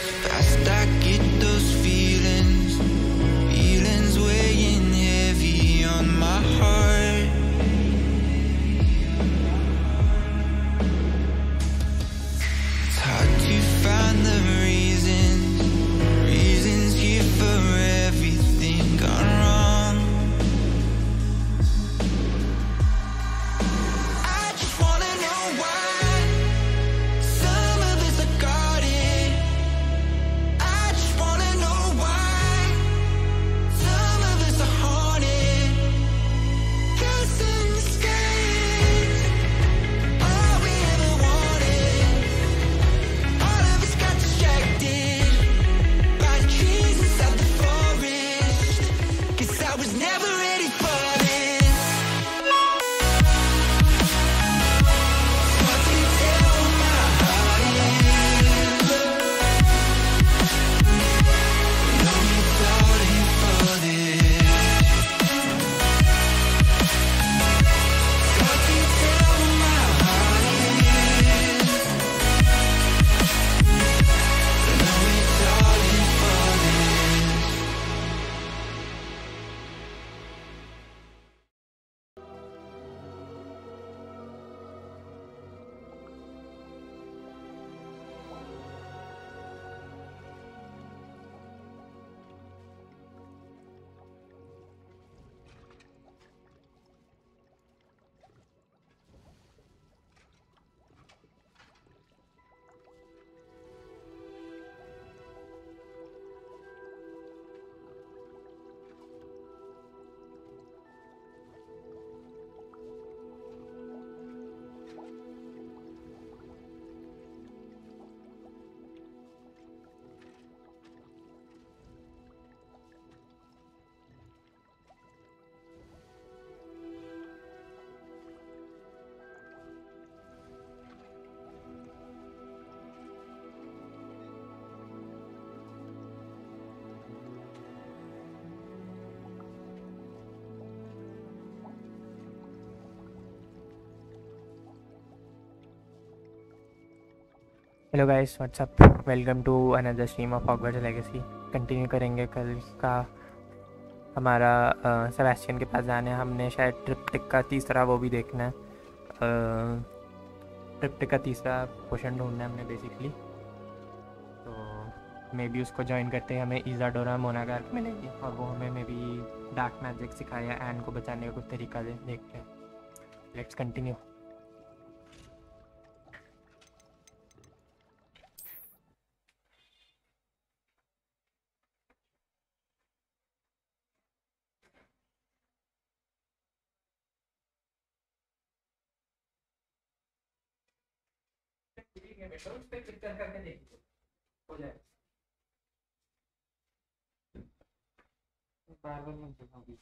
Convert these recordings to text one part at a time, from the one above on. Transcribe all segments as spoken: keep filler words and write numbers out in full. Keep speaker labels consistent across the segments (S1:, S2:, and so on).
S1: Fast I get those feelings, feelings weighing heavy on my heart. It's hard to find the reasons, reasons here for everything gone wrong. I just wanna know why some of us are guarded. I just wanna know why some of us are haunted. 'Cause in the sky is all we ever wanted. All of us got distracted by the trees inside the forest. 'Cause I was never ready for this. What do you tell my heart is? No need falling for this. What do you tell my heart is? No need falling for this.
S2: Hello guys, what's up. Welcome to another stream of Hogwarts Legacy. Continue करेंगे कल का हमारा Sebastian के पास जाना है। हमने शायद ट्रिप्टिक का तीसरा वो भी देखना है। ट्रिप्टिक का तीसरा क्वेश्चन ढूंढना है हमने बेसिकली। तो मे बी उसको ज्वाइन करते हैं हमें इजाडोरा मोनागार्क मिलेगी और वो हमें मे बी डार्क मैजिक सिखाया, एन को बचाने का कुछ तरीका दे। देखते हैं, लेट्स कंटिन्यू। पिक्चर करके देखिए, हो जाए। बार बार मत दिखाओ।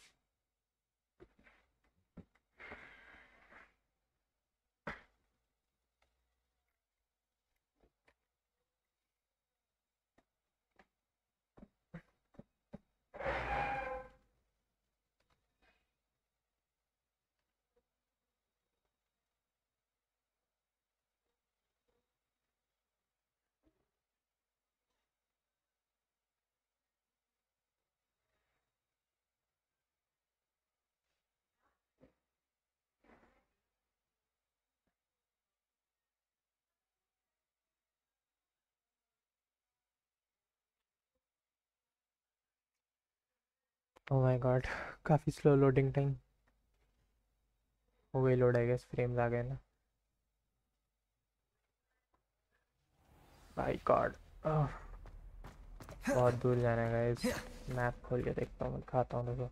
S2: ओह माय गॉड, काफ़ी स्लो लोडिंग टाइम हो गई। लोड आई गेस, फ्रेम्स आ गए ना। माय गॉड, बहुत दूर जाना है गाइस। मैप खोल के देखता हूँ, मैं खाता हूँ। देखो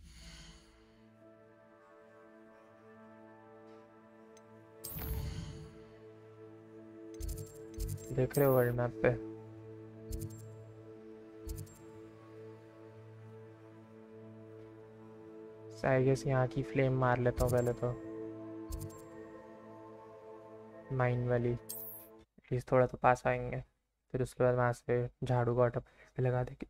S2: देख रहे हो वर्ल्ड मैप पे? आई गेस यहाँ की फ्लेम मार लेता हूँ पहले तो, माइन वाली। एटलीस्ट थोड़ा तो पास आएंगे, फिर उसके बाद वहाँ से झाड़ू को ऑटो पे लगा देंगे।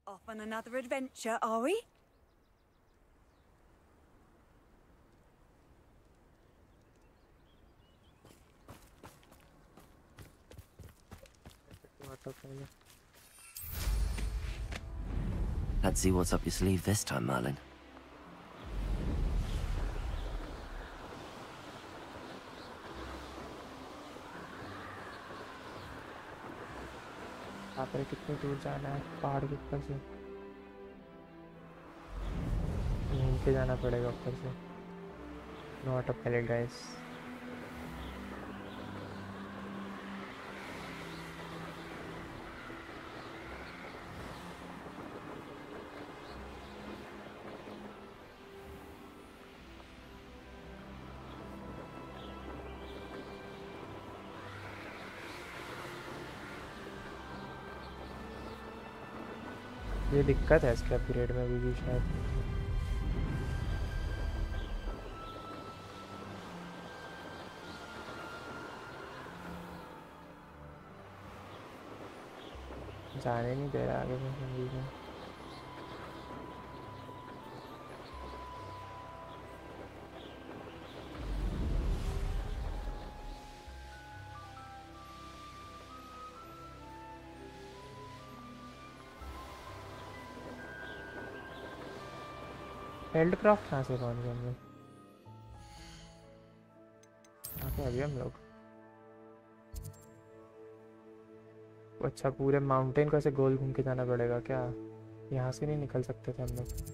S3: Off on another adventure, are we?
S4: Let's see what's up your sleeve this time, Merlin.
S2: यहाँ पर कितनी दूर जाना है पहाड़ के ऊपर से? घूम के जाना पड़ेगा ऊपर से। Not a pallet guys. ये दिक्कत है इसके अपग्रेड में भी, भी शायद। जाने नहीं दे रहा आगे में। एल्डक्राफ्ट कहाँ से पहुँच गए हम लोग? कहाँ पे अभी हम लोग? अच्छा, पूरे माउंटेन को ऐसे गोल घूम के जाना पड़ेगा क्या? यहाँ से नहीं निकल सकते थे हम लोग?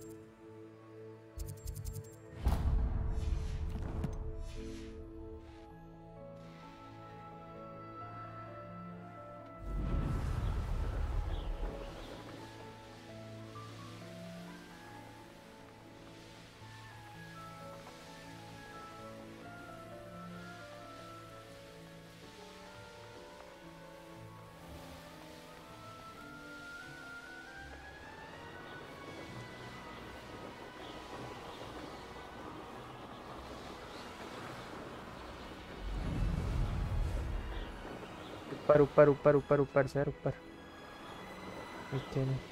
S2: ऊपर ऊपर ऊपर ऊपर ऊपर सर ऊपर। नीचे नहीं।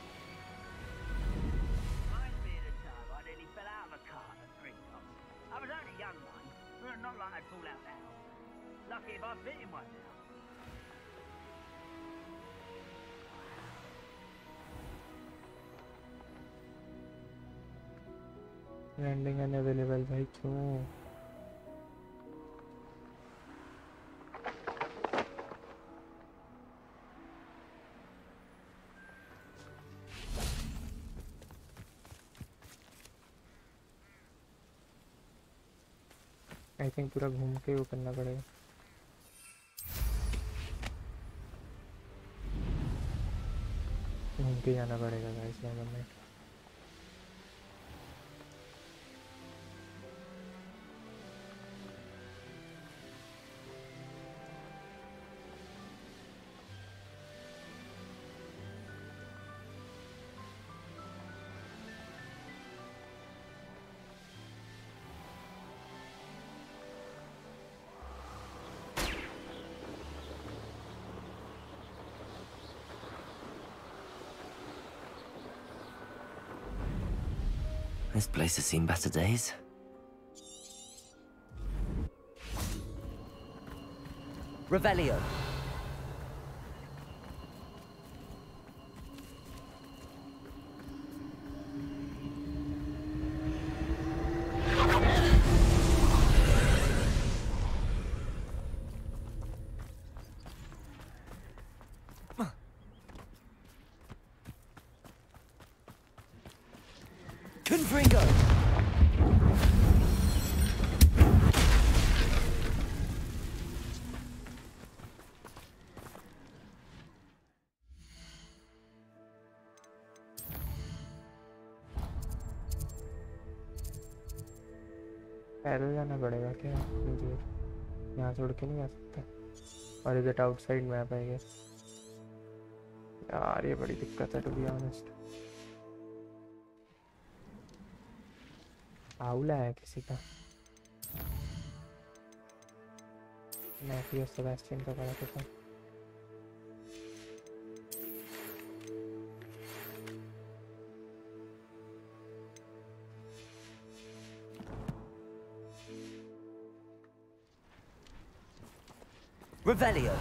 S2: लैंडिंग अनअवेलेबल भाई, क्यों? आई थिंक पूरा घूम के वो करना पड़ेगा। घूम के जाना पड़ेगा गाइस लेवल में।
S4: This place has seen better days. Revelio. Confringo!
S2: पैदल जाना पड़ेगा क्या मुझे? यहाँ छोड़ के नहीं आ सकता। और इज इट आउटसाइड मैप है गेस? यार ये बड़ी दिक्कत है टू बी ऑनेस्ट। आउला है किसी का? मैथियस सेबेस्टियन का पड़ा था।
S4: Revelio.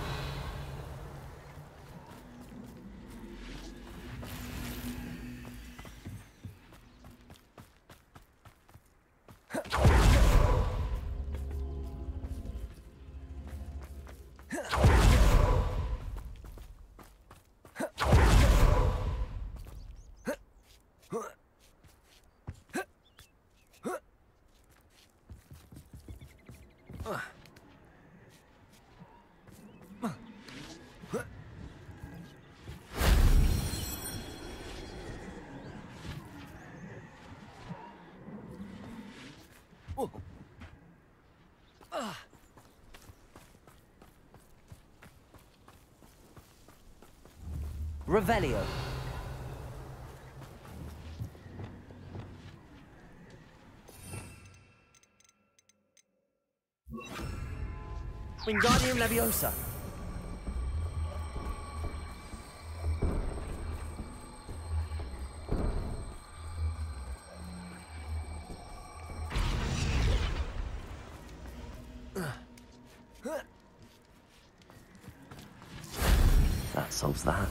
S4: Revelio. Wingardium Leviosa. That solves that.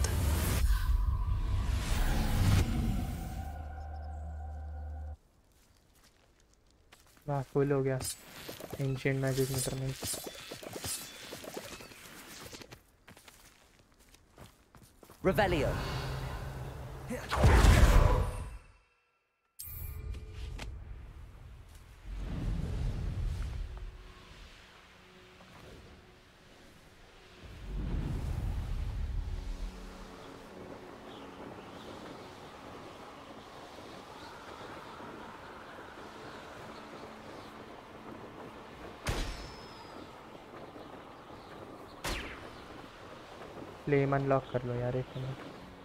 S2: वाह फुल हो गया एंशिएंट मैजिक मीटर में
S4: Revelio.
S2: फ्लेम अनलॉक कर लो यार एक minute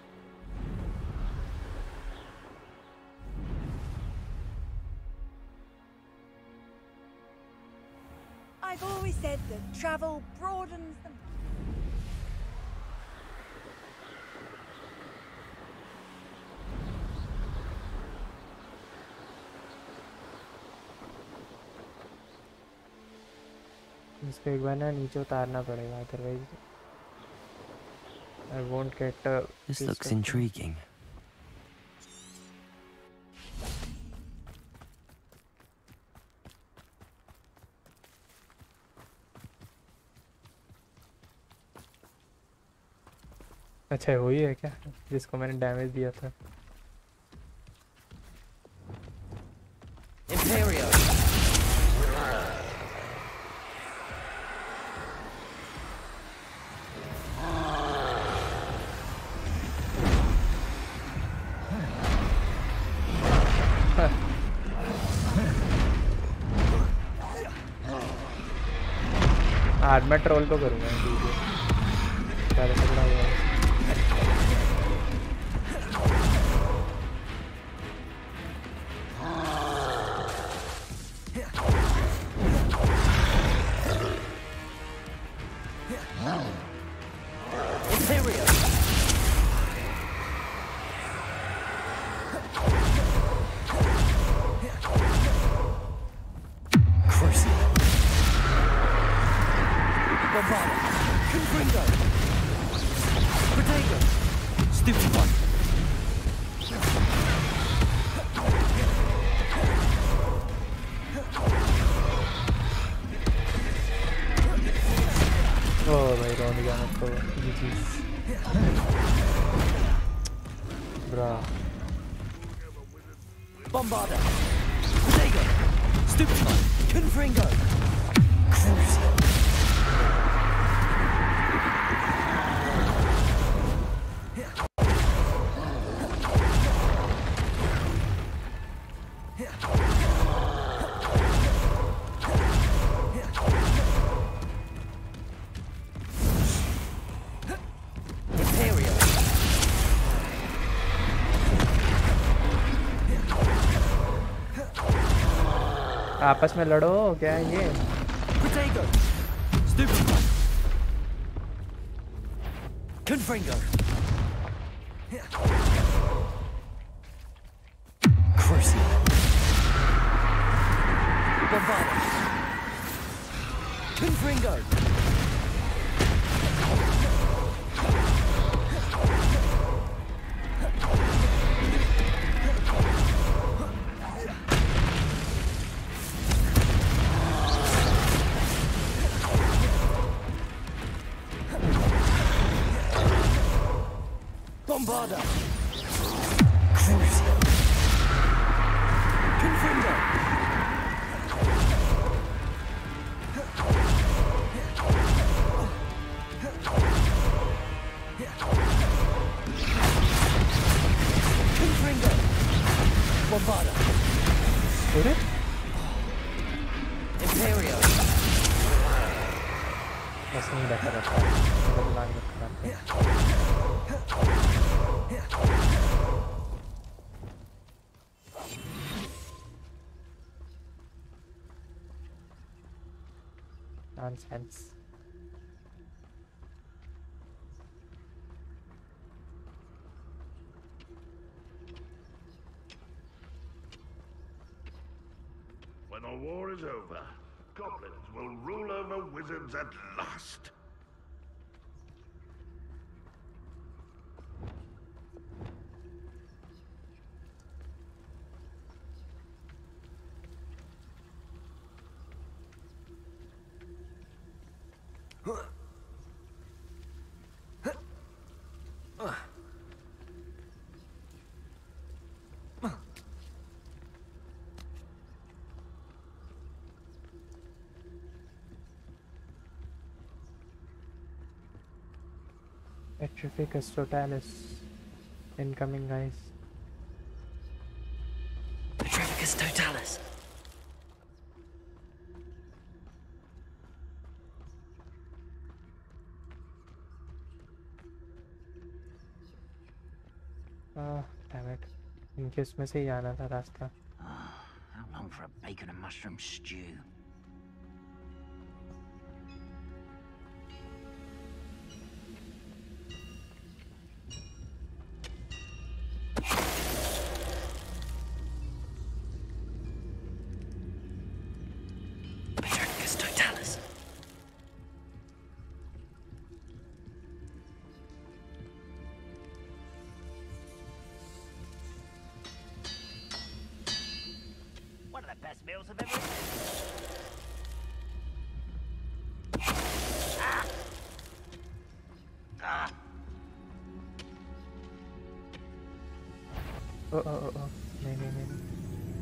S3: I've always said that travel broadens the
S2: इसको एक बार ना नीचे उतारना पड़ेगा otherwise I won't get uh,
S4: This looks intriguing.
S2: अच्छा वही है क्या जिसको मैंने डैमेज दिया था
S4: Imperio.
S2: आर्मर ट्रोल को करूँगा ज़्यादा तगड़ा हुआ
S4: Imperio. Crucible. Bombarda. Confringo. Protego. Stupid one.
S2: Oh भाई रोने जाना तो ये चीज़ ब्रा
S4: Bombarda. Protego. Stupid one. Confringo. Crucible. Imperio.
S2: आपस में लड़ो क्या है ये
S4: Protego. Stupid one. Confringo. Crucible. Bombarda. Confringo. Bombarda. Crucial. Confringo. Confringo. Bombarda.
S2: पूरे
S4: Imperio.
S2: बस नहीं बैठा रहता है तो दिमाग में खराब है nonsense.
S5: When the war is over, goblins will rule over wizards at last.
S2: Petrificus totalis incoming, guys.
S4: Petrificus totalis.
S2: Ah, damn it. इनके उसमें से ही जाना था रास्ता.
S4: How long for a bacon and mushroom stew? Petrificus totalis. One of the best meals I've ever eaten. Ah! Ah!
S2: Oh, oh, oh, oh. नहीं नहीं नहीं नहीं.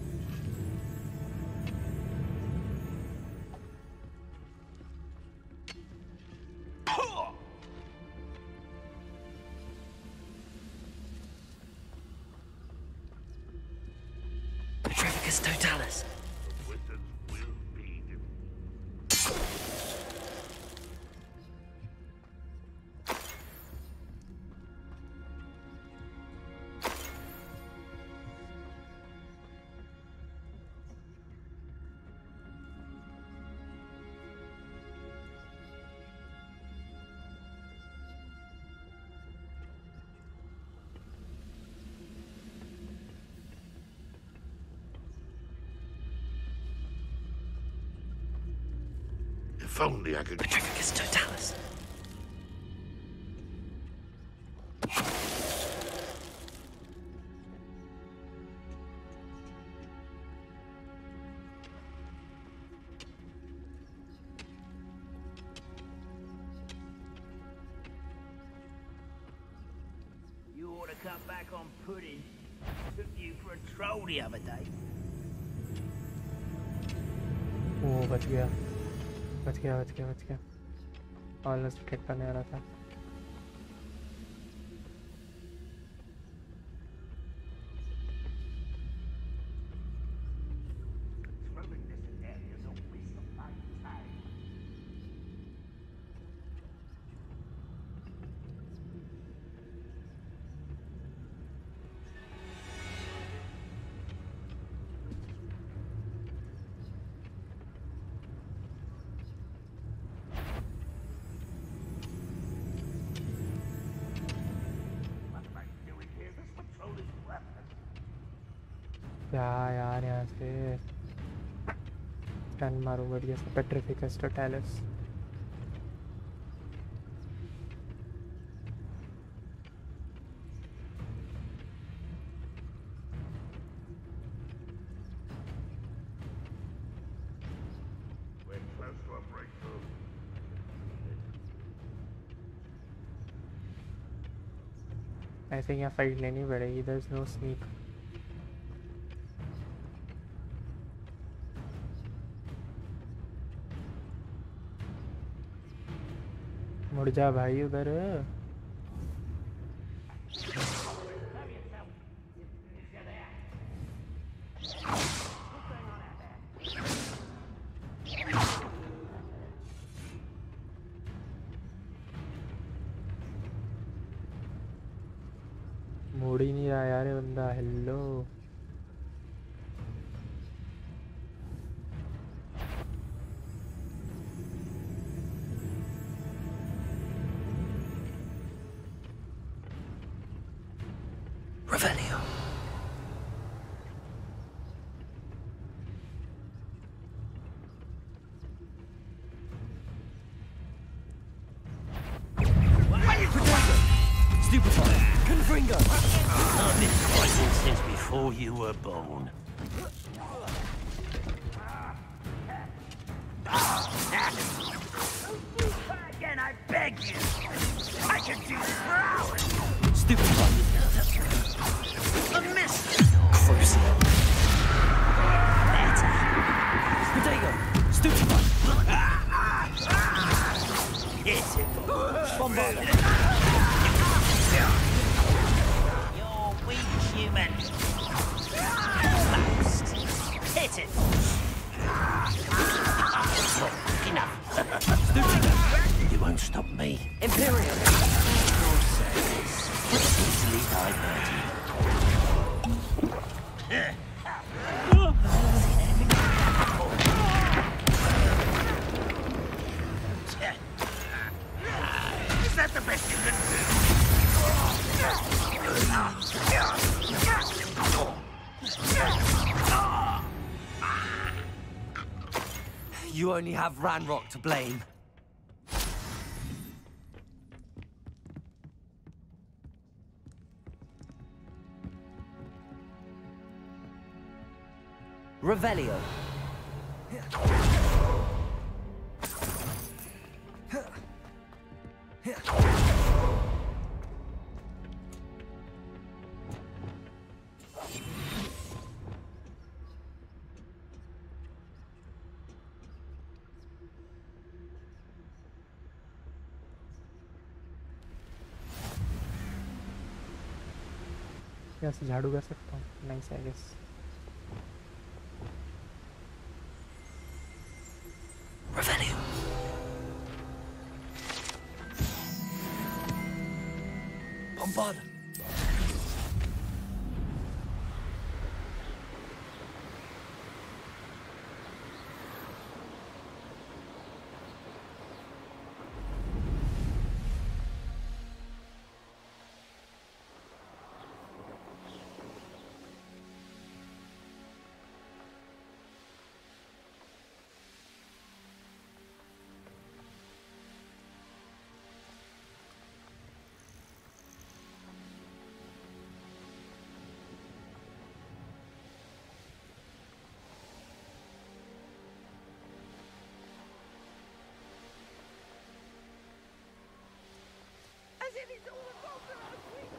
S4: Petrificus totalis.
S5: The wizards will be defeated. If only I could.
S4: Petrificus totalis. You ought to cut back on pudding. Took you for a troll the other day.
S2: वो बच गया बच गया बच गया बच गया ऑलमोस्ट हिट करने आ रहा था.
S5: Throwing this in there is a waste of my time. What am I doing here? This patrol is worthless.
S2: क्या यार यहाँ से टन मारूं बढ़िया से. पेट्रिफिकस टोटालिस.
S5: We're close to a breakthrough.
S2: ऐसे यहाँ फाइट लेनी पड़ेगी. There's no sneak. मुड़ जा भाई उधर. मुड़ ही नहीं रहा यार ये बंदा. Hello.
S6: Revelio. Stupefy. Confringo.
S4: I've been fighting since before you were born. Again, I beg you. I can do this for hours.
S6: Stupefy.
S4: A miss.
S6: Crucial. Potato. Stupefy.
S4: Hit it.
S6: Bombard.
S4: You're weak, human. Most. Hit it. Enough. You won't stop me.
S6: Imperial.
S4: Your service. Easily diverted. Is that the best you can
S6: You only have Ranrock to blame. Revelio.
S2: यहाँ से झाड़ू कर सकता हूँ. Nice I guess.
S6: Revelio. Bombard.
S3: As if it's all about the last week.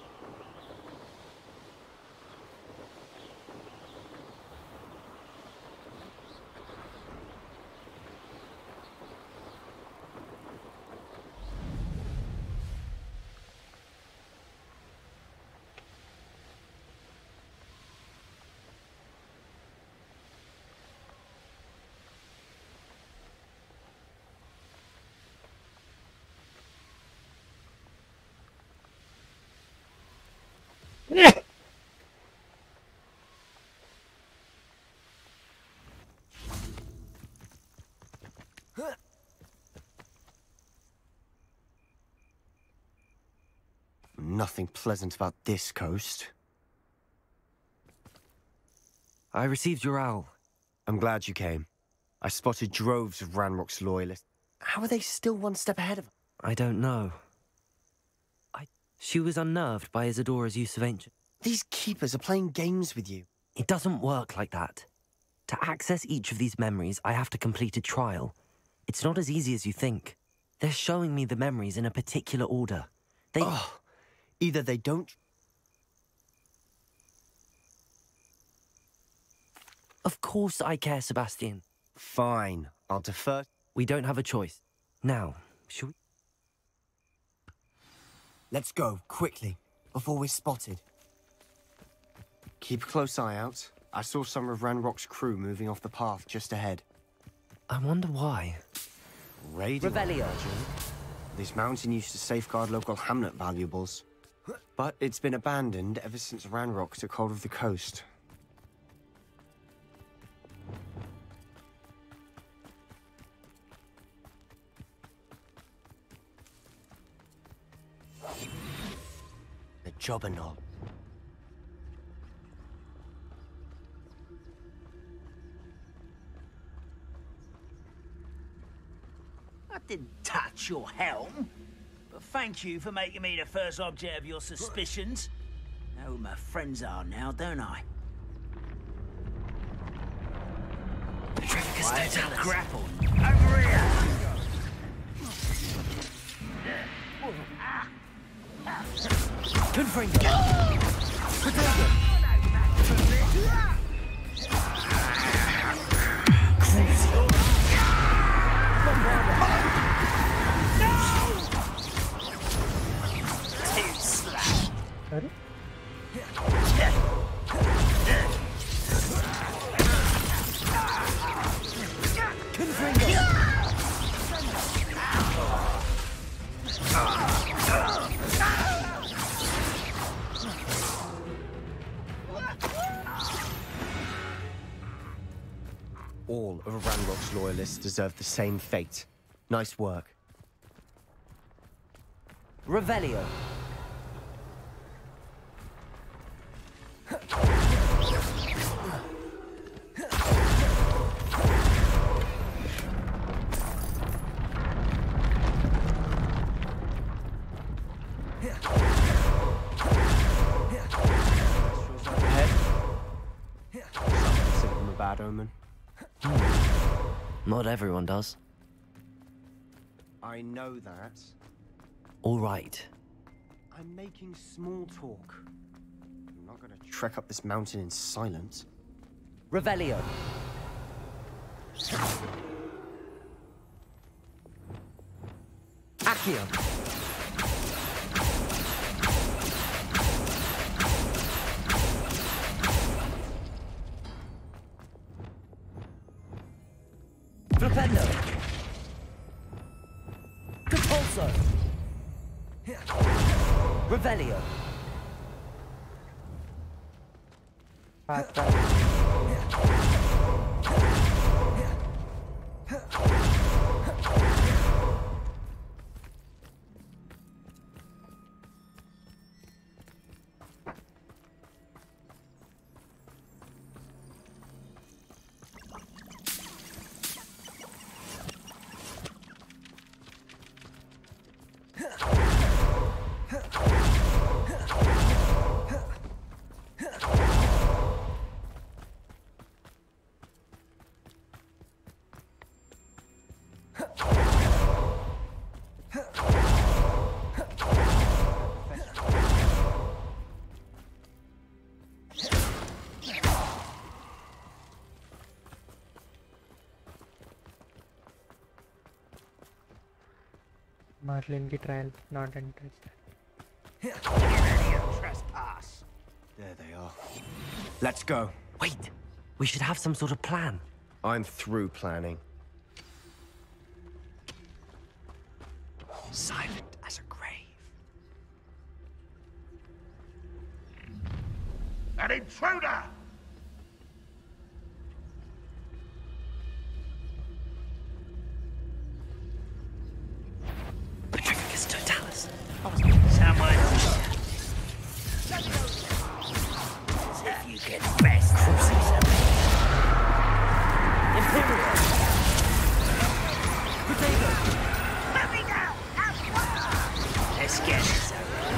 S7: Nothing pleasant about this coast.
S6: I received your owl.
S7: I'm glad you came. I spotted droves of Ranrock's loyalists. How are they still one step ahead of us?
S6: I don't know. I... She was unnerved by Isadora's use of ancient...
S7: These keepers are playing games with you.
S6: It doesn't work like that. To access each of these memories, I have to complete a trial. It's not as easy as you think. They're showing me the memories in a particular order. They...
S7: Oh, Either they don't...
S6: Of course I care, Sebastian.
S7: Fine, I'll defer.
S6: We don't have a choice. Now, shall we?
S7: Let's go, quickly, before we're spotted. Keep a close eye out. I saw some of Ranrock's crew moving off the path just ahead.
S6: I wonder why.
S7: Raiding, I
S6: Revelio.
S7: imagine. This mountain used to safeguard local hamlet valuables. But it's been abandoned ever since Ranrock took hold of the coast. The Jobberknoll.
S4: I didn't touch your helm, but thank you for making me the first object of your suspicions. Know who my friends are now, don't I? Why is it grapple? Over here!
S2: अरे
S7: All of Ranrock's loyalists deserve the same fate. Nice work.
S6: Revelio.
S7: Consider them a bad omen.
S6: Not everyone does.
S7: I know that.
S6: All right.
S7: I'm making small talk. I'm not gonna trek up this mountain in silence.
S6: Revelio. Accio. Flipendo. Compulso. Revelio.
S2: Pata. Marlin की trial not interested.
S4: Trespass.
S7: There they are. Let's go.
S6: Wait. We should have some sort of plan.
S7: I'm through planning.
S6: Silent as a grave.
S5: An intruder!
S6: Petrificus totalis.
S4: Someone. As if you get best.
S6: Imperial. Potato.
S4: Let me go! Let's get this over.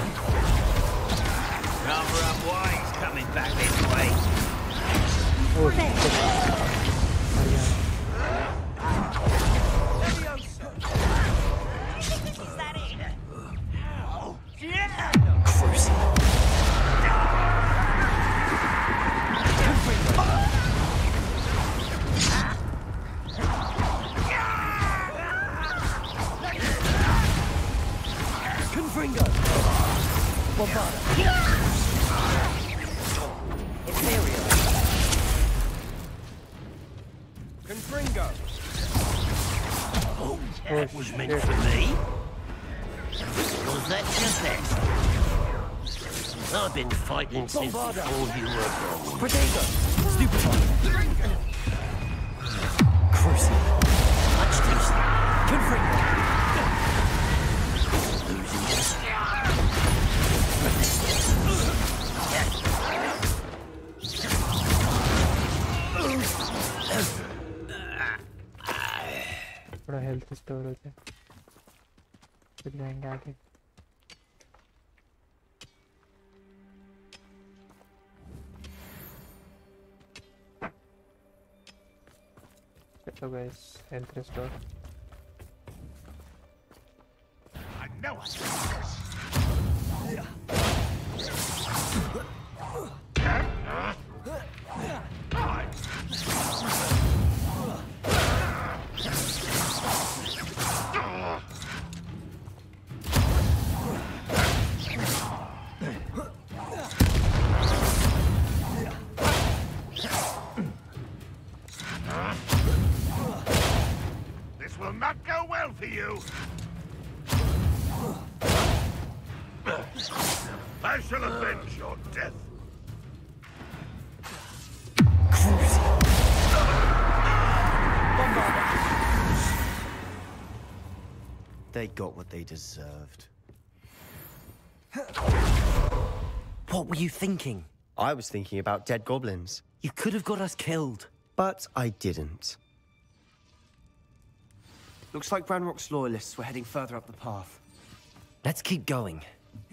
S4: Rather up wise coming back this way.
S2: Oh shit.
S4: Is that it?
S6: Confringo! Bombarda! Imperial! Confringo!
S5: Oh, that was meant for me. Was that your best? I've been fighting since before you were born.
S6: Protego! Stupefy! Crucible! Much too slow. Confringo!
S5: Losing this.
S2: थोड़ा health store हो जाए फिर जाएंगे आगे चलो guys health store
S5: I know I This will not go well for you. I shall avenge your death.
S7: They got what they deserved.
S6: What were you thinking?
S7: I was thinking about dead goblins,
S6: You could have got us killed.
S7: but I didn't. Looks like Ranrock's loyalists were heading further up the path.
S6: Let's keep going.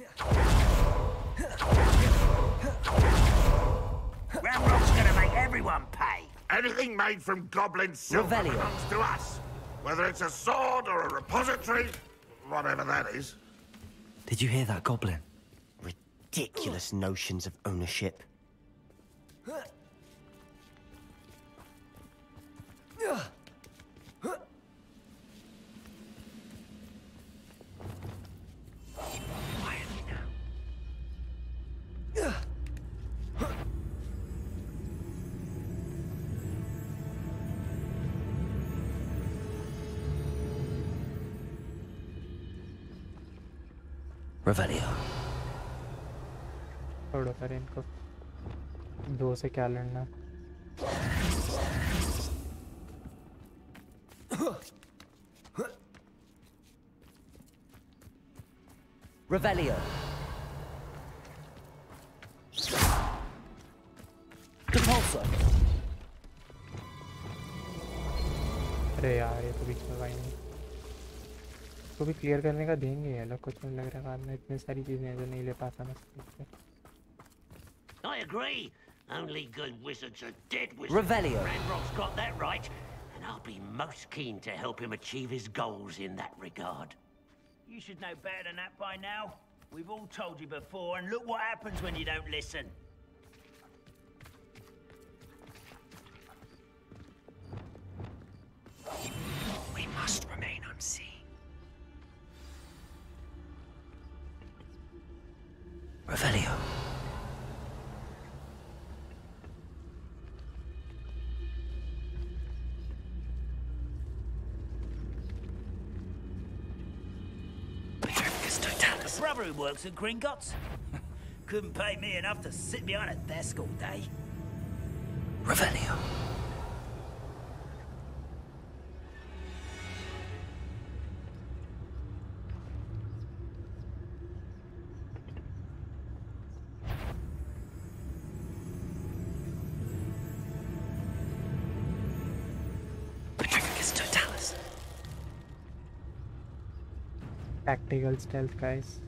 S4: Ramrock's gonna make everyone pay.
S5: Anything made from goblin silver
S6: Revelio.
S5: belongs to us. Whether it's a sword or a repository, whatever that is.
S6: Did you hear that, Goblin?
S7: Ridiculous notions of ownership.
S6: Revelio.
S2: छोड़ो कर इनको दो से क्या लड़ना
S6: Revelio. Depulso.
S2: अरे यार ये तो बीच में भाई नहीं इसको भी क्लियर करने का देंगे ये लोग कुछ नहीं लग रहा बाद में इतनी सारी चीजें हैं जो नहीं ले पाता मैं इससे
S5: I agree. Only good wizards are dead wizards.
S6: Revelio.
S5: Ranrock's got that right, and I'll be most keen to help him achieve his goals in that regard.
S4: You should know better than that by now. We've all told you before, and look what happens when you don't listen.
S6: We must remain unseen. Revelio. Petrificus totalis.
S4: The brother who works at Gringotts couldn't pay me enough to sit behind a desk all day.
S6: Revelio. Petrificus totalis.
S2: tactical stealth guys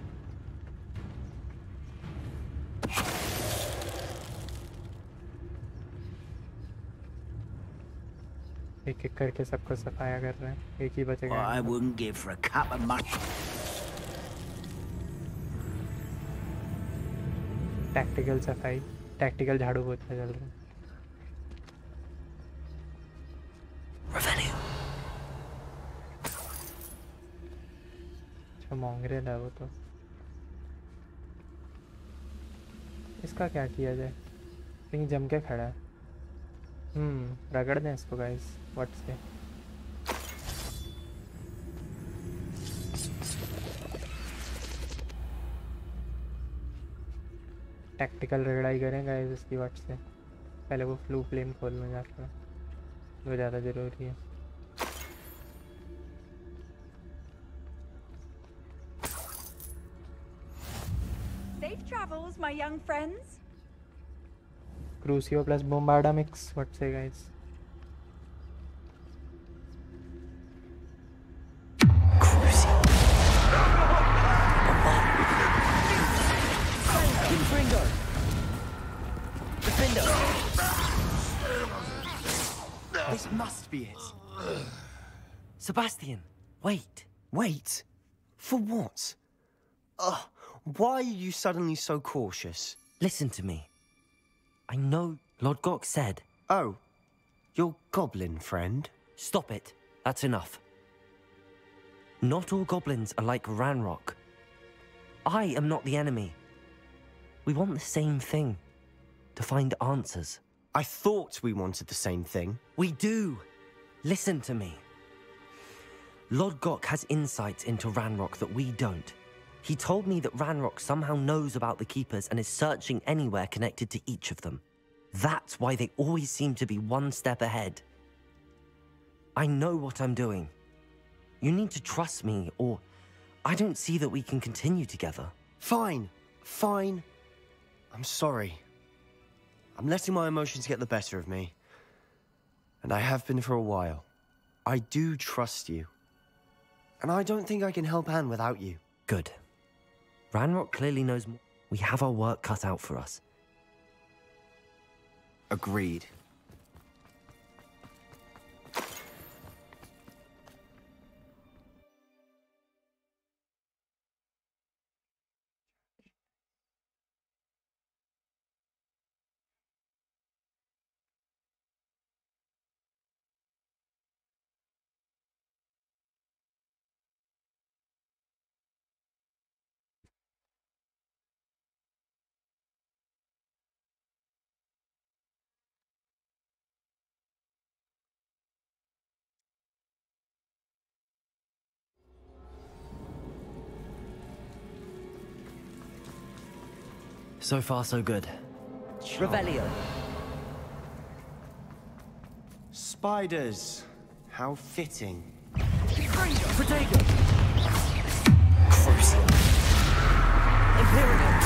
S2: एक एक करके सबको सफाया कर रहे हैं एक ही बचेगा
S4: Well, I wouldn't give for a cup of mutton.
S2: Tactical सफाई टैक्टिकल झाड़ू पोछा चल रहा है
S6: Revelio.
S2: अच्छा मॉन्ग्रेल है वो तो। इसका क्या किया जाए? लेकिन जम के खड़ा है। हम्म रगड़ दें इसको गाइस। व्हाट से टैक्टिकल रगड़ाई करें गाइस इसकी। व्हाट से पहले वो फ्लू फ्लेम खोल में जाकर, वो ज़्यादा ज़रूरी है।
S3: Safe travels, my young friends.
S2: Crucio plus Bombarda mix. What say, guys?
S6: Crucio. Confringo. Defender.
S7: This must be it.
S6: Sebastian, wait.
S7: Wait? For what? Ugh. Why are you suddenly so cautious?
S6: Listen to me. I know Lodgok said...
S7: Oh, your goblin friend?
S6: Stop it. That's enough. Not all goblins are like Ranrock. I am not the enemy. We want the same thing. To find answers.
S7: I thought we wanted the same thing.
S6: We do. Listen to me. Lodgok has insights into Ranrock that we don't. He told me that Ranrock somehow knows about the Keepers and is searching anywhere connected to each of them. That's why they always seem to be one step ahead. I know what I'm doing. You need to trust me, or I don't see that we can continue together.
S7: Fine. Fine. I'm sorry. I'm letting my emotions get the better of me. And I have been for a while. I do trust you. And I don't think I can help Anne without you.
S6: Good. Ranrock clearly knows more. We have our work cut out for us.
S7: Agreed.
S6: So far, so good. Revelio.
S7: Spiders. How fitting.
S6: Protego. Crucio. Imperial.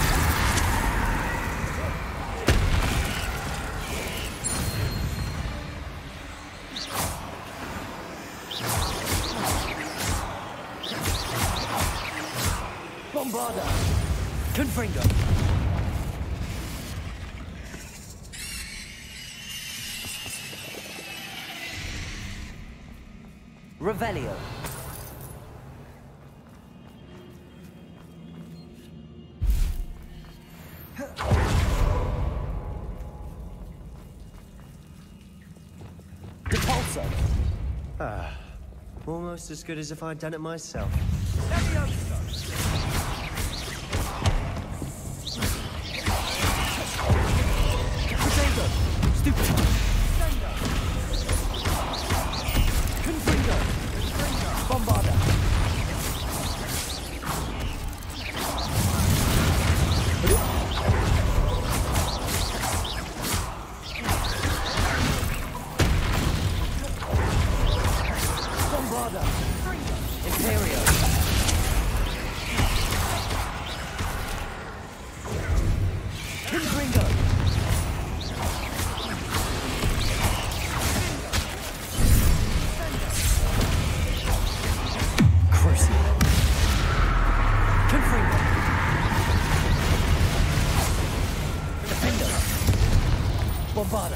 S6: Bombarda. Confringo. Revelio. Depulso.
S7: Ah, almost as good as if I'd done it myself.
S6: Potato. Stupid. Confringo. Bombarda. Bombarda. Imperio. Confringo. Crucio. Confringo. Defender. Bombarda.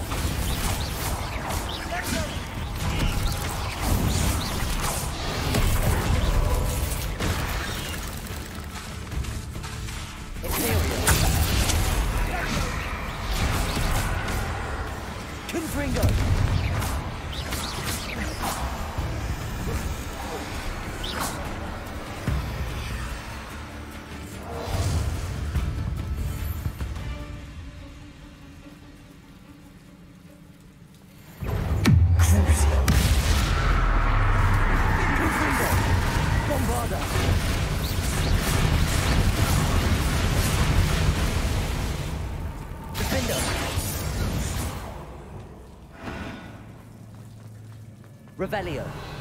S6: Imperial. Confringo. Revelio.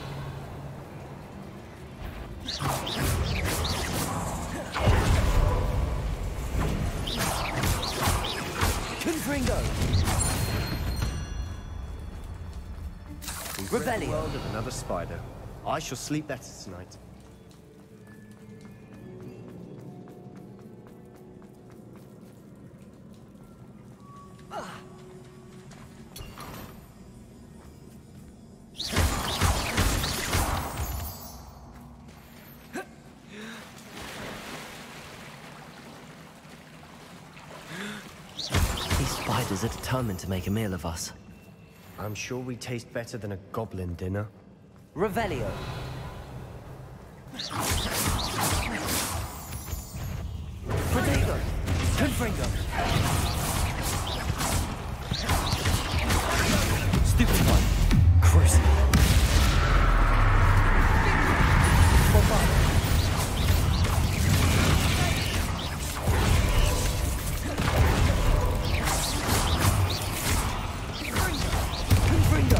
S6: Confringo.
S7: We've rid the
S6: Revelio.
S7: world of another spider. I shall sleep better tonight.
S6: These spiders are determined to make a meal of us.
S7: I'm sure we taste better than a goblin dinner.
S6: Revelio. Protego. Confringo. Stupid one. Cruise. Bombard. Confringo.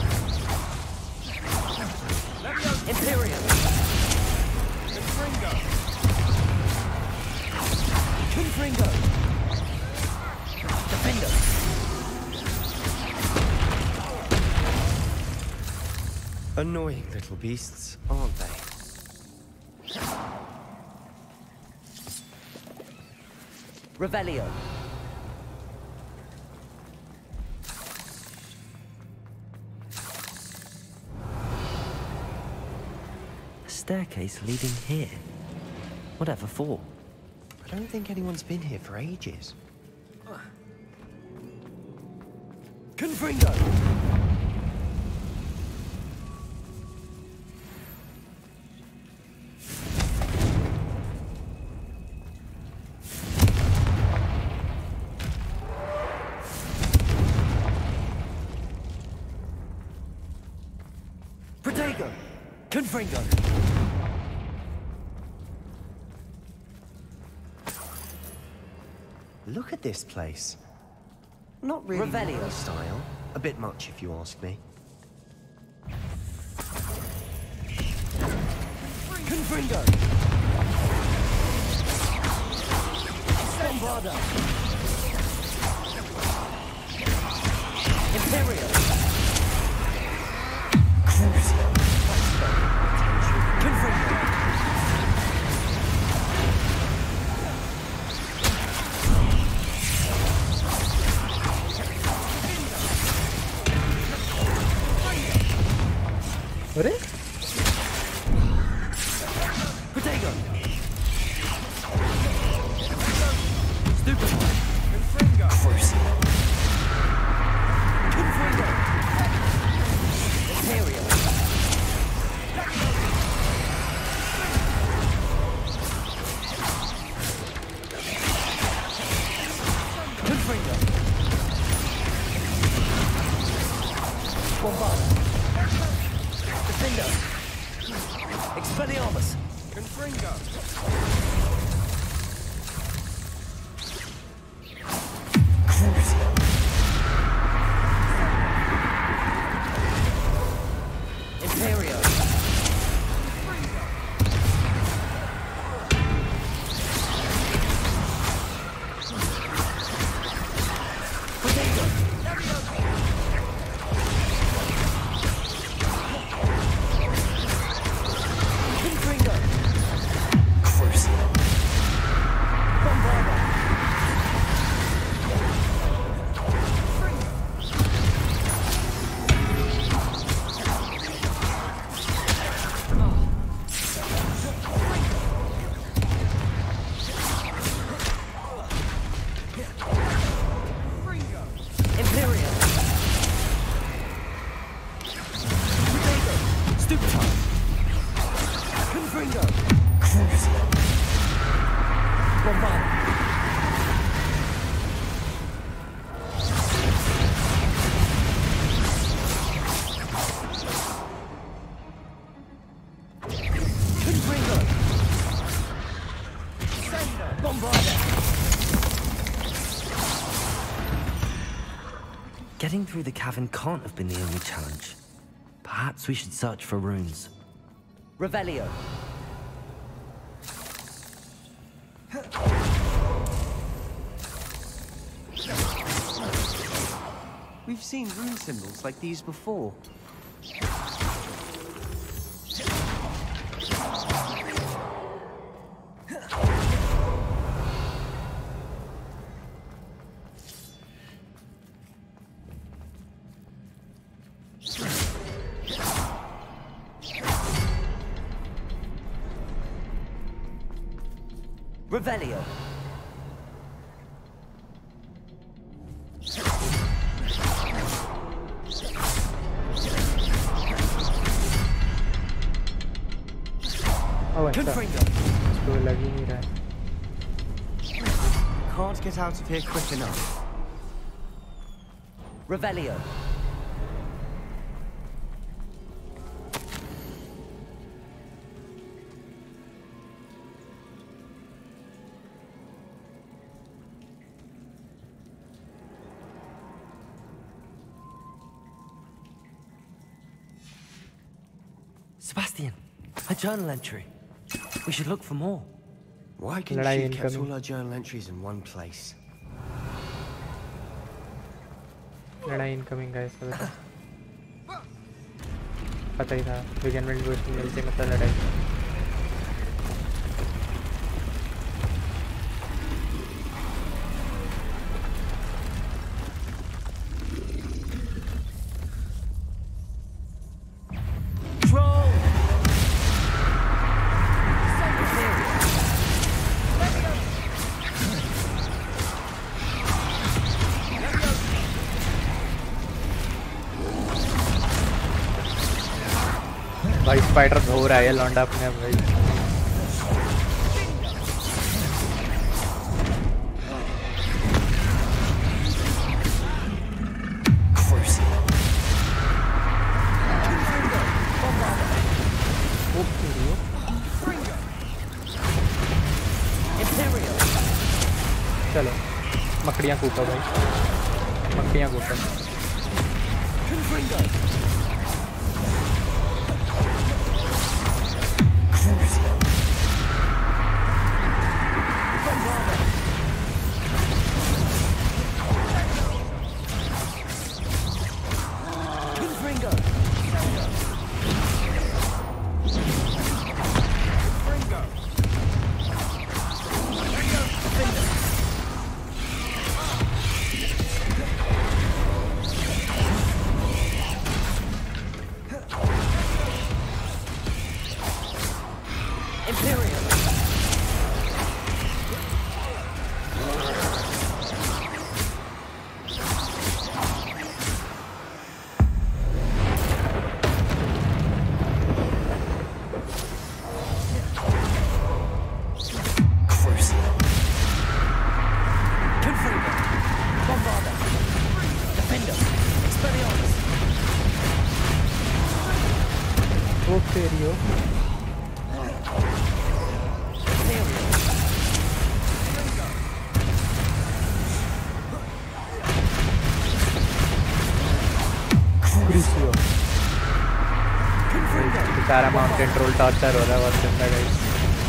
S6: Imperium. Confringo. Confringo. Defender.
S7: Annoying little beasts, aren't they?
S6: Revelio. A staircase leading here. Whatever for?
S7: I don't think anyone's been here for ages.
S6: Confringo. Protego. Confringo.
S7: Look at this place. Not really
S6: Revelio.
S7: my style. A bit much, if you ask me.
S6: Confringo. Bombarda. Imperial. Crucial. Confringo.
S2: अरे
S6: Protego. Stupid one. Confringo. Crucial. Confringo. Imperial. Confringo. Bombarda. Defender. Expelliarmus. Confringo. Crucial. Imperio. Protego. Confringo. Crucial. Bombarda. Imperial. Protego. Stupid one. Confringo. Crucial. Bombarda. Confringo. Bombarda. Getting through the cavern can't have been the only challenge. Perhaps we should search for runes. Revelio.
S7: We've seen rune symbols like these before.
S6: Revelio.
S2: Oh, अच्छा इसको लग ही नहीं रहा है.
S7: Can't get out of here quick enough.
S6: Revelio. Sebastian, a journal entry. We should look for more.
S7: Why can
S2: Ladai
S7: she kept
S2: incoming.
S7: all our journal entries in one place?
S2: लड़ाई incoming guys सब पता ही था. विगनमेंट ghost मिलते मतलब लड़ाई. भाई spider धो रहा है लौंडा अपने आप भाई. चलो मकड़ियाँ कूटो भाई. मकड़ियाँ कूटो. Serio? Crucio. बेचारा माउंटेन ट्रोल टॉर्चर हो रहा है बहुत गंदा गाइस.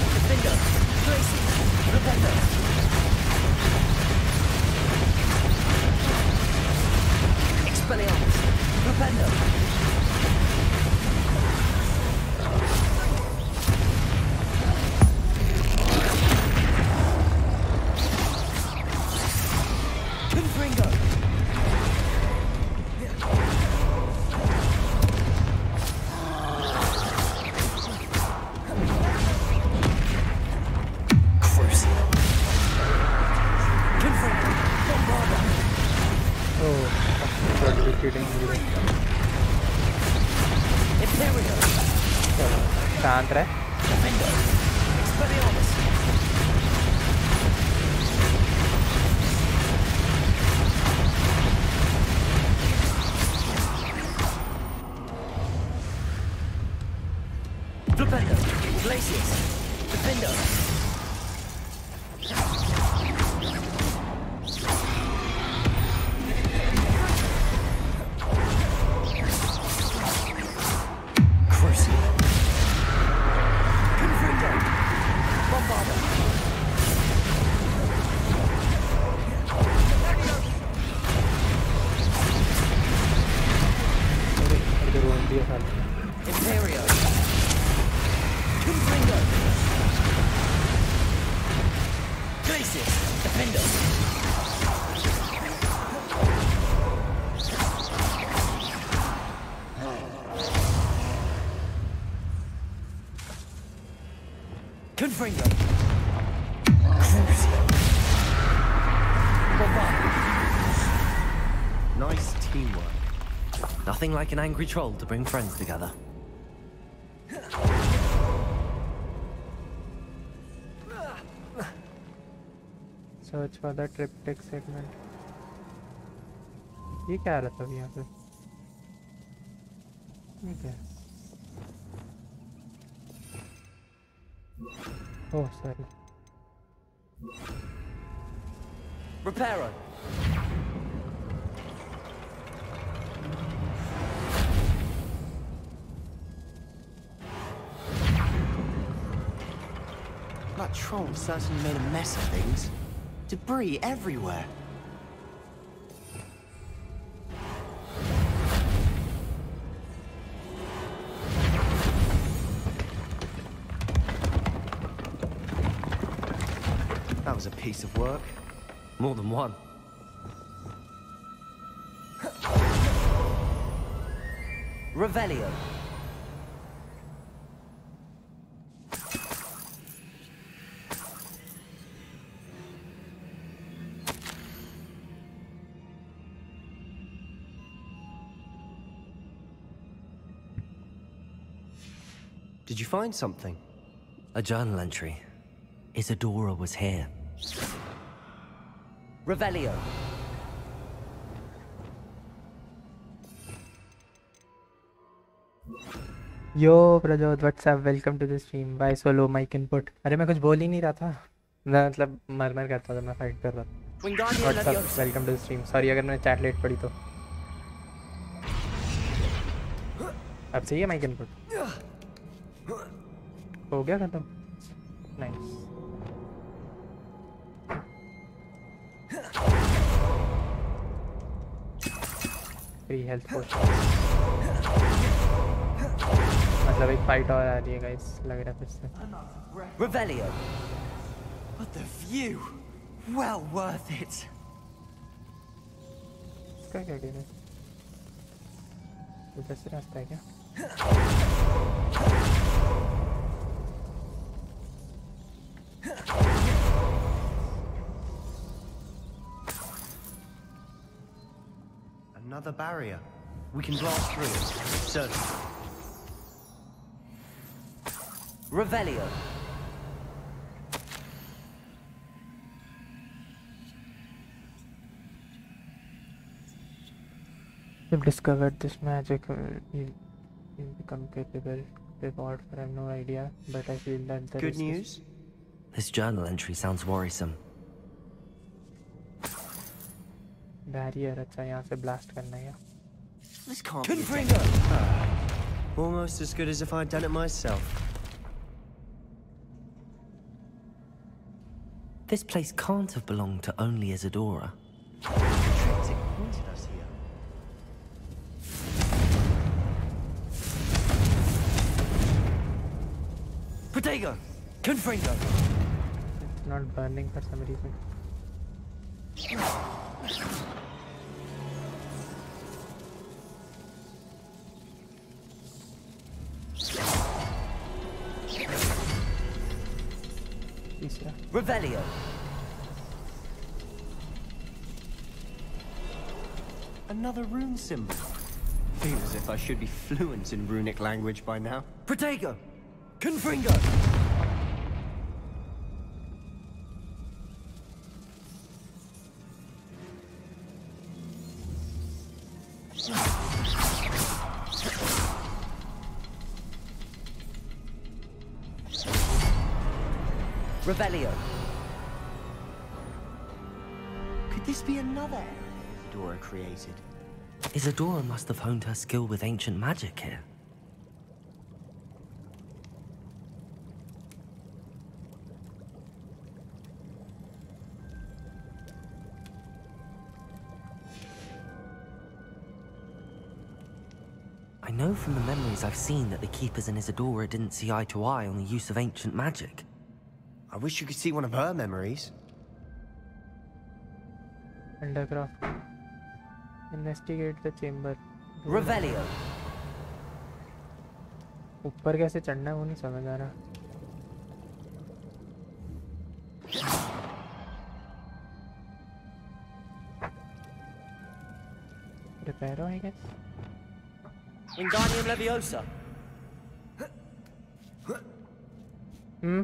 S2: शांत रहे.
S6: Flipendo, Glacius, Defender. Confringo.
S7: Nice teamwork.
S6: Nothing like an angry troll to bring friends together.
S2: Search for the triptych segment. ये क्या आ रहा था अभी यहाँ पे? ये क्या? Oh, sorry.
S6: Reparo.
S7: That troll certainly made a mess of things. Debris everywhere. That was a piece of work.
S6: More than one. Revelio.
S7: Did you find something?
S6: A journal entry. Isadora was here. Revelio.
S2: Yo Prajot what's up welcome to the stream by solo mic input. अरे मैं कुछ बोल ही नहीं रहा था ना, मतलब मर मर करता था, मैं फाइट कर रहा था। What's up welcome to the stream. Sorry अगर मैंने चैट लेट पढ़ी तो। अब सही है माइक इनपुट? हो गया खत्म। नाइस। फ्री हेल्थ पोशन, मतलब एक फाइट और आ रही है गाइस, लग रहा है फिर से।
S6: Revelio.
S7: But the view, well worth it.
S2: इसका क्या गेम है? उधर से रास्ता है क्या?
S7: Another barrier. We can blast through it. Certainly.
S6: Revelio.
S2: You've discovered this magic. uh, You you become capable. Reward for I have no idea, but I feel that the
S7: Good
S2: risk is-
S7: news?
S6: This journal entry sounds worrisome.
S2: Barrier, अच्छा यहाँ से blast करना है।
S7: This can't be.
S6: Confringo.
S7: Almost as good as if I'd done it myself.
S6: This place can't have belonged to only Isadora.
S7: Triptych pointed us here.
S6: Protego. Confringo.
S2: It's not burning for some reason. तीसरा।
S6: Revelio.
S7: Another rune symbol. Feels as if I should be fluent in runic language by now.
S6: Protego. Confringo. Revelio.
S7: Could this be another area Isadora created?
S6: Isadora must have honed her skill with ancient magic here. I know from the memories I've seen that the Keepers and Isadora didn't see eye to eye on the use of ancient magic.
S7: I wish you could see one of her memories.
S2: Undercroft investigate the chamber.
S6: Revelio.
S2: ऊपर कैसे चढ़ना है वो नहीं समझ आ रहा। Reparo, I guess.
S6: Wingardium Leviosa.
S2: Hmm.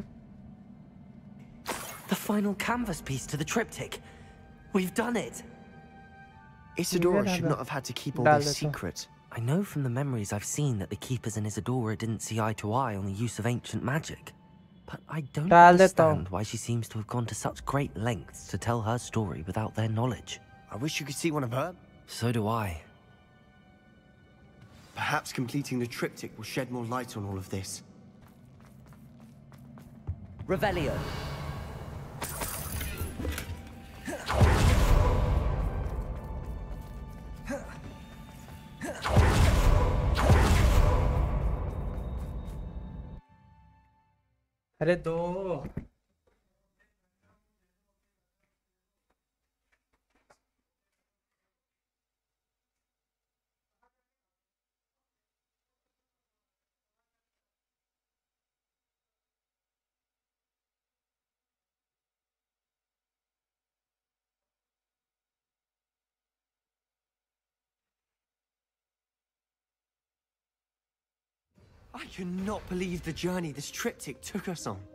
S6: The final canvas piece to the triptych. We've done it.
S7: Isadora should not have had to keep all this secret.
S6: I know from the memories I've seen that the Keepers and Isadora didn't see eye to eye on the use of ancient magic. But I don't understand why she seems to have gone to such great lengths to tell her story without their knowledge.
S7: I wish you could see one of her.
S6: So do I.
S7: Perhaps completing the triptych will shed more light on all of this.
S6: Revelio.
S2: अरे दो
S7: I cannot believe the journey this triptych took us on.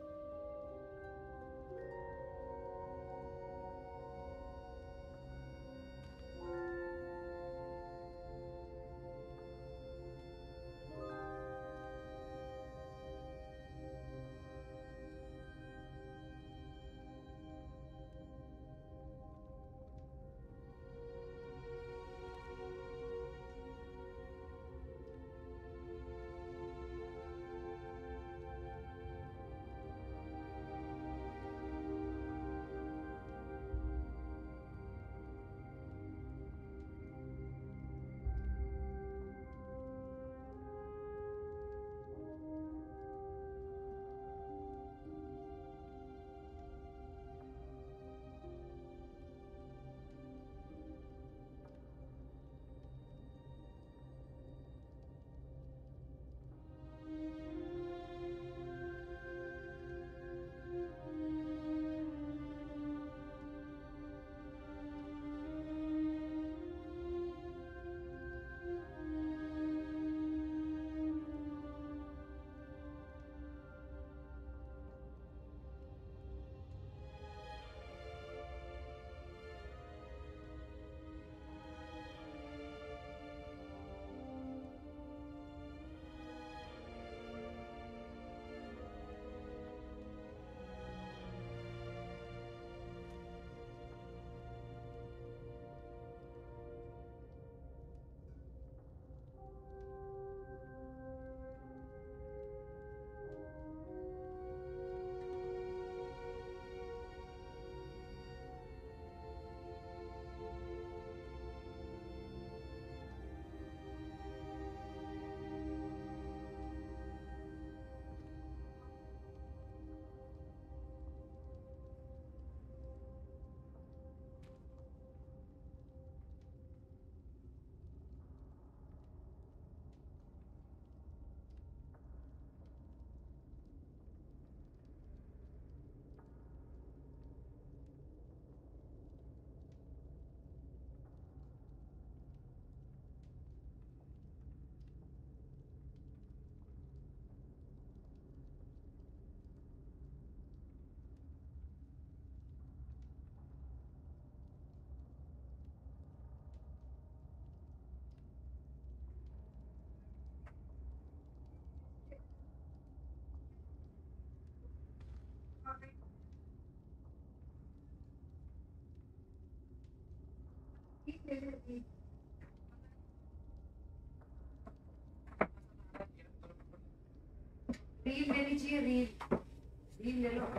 S8: Reel ले लीजिए reel reel ले लो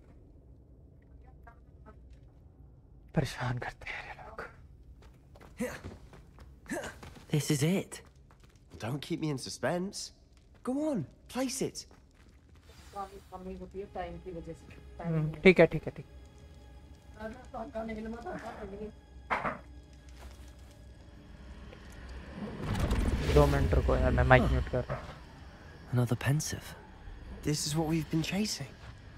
S2: परेशान करते हैं ये लोग।
S6: This is it.
S7: Don't keep me in suspense. Go on, place it.
S8: कमी होती है टाइम की वजह से
S2: ठीक है ठीक है ठीक। दो मिनट रुको यार, मैं माइक म्यूट कर रहा हूँ.
S6: Another pensive.
S7: This is what we've been chasing.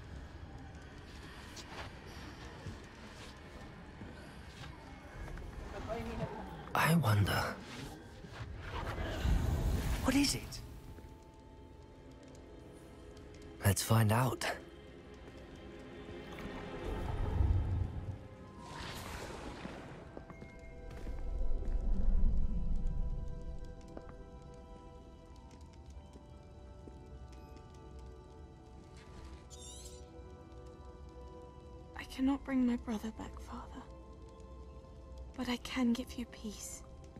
S6: I wonder.
S7: What is it?
S6: Let's find out.
S9: I cannot bring my brother back, Father. But I can give you peace.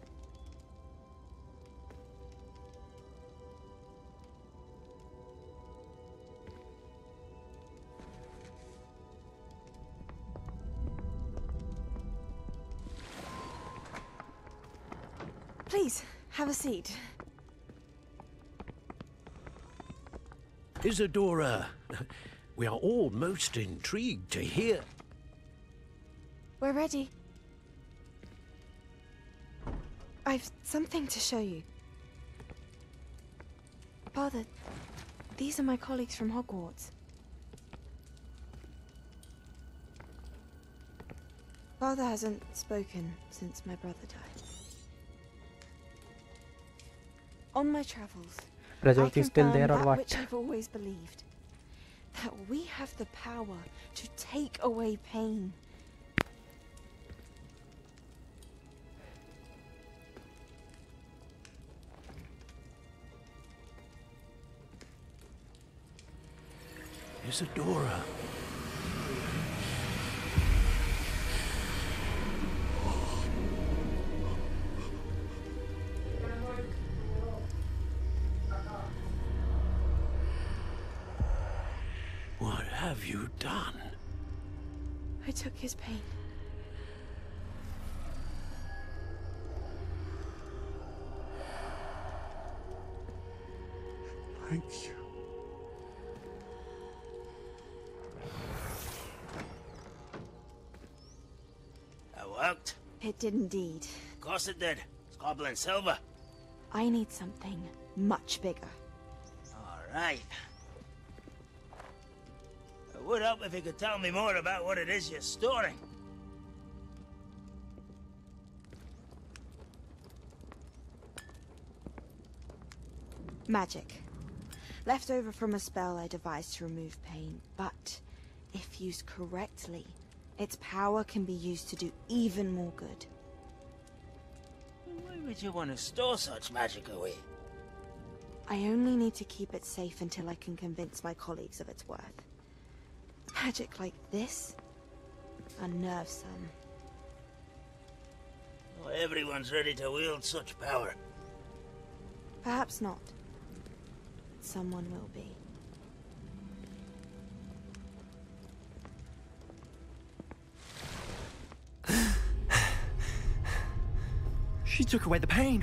S9: Please, have a seat.
S10: Isadora, we are all most intrigued to hear.
S9: We're ready. I've something to show you. Father, these are my colleagues from Hogwarts. Father hasn't spoken since my brother died. On my travels,
S2: Prajoti
S9: I
S2: is still
S9: confirm
S2: there or
S9: that
S2: what?
S9: which I've always believed. That we have the power to take away pain.
S10: Isadora. What have you done?
S9: I took his pain.
S5: Thank you.
S4: That worked.
S9: It did indeed.
S4: Of course it did. It's goblin silver.
S9: I need something much bigger.
S4: All right. It would help if you could tell me more about what it is you're storing.
S9: Magic. Left over from a spell I devised to remove pain, but if used correctly, its power can be used to do even more good.
S4: Why would you want to store such magic away?
S9: I only need to keep it safe until I can convince my colleagues of its worth. Magic like this unnerves some.
S4: Not everyone's ready to wield such power.
S9: Perhaps not. Someone will be.
S7: She took away the pain.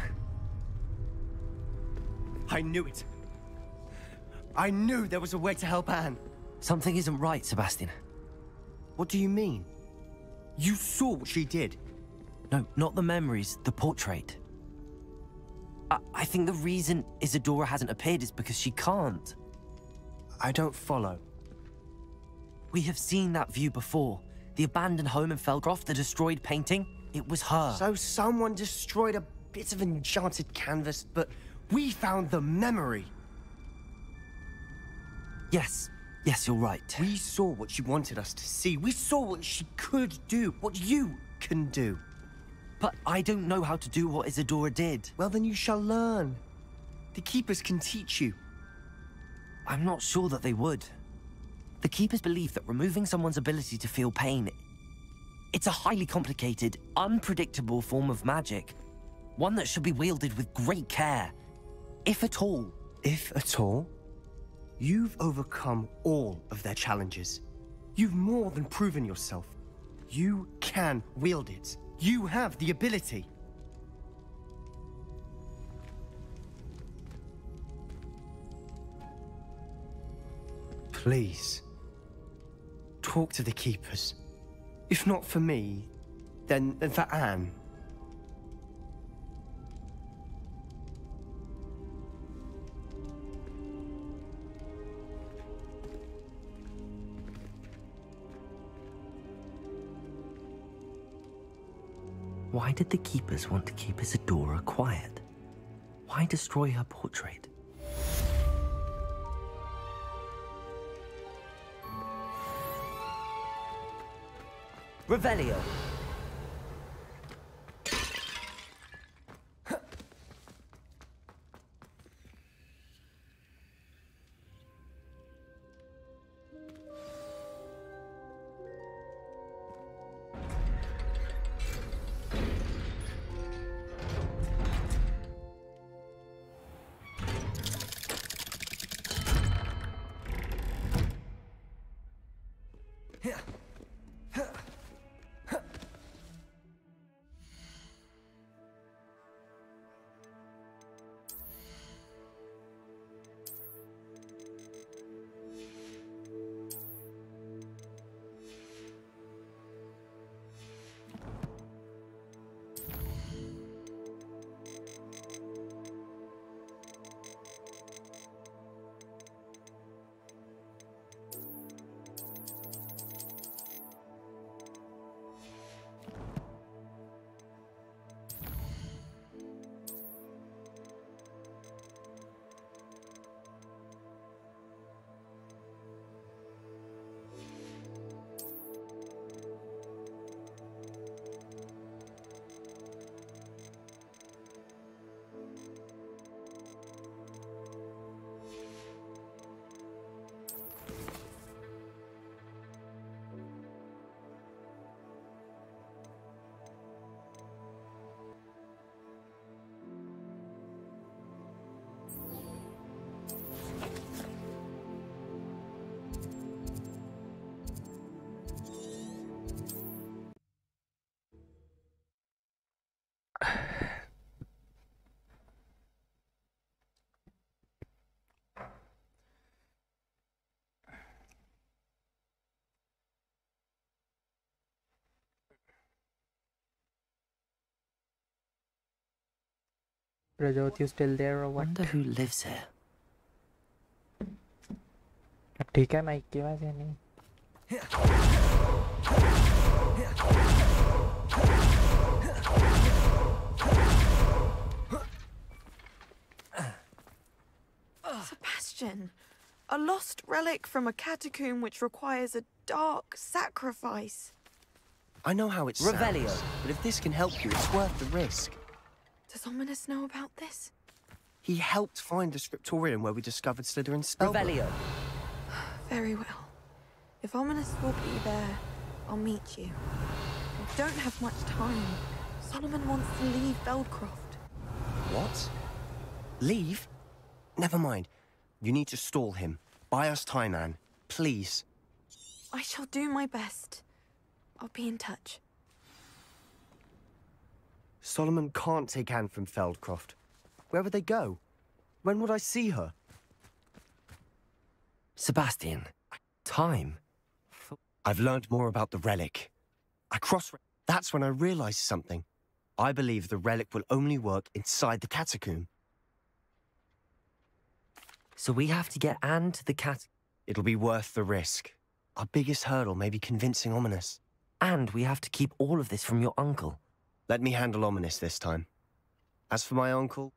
S7: I knew it. I knew there was a way to help Anne.
S6: Something isn't right, Sebastian.
S7: What do you mean? You saw what she did.
S6: No, not the memories, the portrait. I, I think the reason Isadora hasn't appeared is because she can't.
S7: I don't follow.
S6: We have seen that view before. The abandoned home in Felcroft, the destroyed painting. It was her.
S7: So someone destroyed a bit of enchanted canvas, but we found the memory.
S6: Yes, yes, you're right.
S7: We saw what she wanted us to see. We saw what she could do, what you can do.
S6: But I don't know how to do what Isadora did.
S7: Well, then you shall learn. The Keepers can teach you.
S6: I'm not sure that they would. The Keepers believe that removing someone's ability to feel pain, it's a highly complicated, unpredictable form of magic. One that should be wielded with great care, if at all.
S7: If at all? You've overcome all of their challenges. You've more than proven yourself. You can wield it. You have the ability. Please, talk to the Keepers. If not for me, Then, then for Anne.
S6: Why did the Keepers want to keep Isadora quiet? Why destroy her portrait? Revelio!
S2: Rajot, you still there or what?
S6: Wonder who lives here.
S2: ठीक है mic की आवाज़ है नहीं.
S9: Sebastian, a lost relic from a catacomb which requires a dark sacrifice.
S7: I know how it sounds,
S6: Revelio.
S7: but if this can help you, it's worth the risk.
S9: Does Ominous know about this?
S7: He helped find the scriptorium where we discovered Slytherin's spell.
S6: Revelio.
S9: Very well. If Ominous will be there, I'll meet you. I don't have much time. Solomon wants to leave Feldcroft.
S7: What? Leave? Never mind. You need to stall him. Buy us time, Anne. Please.
S9: I shall do my best. I'll be in touch.
S7: Solomon can't take Anne from Feldcroft. Where would they go? When would I see her?
S6: Sebastian, time?
S7: I've learned more about the relic. I cross... That's when I realized something. I believe the relic will only work inside the catacomb.
S6: So we have to get Anne to the cat...
S7: It'll be worth the risk. Our biggest hurdle may be convincing Ominous.
S6: And we have to keep all of this from your uncle.
S7: Let me handle Ominous this time. As for my uncle...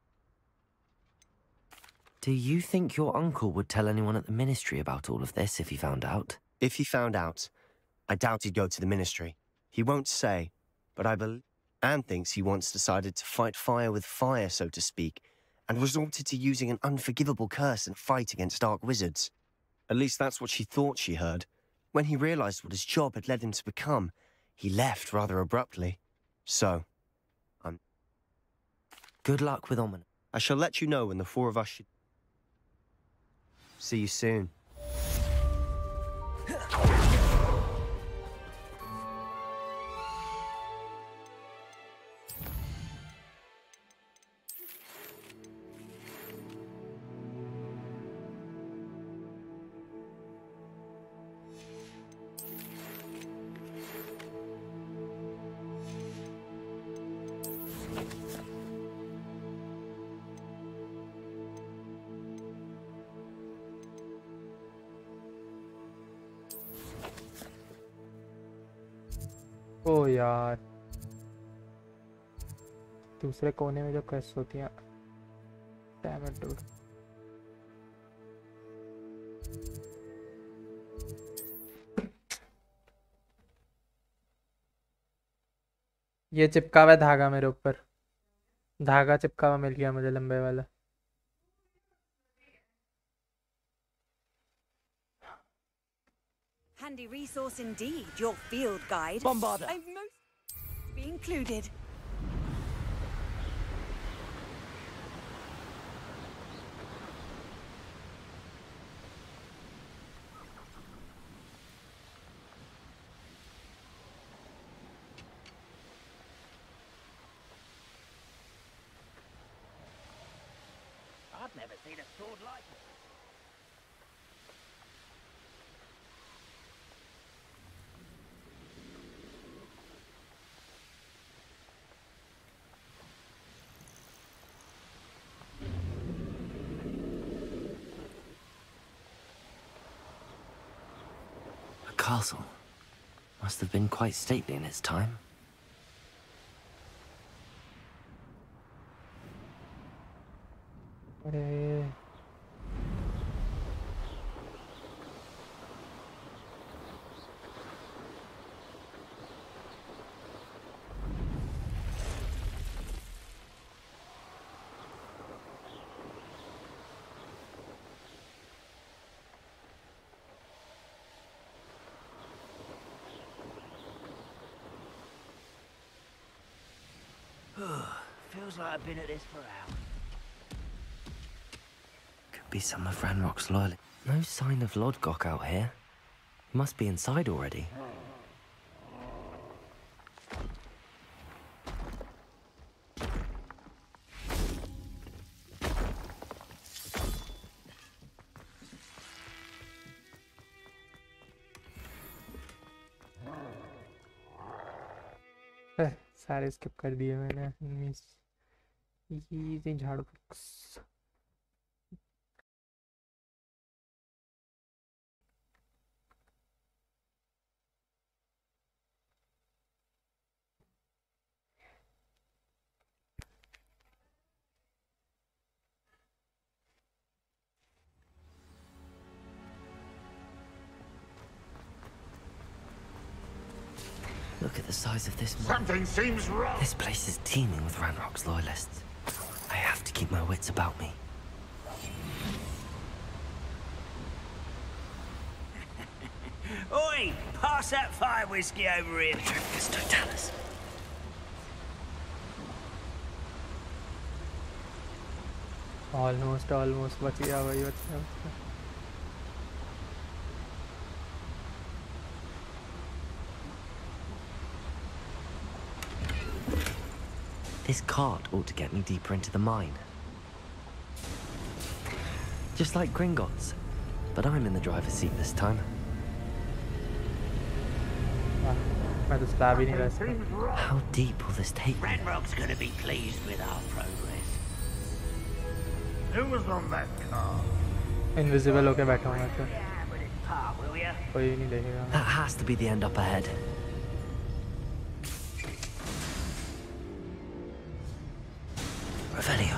S6: Do you think your uncle would tell anyone at the Ministry about all of this if he found out?
S7: If he found out, I doubt he'd go to the Ministry. He won't say, but I believe... Anne thinks he once decided to fight fire with fire, so to speak, and resorted to using an unforgivable curse in a fight against dark wizards. At least that's what she thought she heard. When he realized what his job had led him to become, he left rather abruptly. So, I'm...
S6: Good luck with Ominous.
S7: I shall let you know when the four of us should... See you soon.
S2: ओ यार, दूसरे कोने में जो quest होती हैं, damn it dude. ये चिपका हुआ है धागा मेरे ऊपर, धागा चिपका हुआ मिल गया मुझे लंबे वाला।
S3: Handy resource indeed, your field guide.
S4: Bombarder.
S3: I've most be included.
S4: I've never seen a sword like it.
S6: A castle. Must have been quite stately in its time.
S2: अरे
S4: Feels like I've been at this for hours.
S6: Could be some of Ranrock's loyalists. No sign of Lodgok out here. He must be inside already.
S2: सारे skip कर दिए मैंने। Miss ये झाड़ू
S6: Look at the size of this mine.
S5: Something seems wrong.
S6: This place is teeming with Ranrock's loyalists. I have to keep my wits about me.
S4: Oi! Pass that fire whiskey over here.
S6: Petrificus Totalis.
S2: Almost almost बच गया भाई, बच गया बच गया।
S6: This cart ought to get me deeper into the mine. Just like Gringotts, but I'm in the driver's seat this time.
S2: मैं तो slab ही नहीं रह सकता।
S6: How deep will this take me?
S4: Ranrock's gonna be pleased with our progress.
S5: Who was on that car?
S2: Invisible होके बैठा हूँ मैं तो,
S4: Yeah, with his part, will ya?
S2: कोई नहीं देखेगा।
S6: That has to be the end up ahead. Revelio.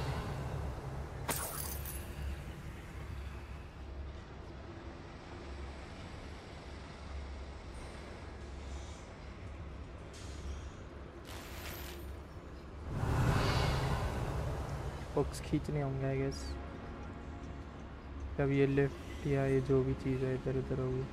S2: Books खींचने होंगे आई गेस। जब ये लिफ्ट या ये जो भी चीज़ है इधर उधर होगी।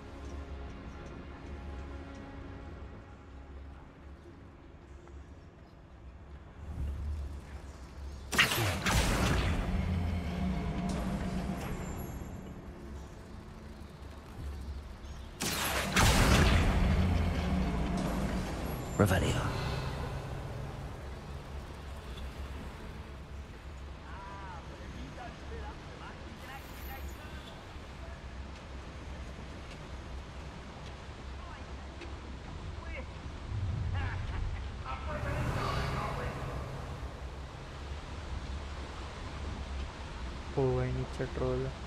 S6: Revelio.
S2: ओ भाई नीचे ट्रोल है।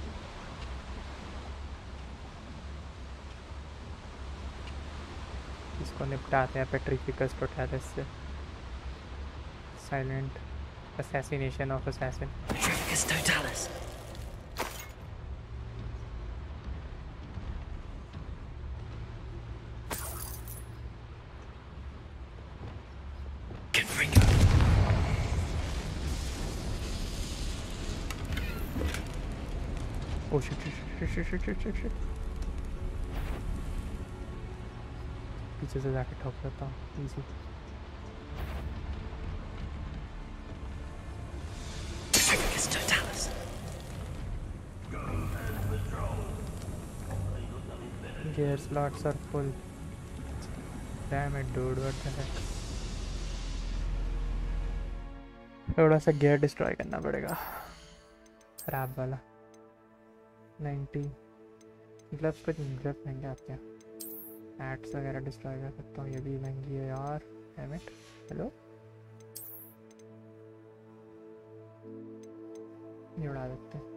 S2: इसको निपटाते हैं पेट्रिफिकस टोटलिस से। Silent assassination of assassin.
S6: Petrificus totalis. Confringo.
S2: Oh shit shit shit shit shit shit shit shit. पीछे से जाके ठोक देता हूँ easy.
S6: Totalis.
S2: Gear slots are full. Damn it, dude! What the heck? थोड़ा सा gear destroy करना पड़ेगा. खराब वाला. ninety. Gloves कुछ gloves महंगे आते हैं. Hats वगैरह destroy कर सकता हूँ. ये भी महंगी है यार. Damn it. Hello? ये उड़ा देते हैं.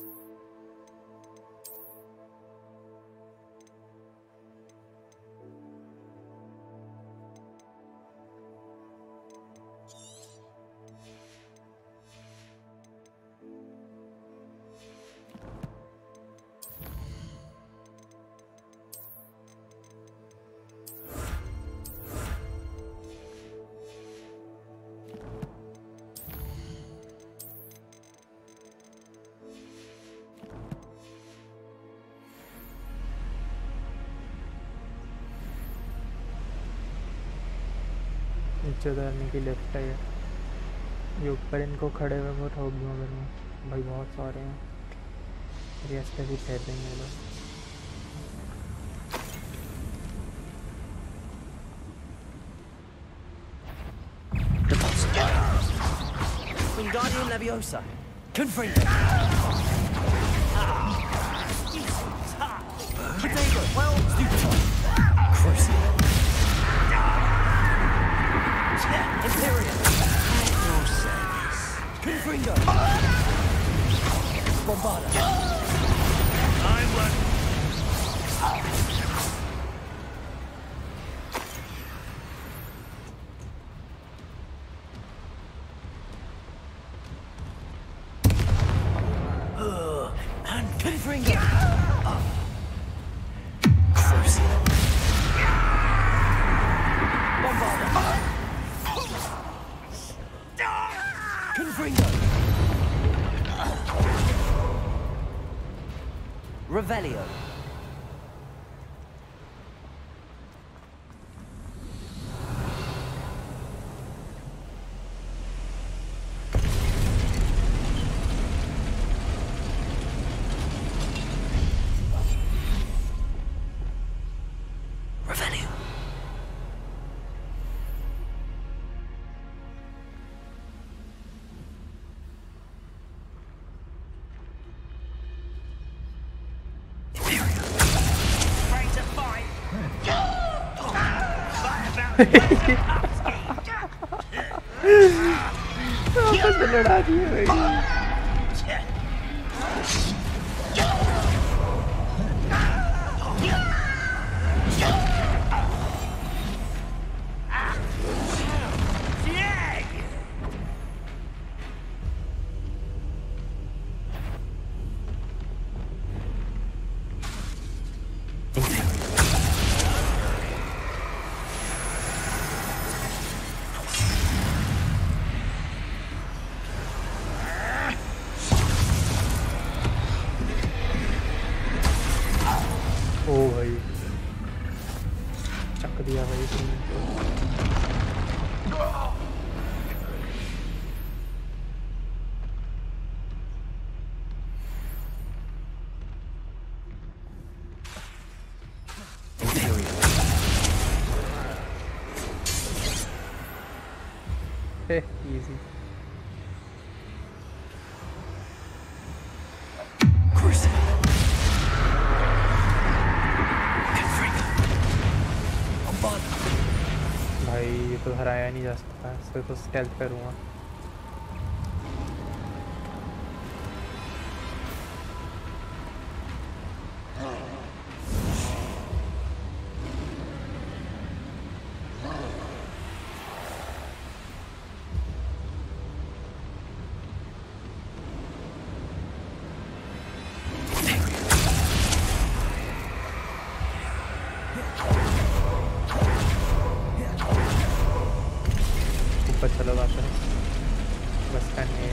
S2: नीचे उतरने की लिफ्ट है ये ऊपर इनको खड़े हुए वो ठोक दूँ अगर मैं भाई बहुत सारे हैं रियास्ते भी फेर देंगे लोग
S6: Wingardium Leviosa. Confringo. Potato. Well, stupid. Crucible. Imperium. At your service. Confringo. Bombarda. I won. And Confringo. Crucible. Bombarda. Confringo. Revelio. Revelio.
S2: आपस में लड़ा दिए भाई ओ भाई चक दिया भाई इसने हे इजी भाई ये तो हराया नहीं जा सकता इससे तो स्टेल्थ करूँगा ऊपर चलो वापस बस करने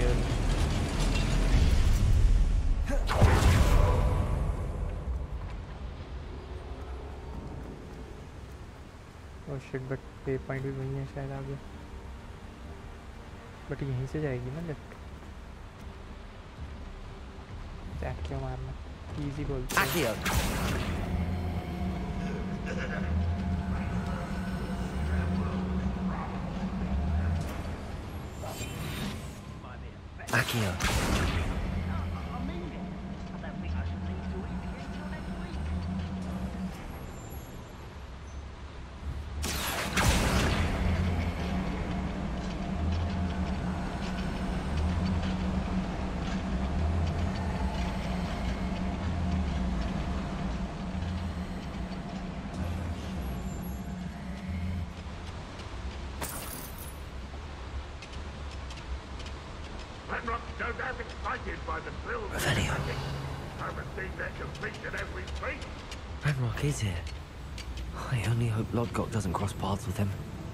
S2: और शिट बट पे पॉइंट भी वही है शायद आगे बट यहीं से जाएगी ना लिफ्ट टैप क्यों मारना इजी बोलते हैं
S6: Akio.
S5: Don't have excited by the thrill.
S6: Revelio.
S5: Haven't seen their complete at every street.
S6: Ranrock is here. I only hope Lodgok doesn't cross paths with him.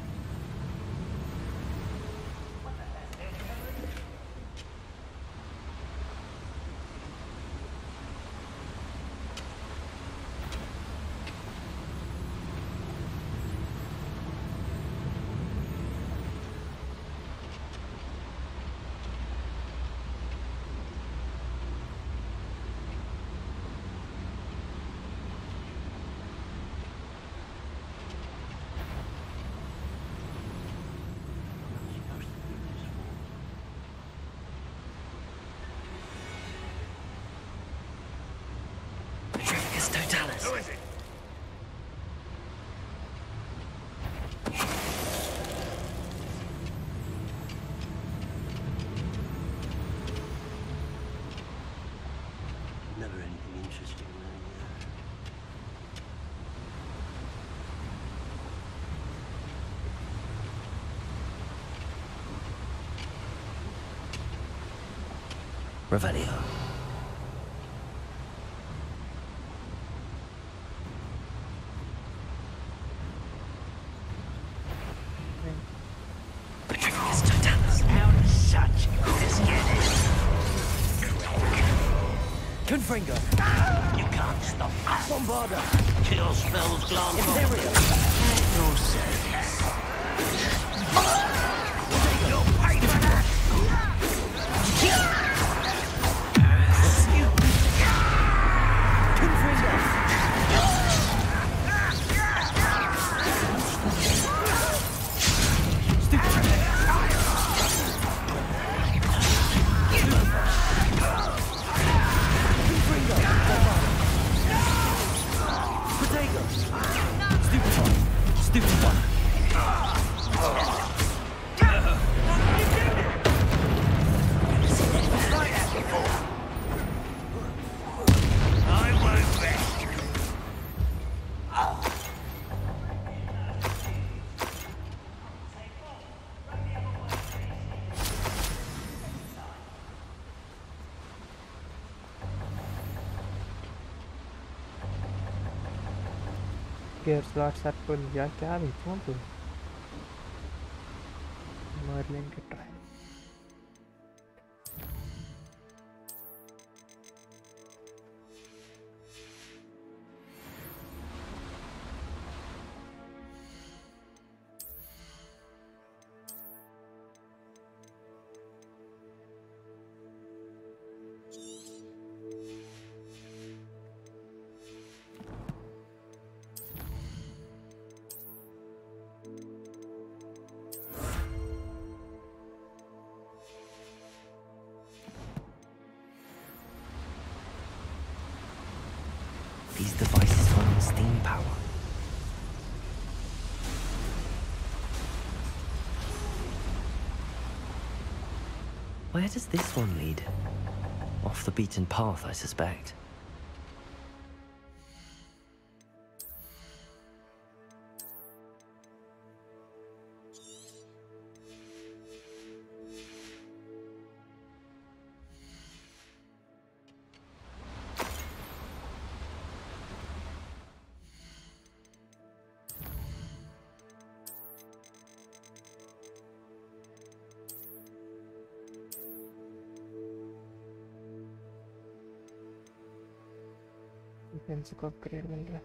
S6: Totalis.
S5: Who is it?
S10: Never anything interesting around here.
S6: Revelio. Patricius Totalis.
S4: Found such biscuit.
S6: Confringo.
S4: You can't stop us.
S6: Bombarda.
S4: Kill spells glance.
S6: Imperial.
S4: No sense. You'll pay for that.
S2: Gear slot set को लिया क्या बेचूं तो Merlin के try
S6: These devices hold steam power. Where does this one lead? Off the beaten path, I suspect.
S2: इनसे को upgrade मिल रहा है।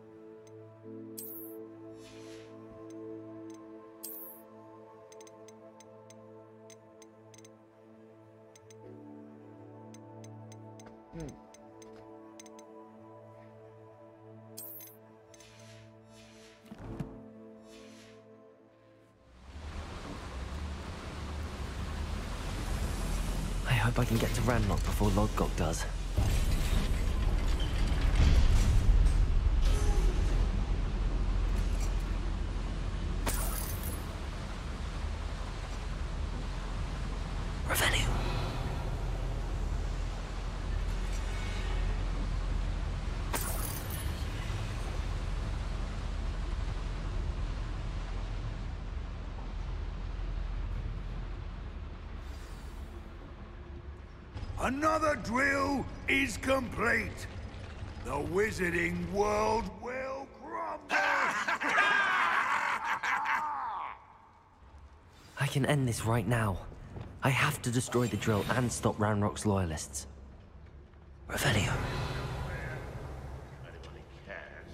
S6: I hope I can get to Ranrock before Lodgok does. Revelio.
S5: Another drill is complete. The wizarding world will crumble.
S6: I can end this right now. I have to destroy the drill and stop Ranrock's loyalists. Revelio.
S5: Anybody cares?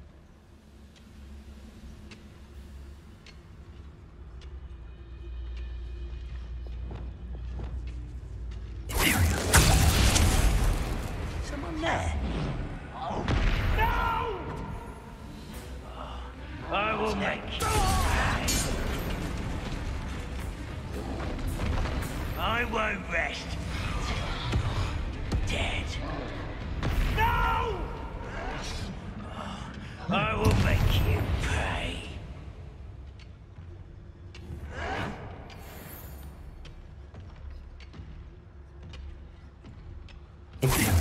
S4: Someone there?
S5: No!
S4: I will make you. I won't rest. Dead.
S5: No!
S4: I will make you pay.
S6: Imperial.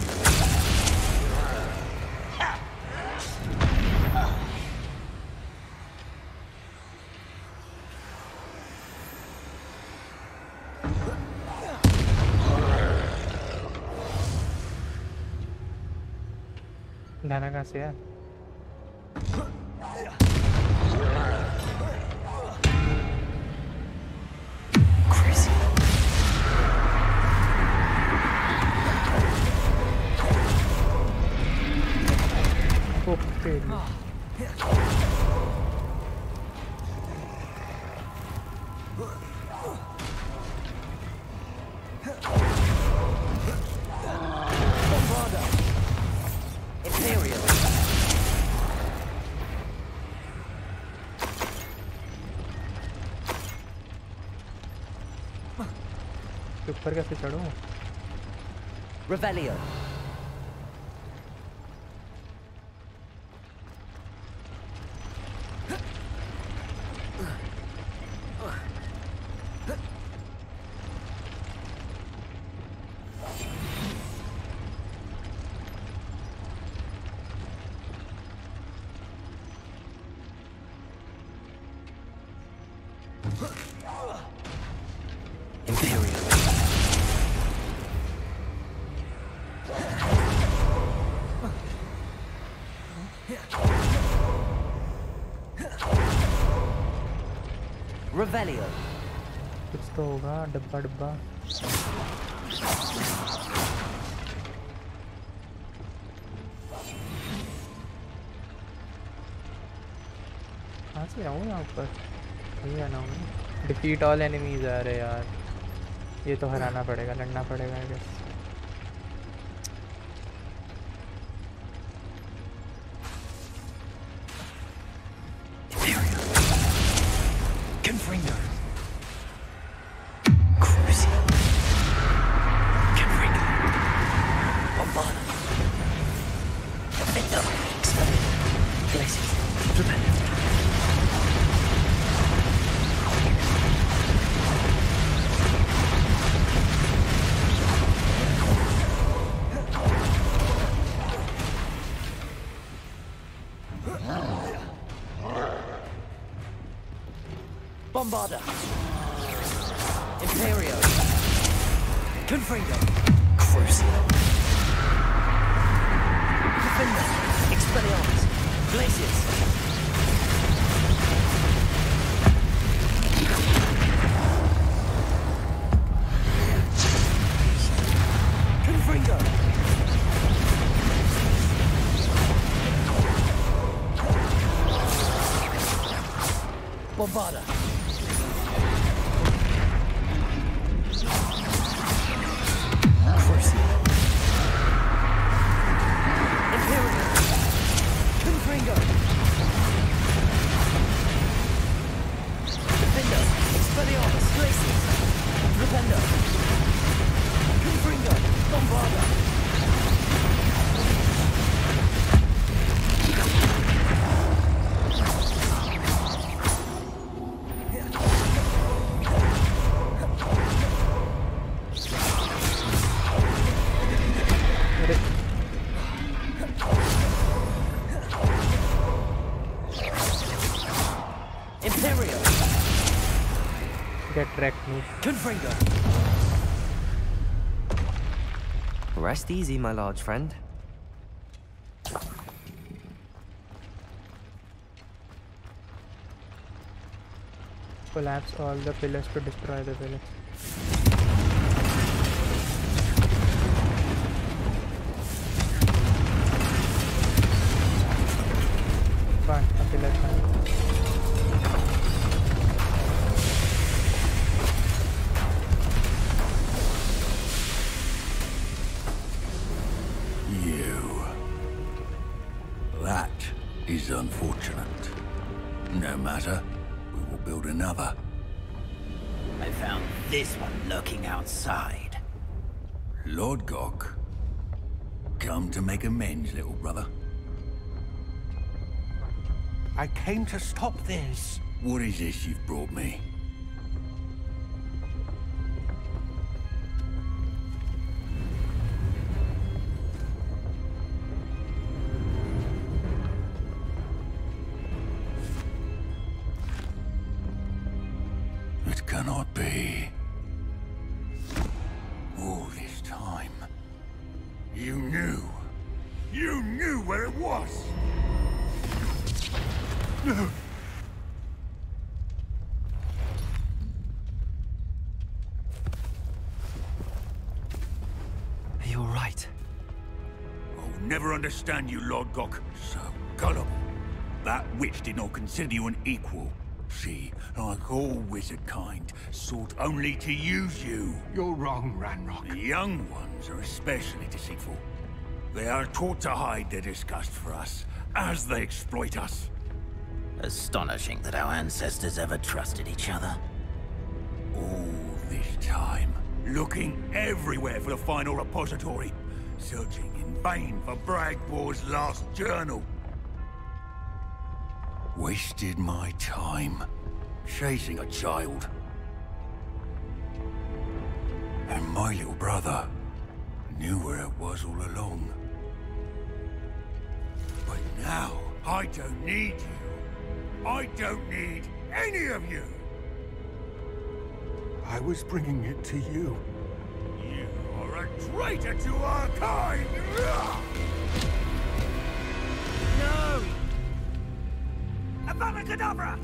S2: लाना कहाँ से यार? ऊपर कैसे चढ़ूं?
S6: Revelio. Revelio.
S2: कुछ तो होगा डब्बा डब्बा। कहाँ से आऊँ यहाँ ऊपर? कहीं आना होगा। डिफीट ऑल एनिमीज आ रहे यार। ये तो हराना पड़ेगा, लड़ना पड़ेगा I guess.
S6: Confringo. Crucio. Confringo. Bombarda. Defender. Expelliarmus. Glacius. Repellent. Bombarda. Imperio. Confringo. Crucio. Defender. Expelliarmus. Glacius. Confringo. Bombarda. Crucio. Imperial. Confringo. Defender. Expelliarmus. Glacius. Rependo. Confringo. Bombarda. Imperial.
S2: Get wrecked, me.
S6: Confringo. Rest easy, my large friend.
S2: Collapse all the pillars to destroy the village. Fine, a pillar fine.
S11: You. That is unfortunate. No matter. We will build another.
S4: I found this one lurking outside.
S11: Lord Gok. Come to make amends, little brother.
S10: I came to stop this.
S11: What is this you've brought me? It cannot be. All this time, you knew. You knew where it was. No.
S6: Are you all right?
S11: I'll never understand you, Lord Gok. So gullible. That witch did not consider you an equal. She, like all wizard kind, sought only to use you.
S10: You're wrong, Ranrock.
S11: The young ones are especially deceitful. They are taught to hide their disgust for us, as they exploit us.
S4: Astonishing that our ancestors ever trusted each other.
S11: All this time, looking everywhere for the final repository, searching in vain for Bragbor's last journal. Wasted my time, chasing a child. And my little brother knew where it was all along. But now, I don't need you. I don't need any of you.
S10: I was bringing it to you.
S11: You are a traitor to our kind!
S4: No! Avada Kedavra!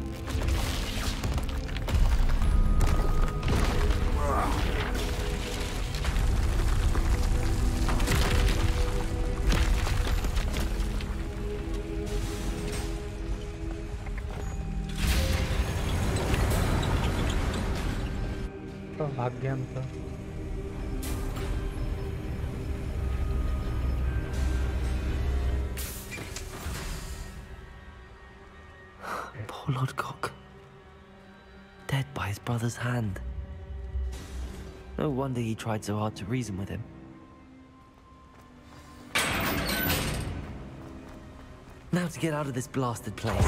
S2: तो भाग गया हम तो
S6: Poor Lord Gok. Dead by his brother's hand. No wonder he tried so hard to reason with him. Now to get out of this blasted place.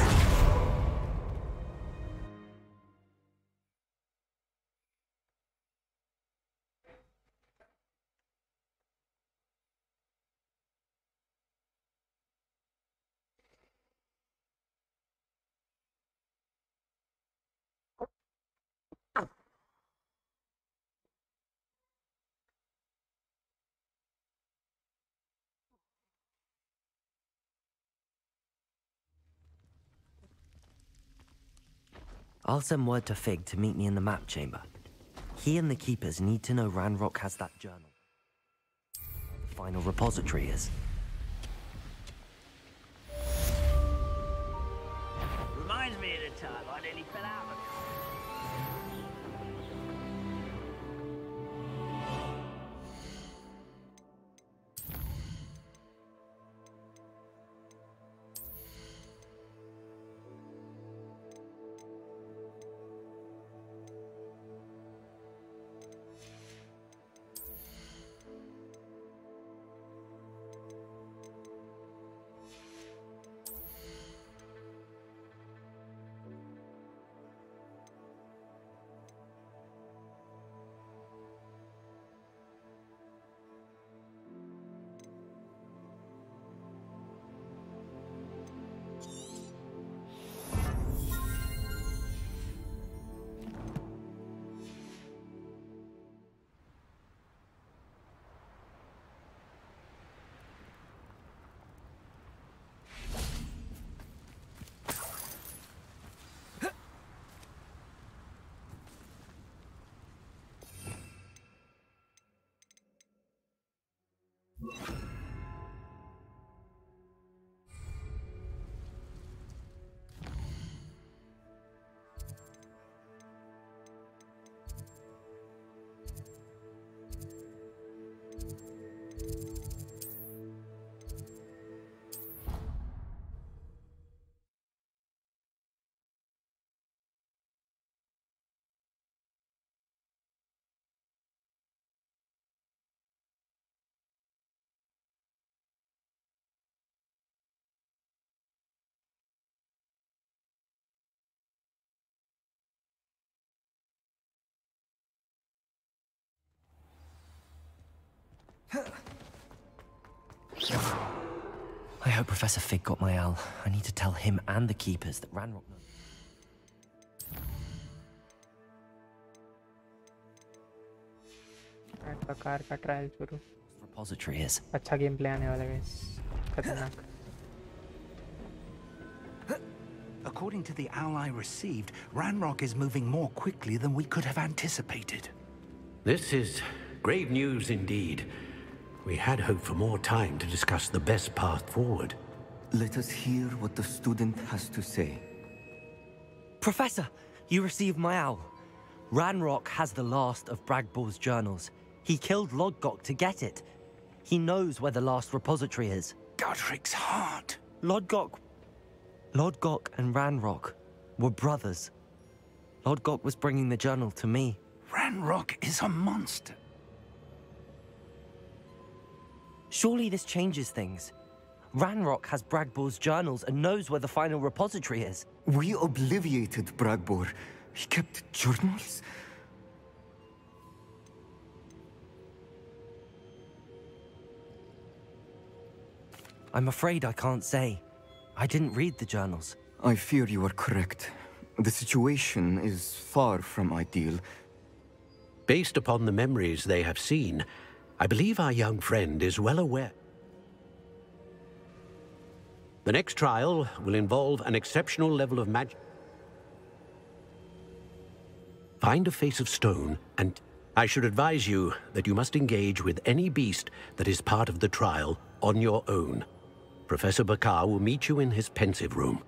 S6: I'll send word to Fig to meet me in the map chamber. He and the Keepers need to know Ranrock has that journal. The final repository is.
S4: Reminds me of the time I nearly nearly fell out of it.
S6: I hope Professor Fig got my owl. I need to tell him and the Keepers that Ranrock knows.
S2: Car का trial शुरू.
S6: Repository is.
S2: अच्छा game play आने वाला है. खतरनाक.
S10: According to the owl I received, Ranrock is moving more quickly than we could have anticipated.
S12: This is grave news indeed. We had hoped for more time to discuss the best path forward.
S13: Let us hear what the student has to say.
S6: Professor, you received my owl. Ranrock has the last of Bragbor's journals. He killed Lodgok to get it. He knows where the last repository is.
S10: Godric's heart.
S6: Lodgok... Lodgok and Ranrock were brothers. Lodgok was bringing the journal to me.
S10: Ranrock is a monster.
S6: Surely this changes things. Ranrock has Bragbor's journals and knows where the final repository is.
S13: We obliviated Bragbor. He kept journals?
S6: I'm afraid I can't say. I didn't read the journals.
S13: I fear you are correct. The situation is far from ideal.
S12: Based upon the memories they have seen, I believe our young friend is well aware. The next trial will involve an exceptional level of magic. Find a face of stone, and I should advise you that you must engage with any beast that is part of the trial on your own. Professor Bakar will meet you in his pensive room.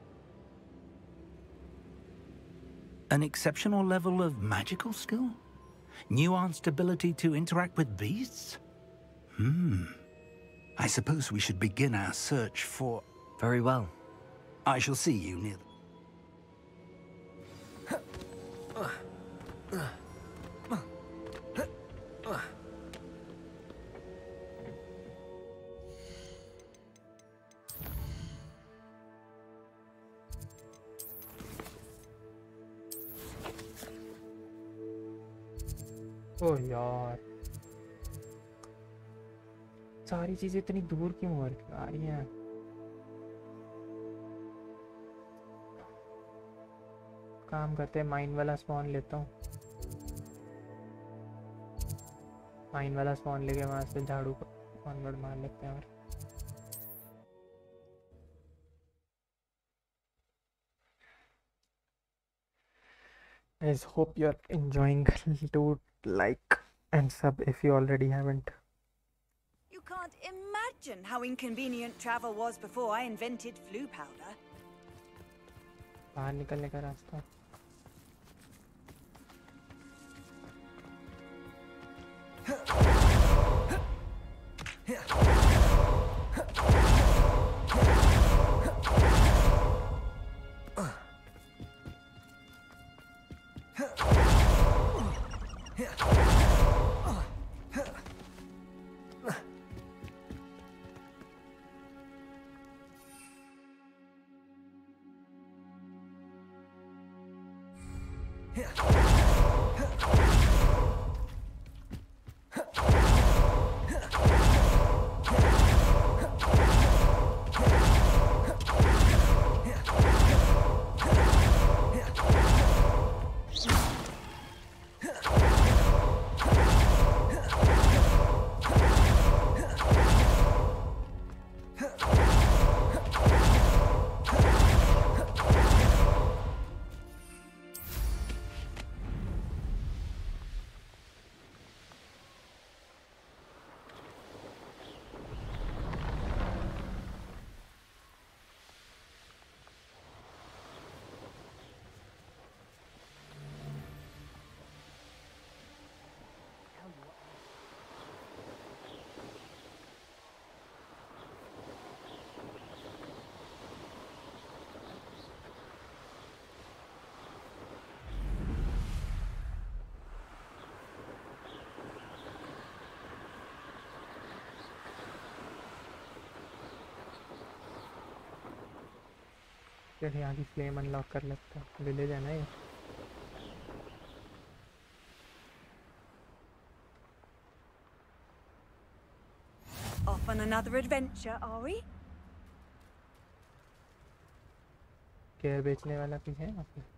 S10: An exceptional level of magical skill? Nuanced ability to interact with beasts? Hmm. I suppose we should begin our search for...
S6: Very well.
S10: I shall see you near...
S2: ओह यार सारी चीजें इतनी दूर क्यों हो आ रही हैं काम करते हैं माइन वाला स्पॉन लेता हूँ माइन वाला स्पॉन लेके वहां से झाड़ू को ऑनवर्ड मार लेते हैं और guys hope you're enjoying. Do like and sub if you already haven't.
S3: You can't imagine how inconvenient travel was before I invented flu powder.
S2: बाहर निकलने का रास्ता फिर यहाँ की फ्लेम अनलॉक कर लेता है। विलेज है ना ये।
S3: Off on another adventure, are we?
S2: Gear बेचने वाला भी है यहाँ पे।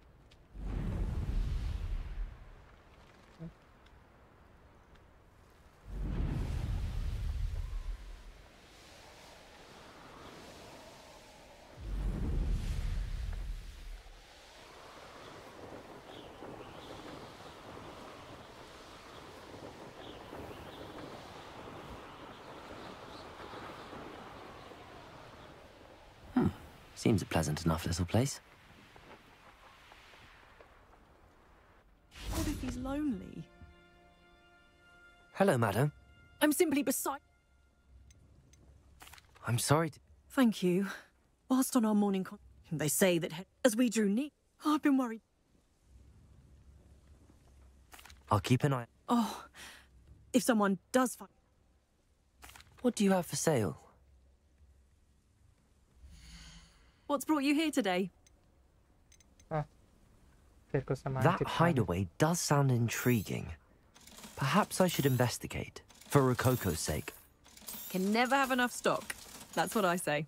S6: Seems a pleasant enough little place.
S14: What if he's lonely?
S6: Hello, madam.
S14: I'm simply beside...
S6: I'm sorry to...
S14: Thank you. Whilst on our morning con... They say that he- as we drew near... I've been worried.
S6: I'll keep an eye...
S14: Oh, if someone does find...
S6: What do you have for sale?
S14: What's brought you here today?
S6: That hideaway does sound intriguing. Perhaps I should investigate, for Rococo's sake.
S14: Can never have enough stock. That's what I say.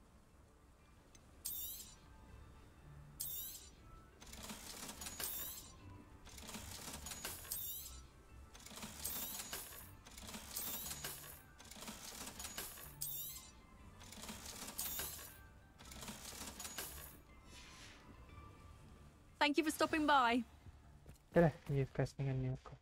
S14: Thank you for stopping by.
S2: चले ये कैसे नहीं करनी आपको।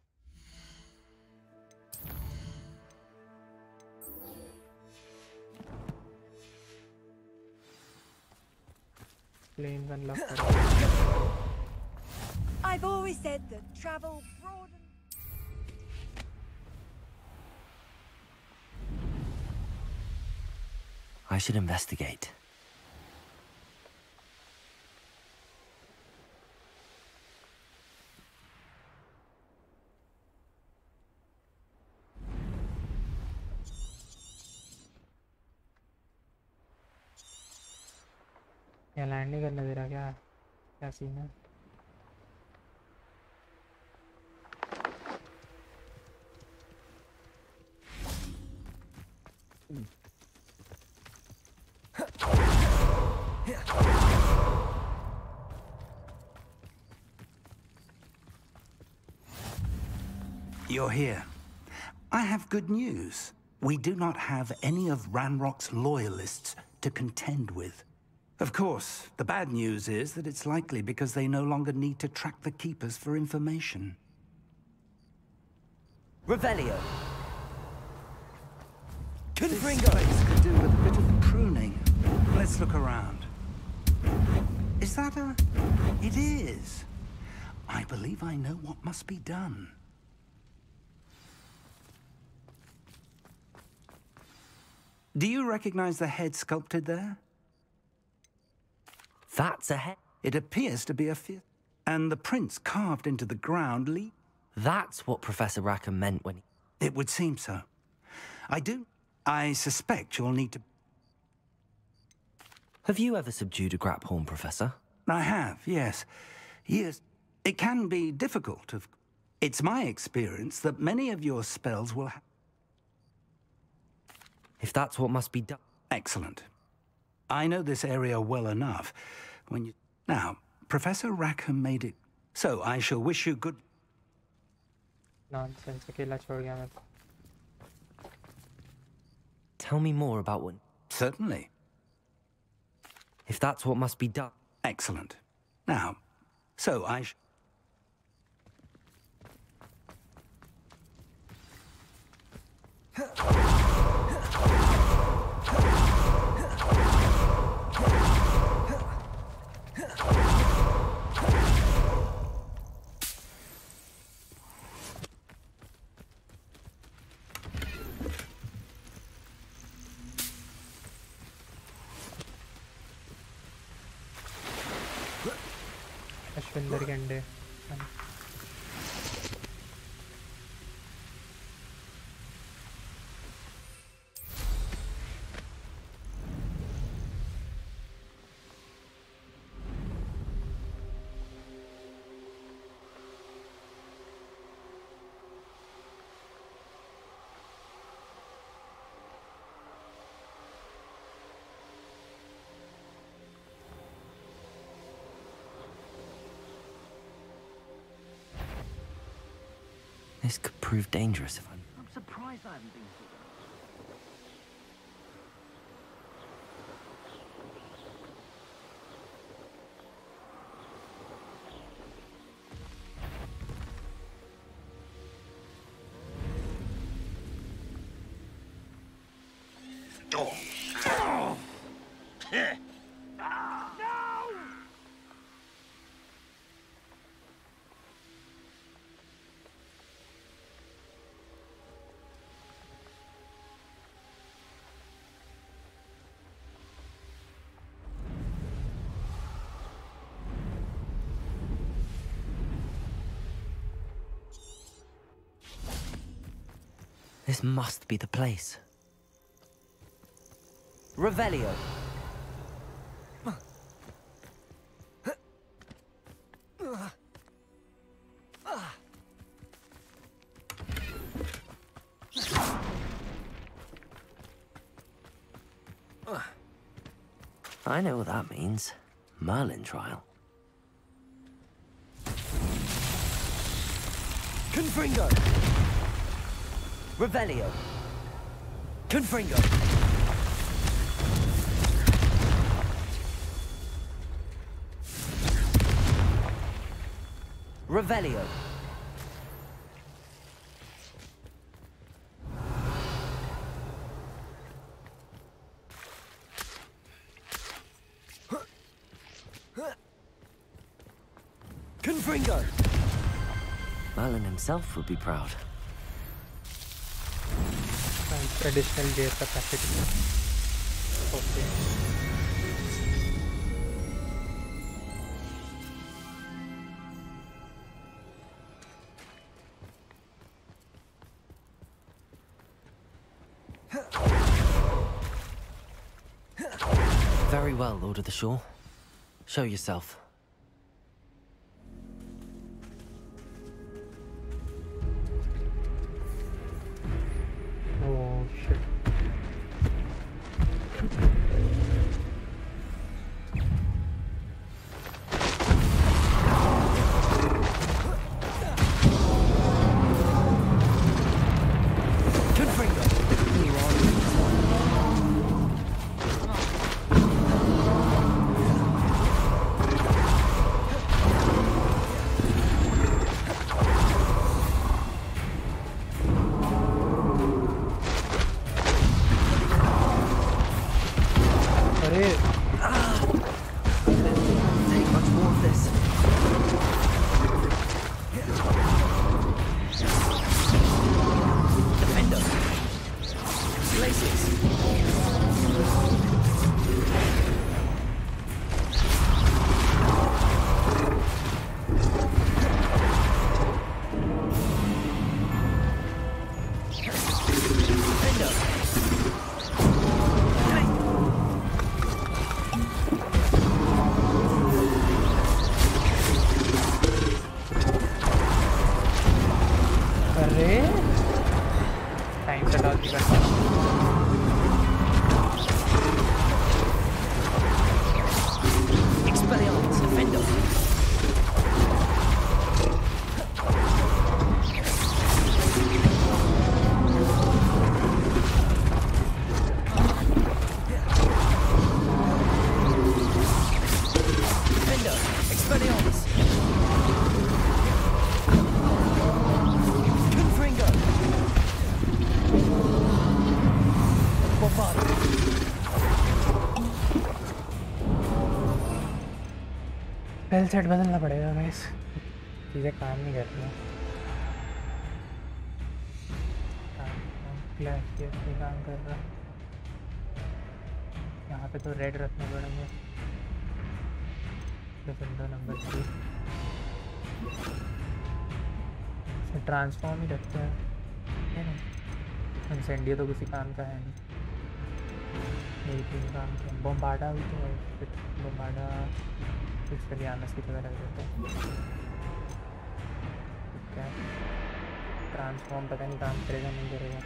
S2: Plane unlock करो।
S3: I've always said that travel broaden.
S6: I should investigate.
S2: यहाँ land नहीं करने दे रहा क्या? क्या सीन है?
S10: You're here. I have good news. We do not have any of Ranrock's loyalists to contend with. Of course, the bad news is that it's likely because they no longer need to track the Keepers for information.
S6: Revelio.
S10: This place could do with a bit of pruning. Let's look around. Is that a... It is. I believe I know what must be done. Do you recognize the head sculpted there?
S6: That's a head.
S10: It appears to be a fifth. And the prints carved into the ground lead.
S6: That's what Professor Rackham meant when he...
S10: It would seem so. I do. I suspect you'll need to...
S6: Have you ever subdued a Graphorn, Professor?
S10: I have, yes. Yes. It can be difficult. Of... It's my experience that many of your spells will have...
S6: If that's what must be done...
S10: Excellent. I know this area well enough. When you... Now, Professor Rackham made it... So, I shall wish you good...
S2: Nonsense. अकेला छोड़ गया मेरे को.
S6: Tell me more about what...
S10: Certainly.
S6: If that's what must be done...
S10: Excellent. Now, so I sh...
S2: Ashwinder के अंडे.
S6: This could prove dangerous if I'm...
S4: I'm surprised I haven't been through
S6: This must be the place. Revelio. I know what that means. Merlin trial. Confringo! Revelio. Confringo. Revelio. Confringo. Merlin himself would be proud.
S2: Additional gear capacity. Okay.
S6: Very well, Lord of the Shore. Show yourself.
S2: Oh shit. अरे time से dodge भी करता है।
S6: Expelliarmus, defender. Defender, Expelliarmus. Confringo. Bombard.
S2: Spell set बदलना पड़ेगा guys, चीज़ें काम नहीं करती हैं। क्लैश ये काम कर रहा है, यहाँ पे तो रेड रखने पड़ेंगे। डिफेंडर नंबर थ्री ट्रांसफॉर्म ही रखते हैं, है ना? इंसेंडियो तो किसी काम का है नहीं, यही तीन काम के। बम्बार्डा भी तो है, बम्बार्डा एक्सपेलियार्मस की तरह रख देते हैं। ठीक है, ट्रांसफॉर्म पता नहीं काम करेगा नहीं करेगा।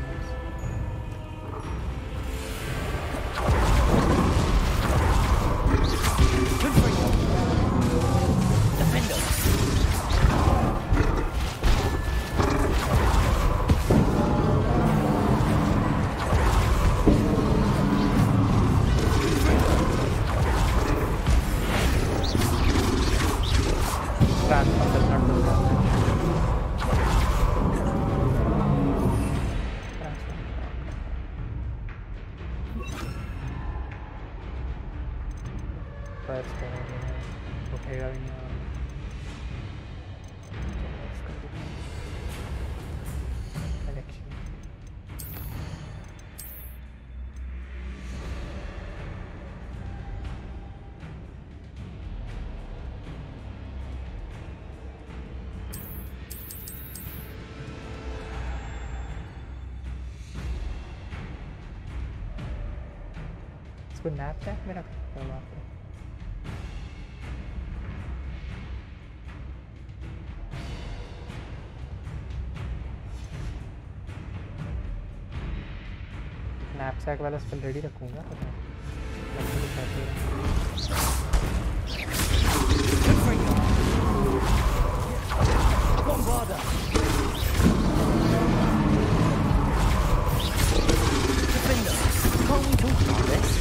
S2: इसको नैपसैक में रख सकते हो वहाँ पे। नैपसैक वाला स्पेल रेडी रखूँगा तो
S6: Can't we talk about this?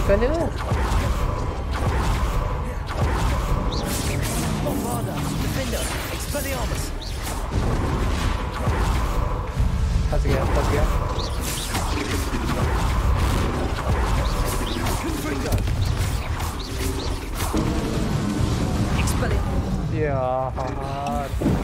S2: Expelliarmus.
S6: Bombarda, Defender, Expelliarmus.
S2: फंस गया फंस गया
S6: Confringo. Expelliarmus.
S2: यार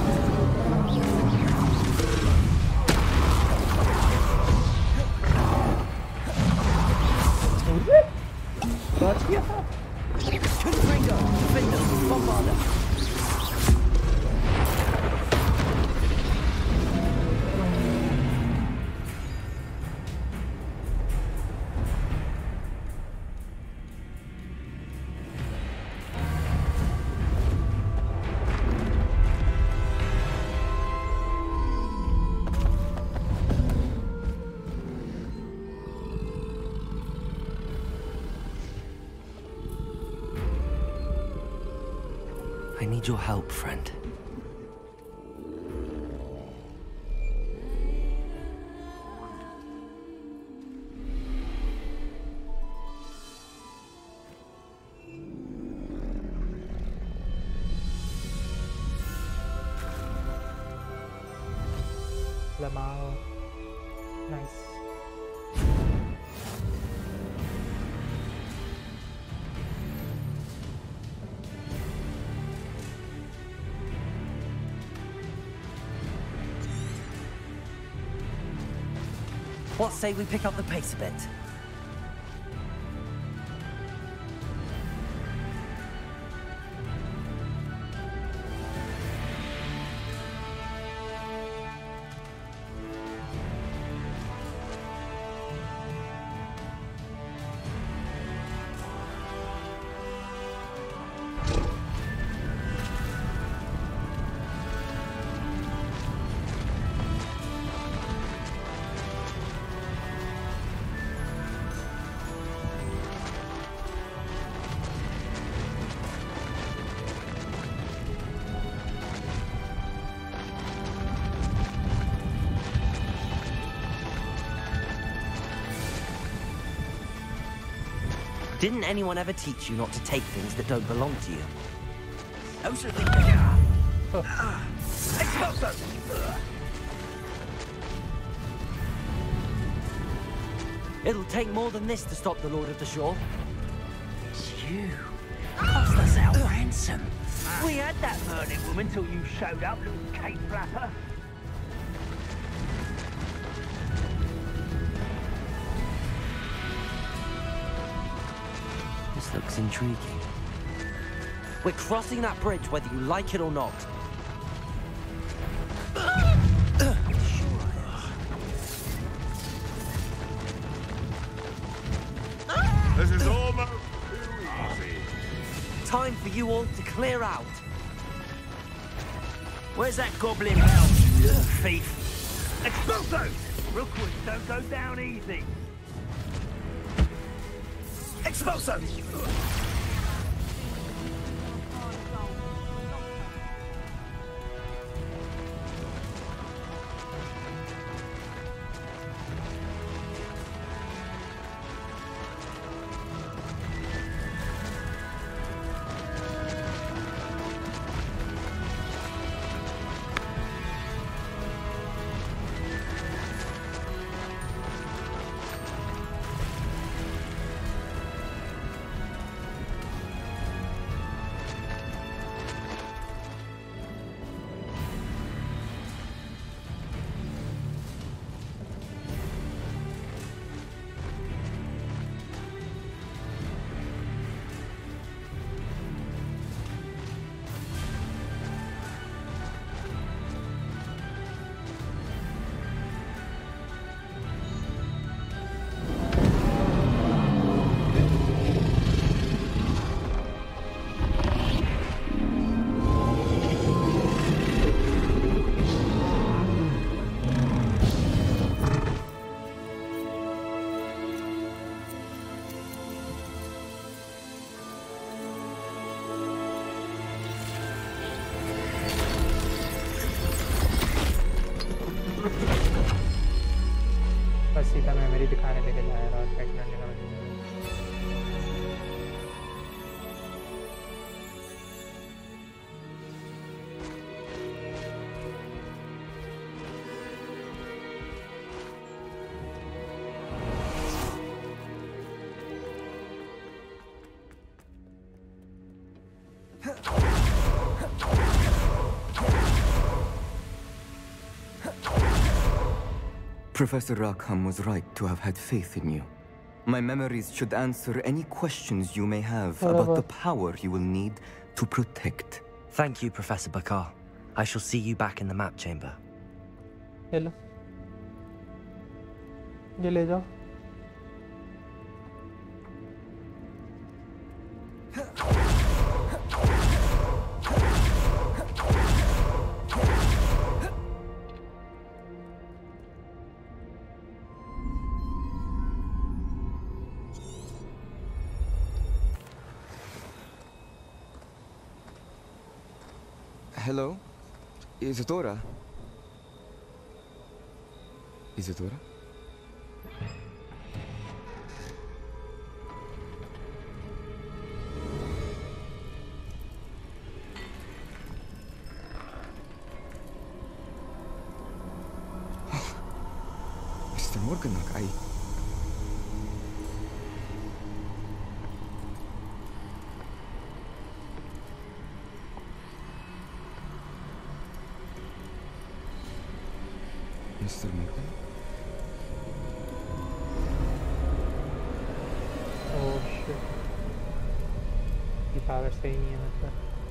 S2: बच गया
S6: Confringo, Defender, Bombarda. I need your help, friend.
S2: Lamau. Nice.
S6: What say we pick up the pace a bit? Didn't anyone ever teach you not to take things that don't belong to you? It'll take more than this to stop the Lord of the Shore.
S4: It's you. Cost us our ransom. We had that burning woman till you showed up, little cape flapper.
S6: This looks intriguing. We're crossing that bridge whether you like it or not.
S5: This is almost too easy.
S6: Time for you all to clear out.
S4: Where's that goblin bell, you little thief? Expulsos! Rookwoods don't go down easy. Expulsos!
S2: बस सीधा memory दिखाने लेके जाया और बैठने लगा।
S13: Professor Rackham was right to have had faith in you. My memories should answer any questions you may have about the power you will need to protect.
S6: Thank you, Professor Bakar. I shall see you back in the map chamber.
S2: Hello. ये ले जाओ.
S13: Hello? Isadora? Isadora? Mister Morganach, I... Mister Morgan?
S2: Oh shit. The power से ही है मतलब.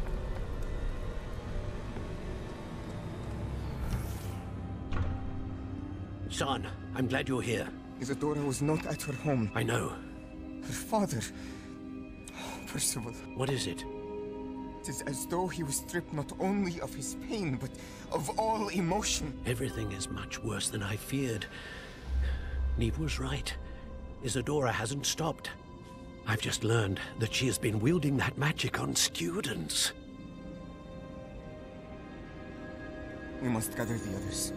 S12: Son, I'm glad you're here.
S13: Isadora was not at her home.
S12: I know.
S13: Her father... Oh, Percival.
S12: What is it?
S13: It is as though he was stripped not only of his pain, but of all emotion.
S12: Everything is much worse than I feared. Neve was right. Isadora hasn't stopped. I've just learned that she has been wielding that magic on students.
S13: We must gather the others.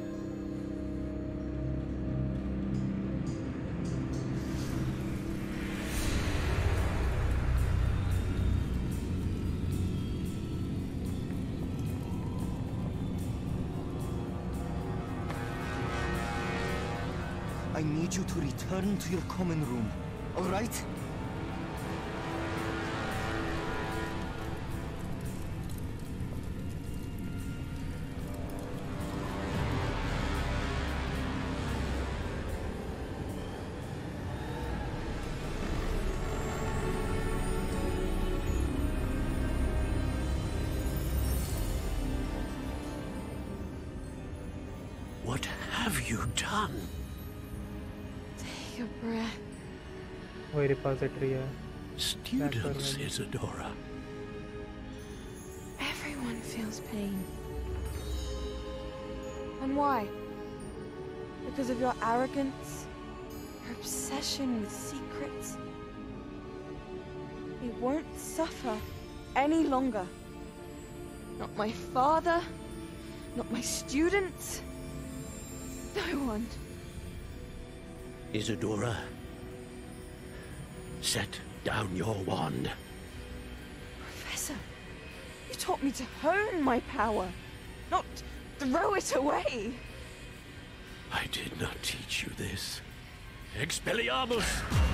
S13: I need you to return to your common room, all right?
S12: What have you done?
S9: Take a breath.
S2: वही repository है.
S12: Students, Isadora.
S9: Everyone feels pain. And why? Because of your arrogance? Your obsession with secrets? We won't suffer any longer. Not my father, not my students, no one.
S12: Isadora, set down your wand.
S9: Professor, you taught me to hone my power, not throw it away.
S12: I did not teach you this. Expelliarmus!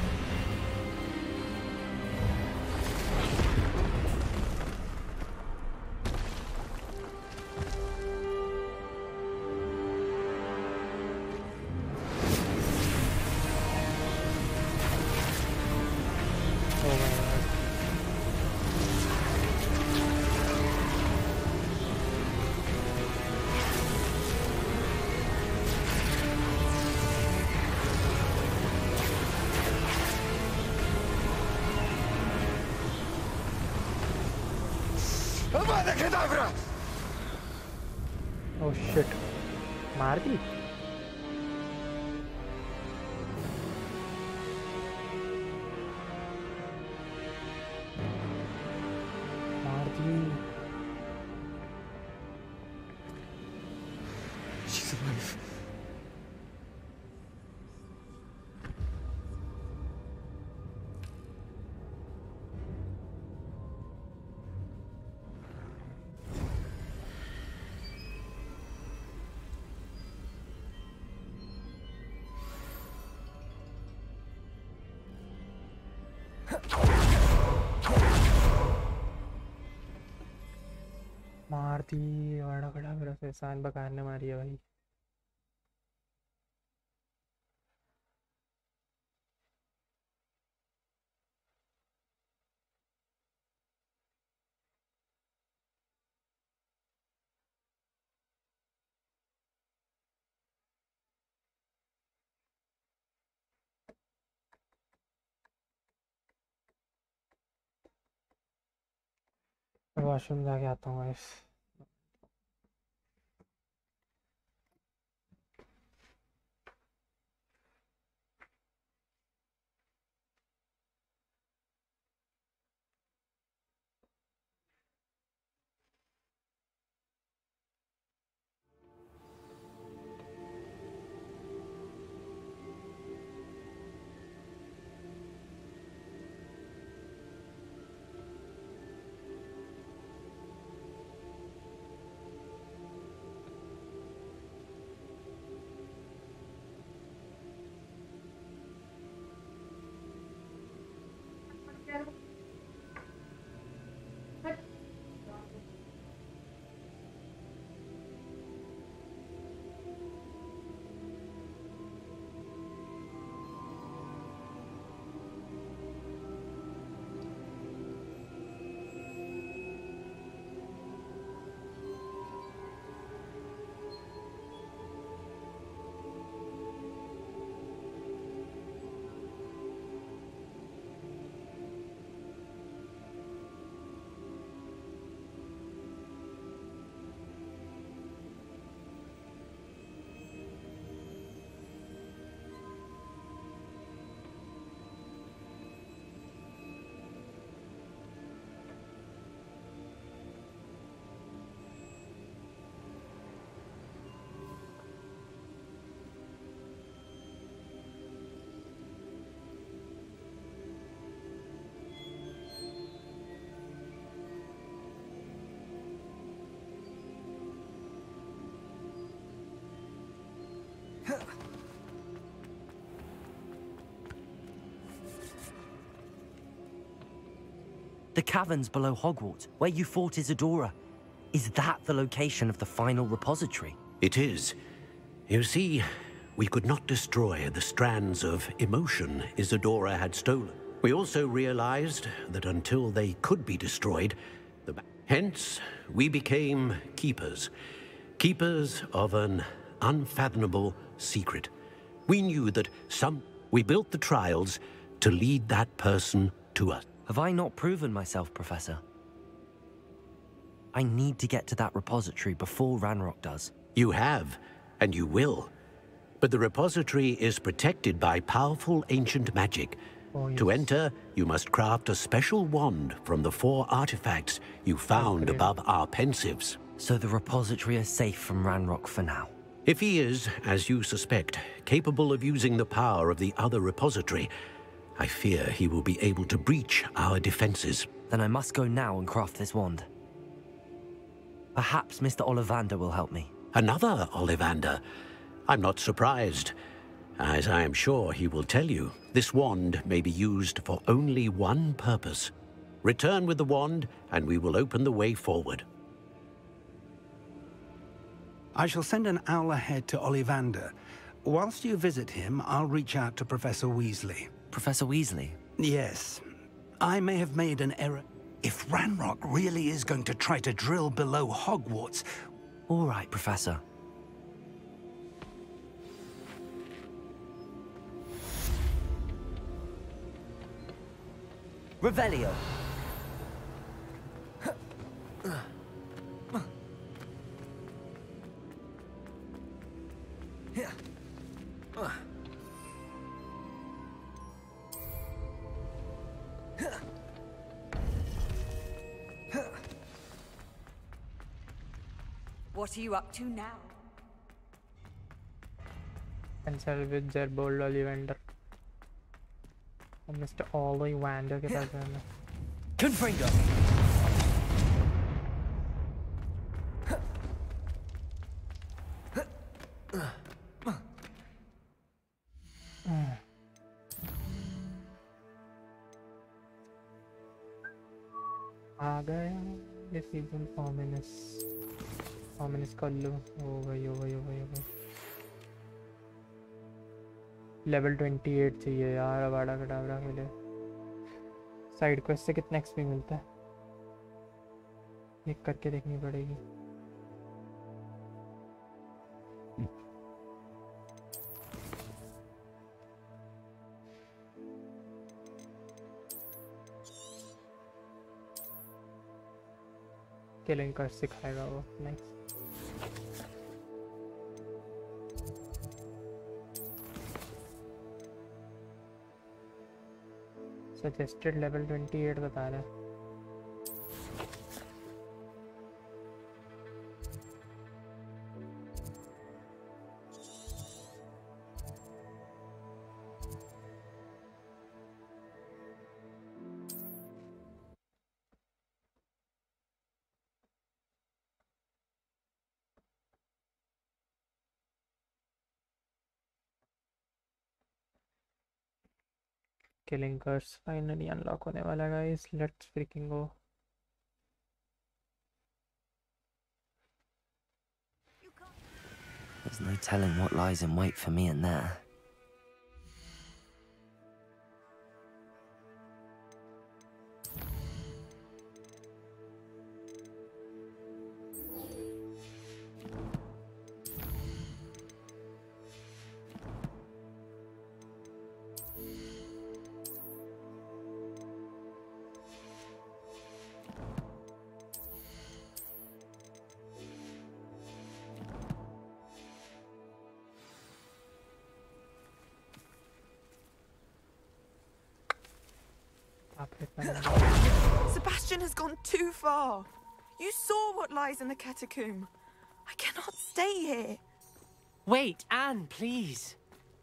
S2: Oh shit. मार दी. मार दी.
S13: She's alive.
S2: मार दी. बड़ा खड़ा मेरा एहसान बकार ने मारी है भाई. वॉशरूम जाके आता हूँ guys.
S6: The caverns below Hogwarts, where you fought Isadora. Is that the location of the final repository?
S12: It is. You see, we could not destroy the strands of emotion Isadora had stolen. We also realized that until they could be destroyed, the... hence we became keepers. Keepers of an unfathomable secret. We knew that some... We built the trials to lead that person to us.
S6: Have I not proven myself, Professor? I need to get to that repository before Ranrock does.
S12: You have, and you will. But the repository is protected by powerful ancient magic.
S2: Oh, yes.
S12: To enter, you must craft a special wand from the four artifacts you found
S2: Okay.
S12: above our pensives.
S6: So the repository is safe from Ranrock for now.
S12: If he is, as you suspect, capable of using the power of the other repository, I fear he will be able to breach our defenses.
S6: Then I must go now and craft this wand. Perhaps Mister Ollivander will help me.
S12: Another Ollivander? I'm not surprised. As I am sure he will tell you, this wand may be used for only one purpose. Return with the wand, and we will open the way forward.
S10: I shall send an owl ahead to Ollivander. Whilst you visit him, I'll reach out to Professor Weasley.
S6: Professor Weasley?
S10: Yes. I may have made an error. If Ranrock really is going to try to drill below Hogwarts...
S6: All right, Professor. Revelio.
S3: What are you up to now?
S2: Consult with Gerbold Ollivander. और Mr Ollivander के पास जाना.
S6: Confringo.
S2: आ गया ये season ominous ominous कर लो हो गई हो गई हो गई हो गई लेवल अट्ठाईस चाहिए यार अबाड़ा कटाबड़ा के लिए साइड क्वेस्ट से कितना एक्सपी मिलता है एक करके देखनी पड़ेगी किलिंग कर सिखाएगा वो। नाइस। सजेस्टेड लेवल अट्ठाईस बता रहा है। Killing curse finally unlock होने वाला guys. Let's freaking go.
S6: There's no telling what lies in wait for me in there.
S9: Sebastian has gone too far. You saw what lies in the catacomb. I cannot stay here.
S15: Wait, Anne, please.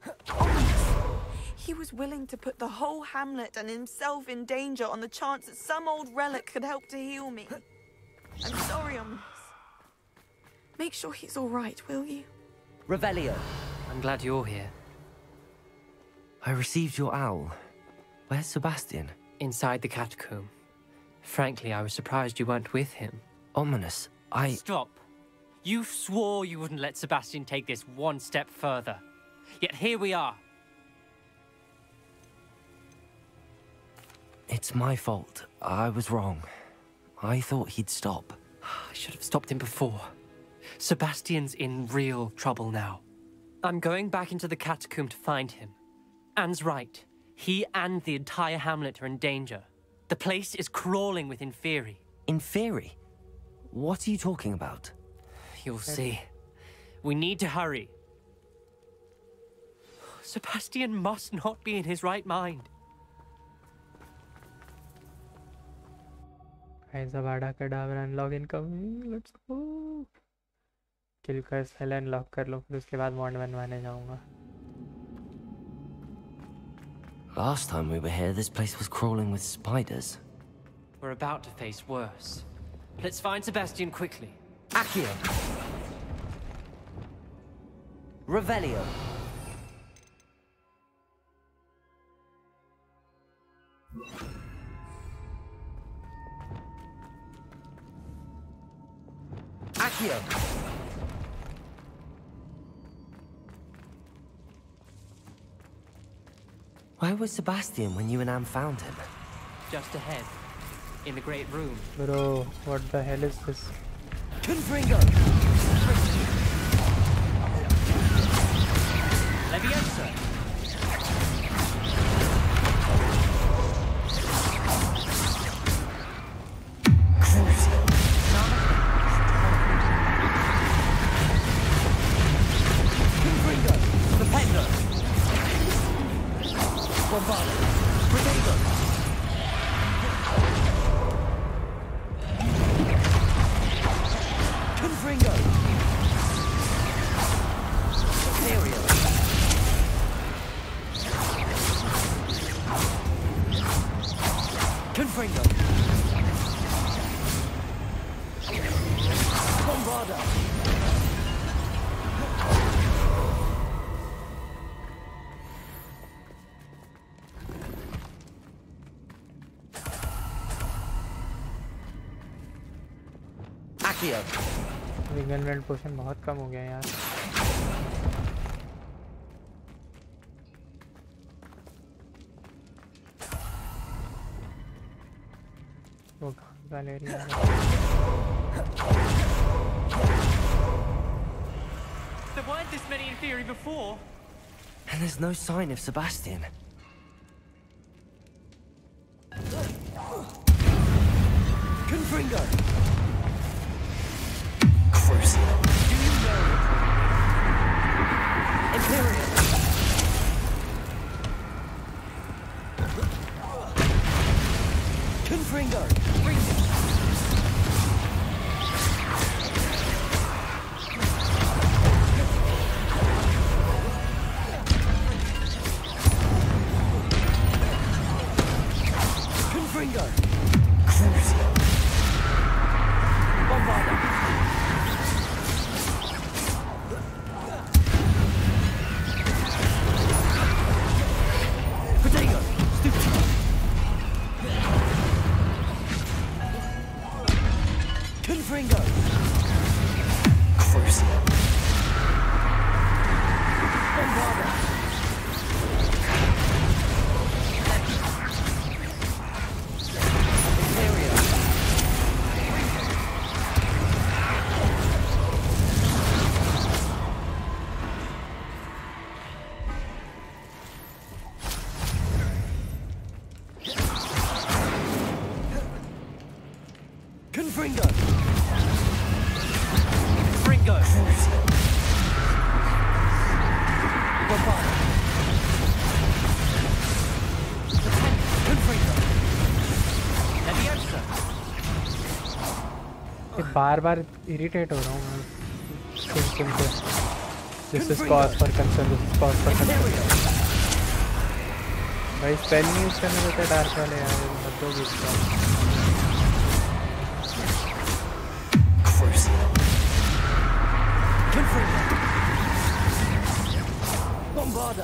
S9: He was willing to put the whole hamlet and himself in danger on the chance that some old relic could help to heal me. I'm sorry, Ominous. Make sure he's all right, will you?
S6: Revelio.
S15: I'm glad you're here.
S6: I received your owl. Where's Sebastian?
S15: Inside the catacomb. Frankly, I was surprised you weren't with him.
S6: Ominous, I...
S15: Stop. You swore you wouldn't let Sebastian take this one step further. Yet here we are.
S6: It's my fault. I was wrong. I thought he'd stop.
S15: I should have stopped him before. Sebastian's in real trouble now. I'm going back into the catacomb to find him. Anne's right. He and the entire hamlet are in danger. The place is crawling with Inferi.
S6: Inferi? What are you talking about?
S15: You'll see. We need to hurry. Sebastian must not be in his right mind.
S2: Guys, Avada Kedavra unlock incoming. Let's go. Kill कर पहले unlock कर लो, फिर उसके बाद mod बनवाने जाऊँगा.
S6: Last time we were here, this place was crawling with spiders.
S15: We're about to face worse. Let's find Sebastian quickly.
S6: Accio! Revelio! Accio! Where was Sebastian when you and Anne found him?
S15: Just ahead, in the great room.
S2: Bro, what the hell is this?
S6: Confringo!
S15: Leviosa!
S6: Confringo! Stupendo! Bombardo! Grenado! Confringo! Imperial! Confringo! Bombardo!
S2: रिगनमेंट पोशन बहुत कम हो गया यार. वो कहाँ ले रही है?
S15: There weren't this many in theory before.
S6: And there's no sign of Sebastian. Confringo!
S7: Confringo! Confringo! Crucio! Bombarda! Protego! Stupid! Confringo! Crucio! Bombarda! Confringo! Confringo! Bombarda! Confringo! Leviosa!
S2: ये बार बार इरिटेट हो रहा हूँ मैं सुन सुन के this is cause for concern this is cause for concern भाई spell नहीं यूज करने देते डार्क वाले यार मत दो बीच का
S7: Bombarda!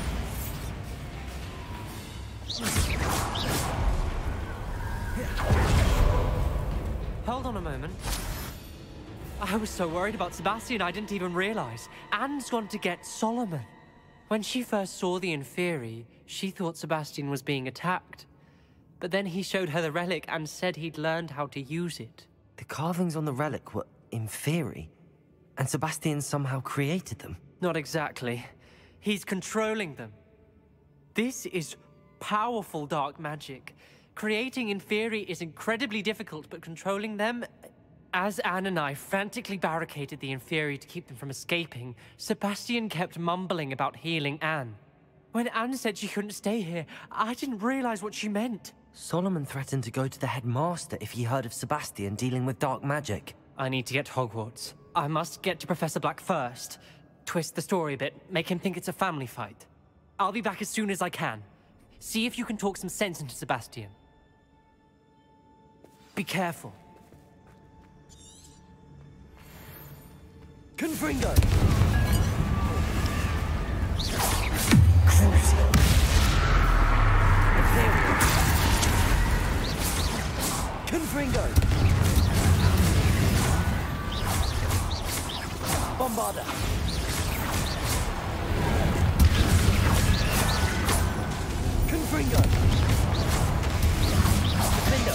S15: Hold on a moment. I was so worried about Sebastian I didn't even realize. Anne's gone to get Solomon. When she first saw the Inferi, she thought Sebastian was being attacked. But then he showed her the relic and said he'd learned how to use it.
S6: The carvings on the relic were Inferi, and Sebastian somehow created them.
S15: Not exactly. He's controlling them. This is powerful dark magic. Creating Inferi is incredibly difficult, but controlling them... As Anne and I frantically barricaded the Inferi to keep them from escaping, Sebastian kept mumbling about healing Anne. When Anne said she couldn't stay here, I didn't realize what she meant.
S6: Solomon threatened to go to the headmaster if he heard of Sebastian dealing with dark magic.
S15: I need to get to Hogwarts. I must get to Professor Black first. Twist the story a bit, make him think it's a family fight. I'll be back as soon as I can. See if you can talk some sense into Sebastian. Be careful.
S7: Confringo! Confringo! Bombarda! Confringo! Defendo!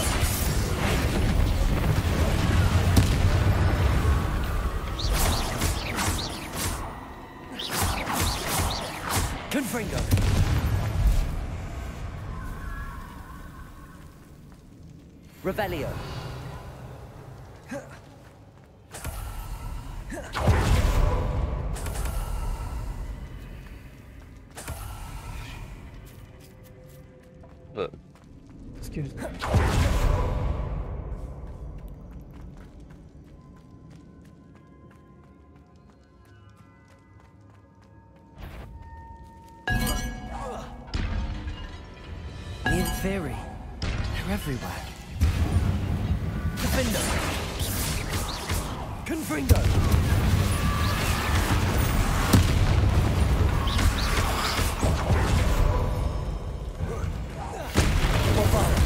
S7: Confringo! Revelio!
S2: Excuse me.
S6: The Inferi. They're everywhere.
S7: Defendo! Confringo! Bombarda!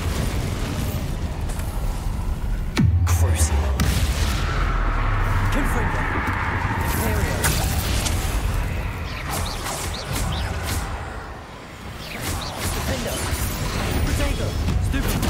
S7: Crucio! Confringo! Imperio! Defendo! Protego! Stupid!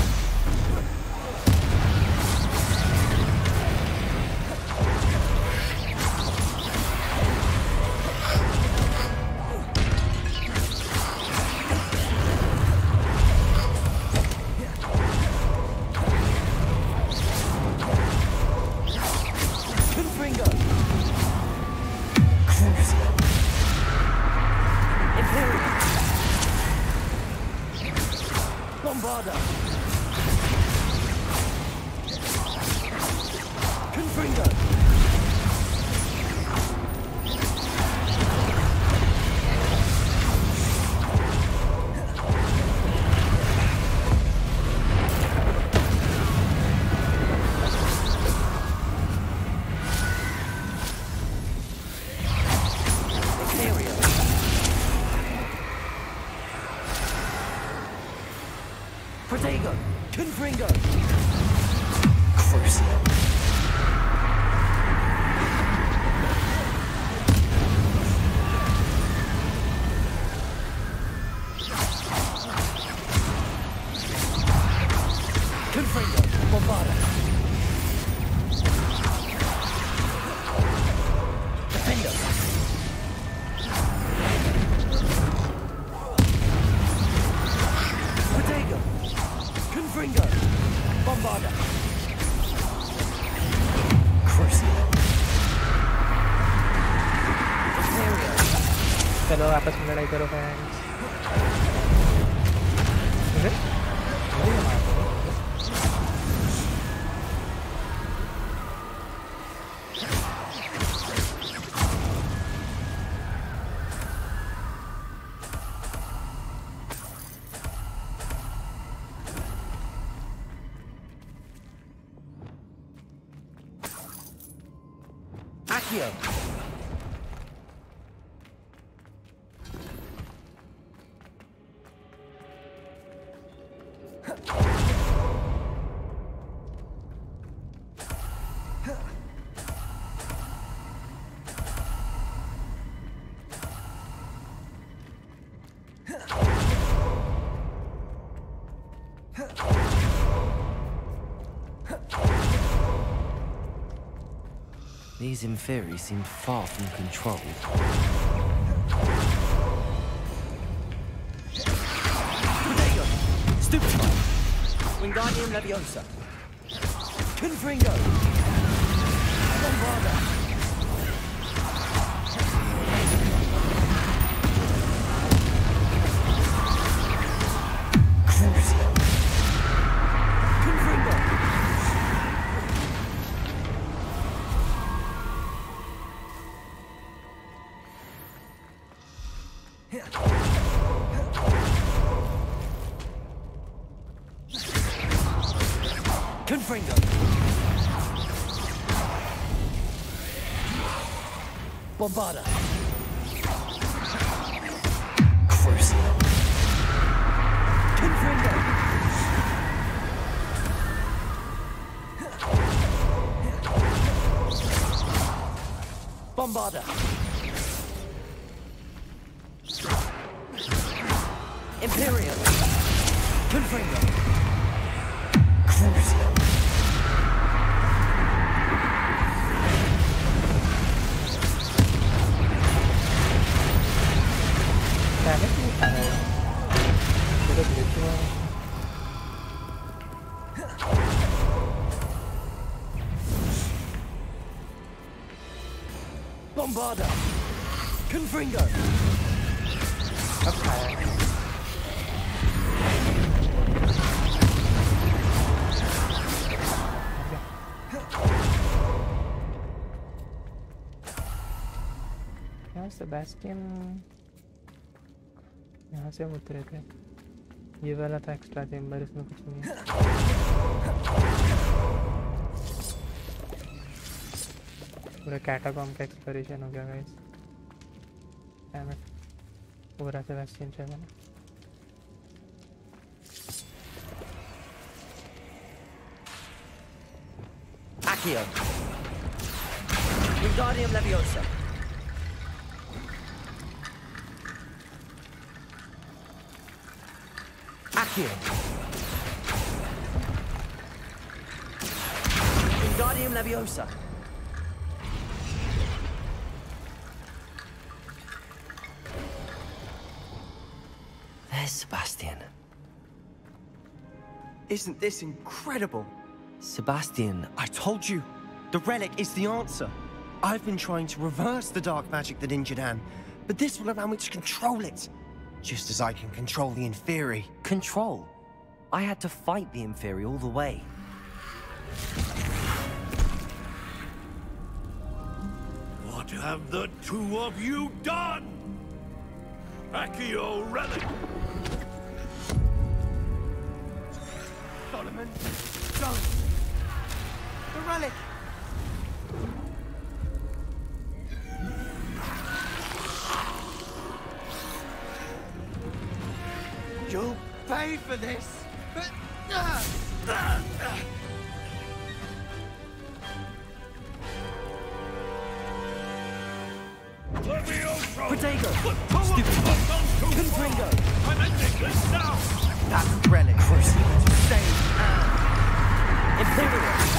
S7: Confringo! Crucial. Confringo! Bombarda! Defendo! Protego! Confringo! Bombarda! Crucial!
S2: चलो आपस में लड़ाई करो friends.
S7: Accio! These Inferi seemed far from controlled. Protego! Stupefy! Wingardium Leviosa! Confringo! Bombarda! Crucial! Confringo! Confringo! Bombarda! Crucial! Confringo! Bombarda! Imperial! Confringo! Crucial! Bombarda! Confringo!
S2: यहाँ Sebastian यहाँ से हम उतरे थे। ये वाला था एक्स्ट्रा चेम्बर, इसमें कुछ नहीं है। पूरा कैटाकॉम्ब का एक्सप्लोरेशन हो गया गाइस। डैम इट, पूरा सेबेस्टियन चाहिए ना।
S7: Accio! Wingardium Leviosa! Accio! Wingardium Leviosa! There's Sebastian.
S16: Isn't this incredible?
S7: Sebastian, I told you! The relic is the answer! I've been trying to reverse the dark magic that injured Anne, but this will allow me to control it! Just as I can control the Inferi.
S6: Control? I had to fight the Inferi all the way.
S11: What have the two of you done? Accio relic!
S16: Solomon, don't! The relic! You'll pay for this! Uh, uh.
S7: Protego! Stupid! Confringo!
S11: I'm ending this now!
S7: That relic was saved Anne! Imperial!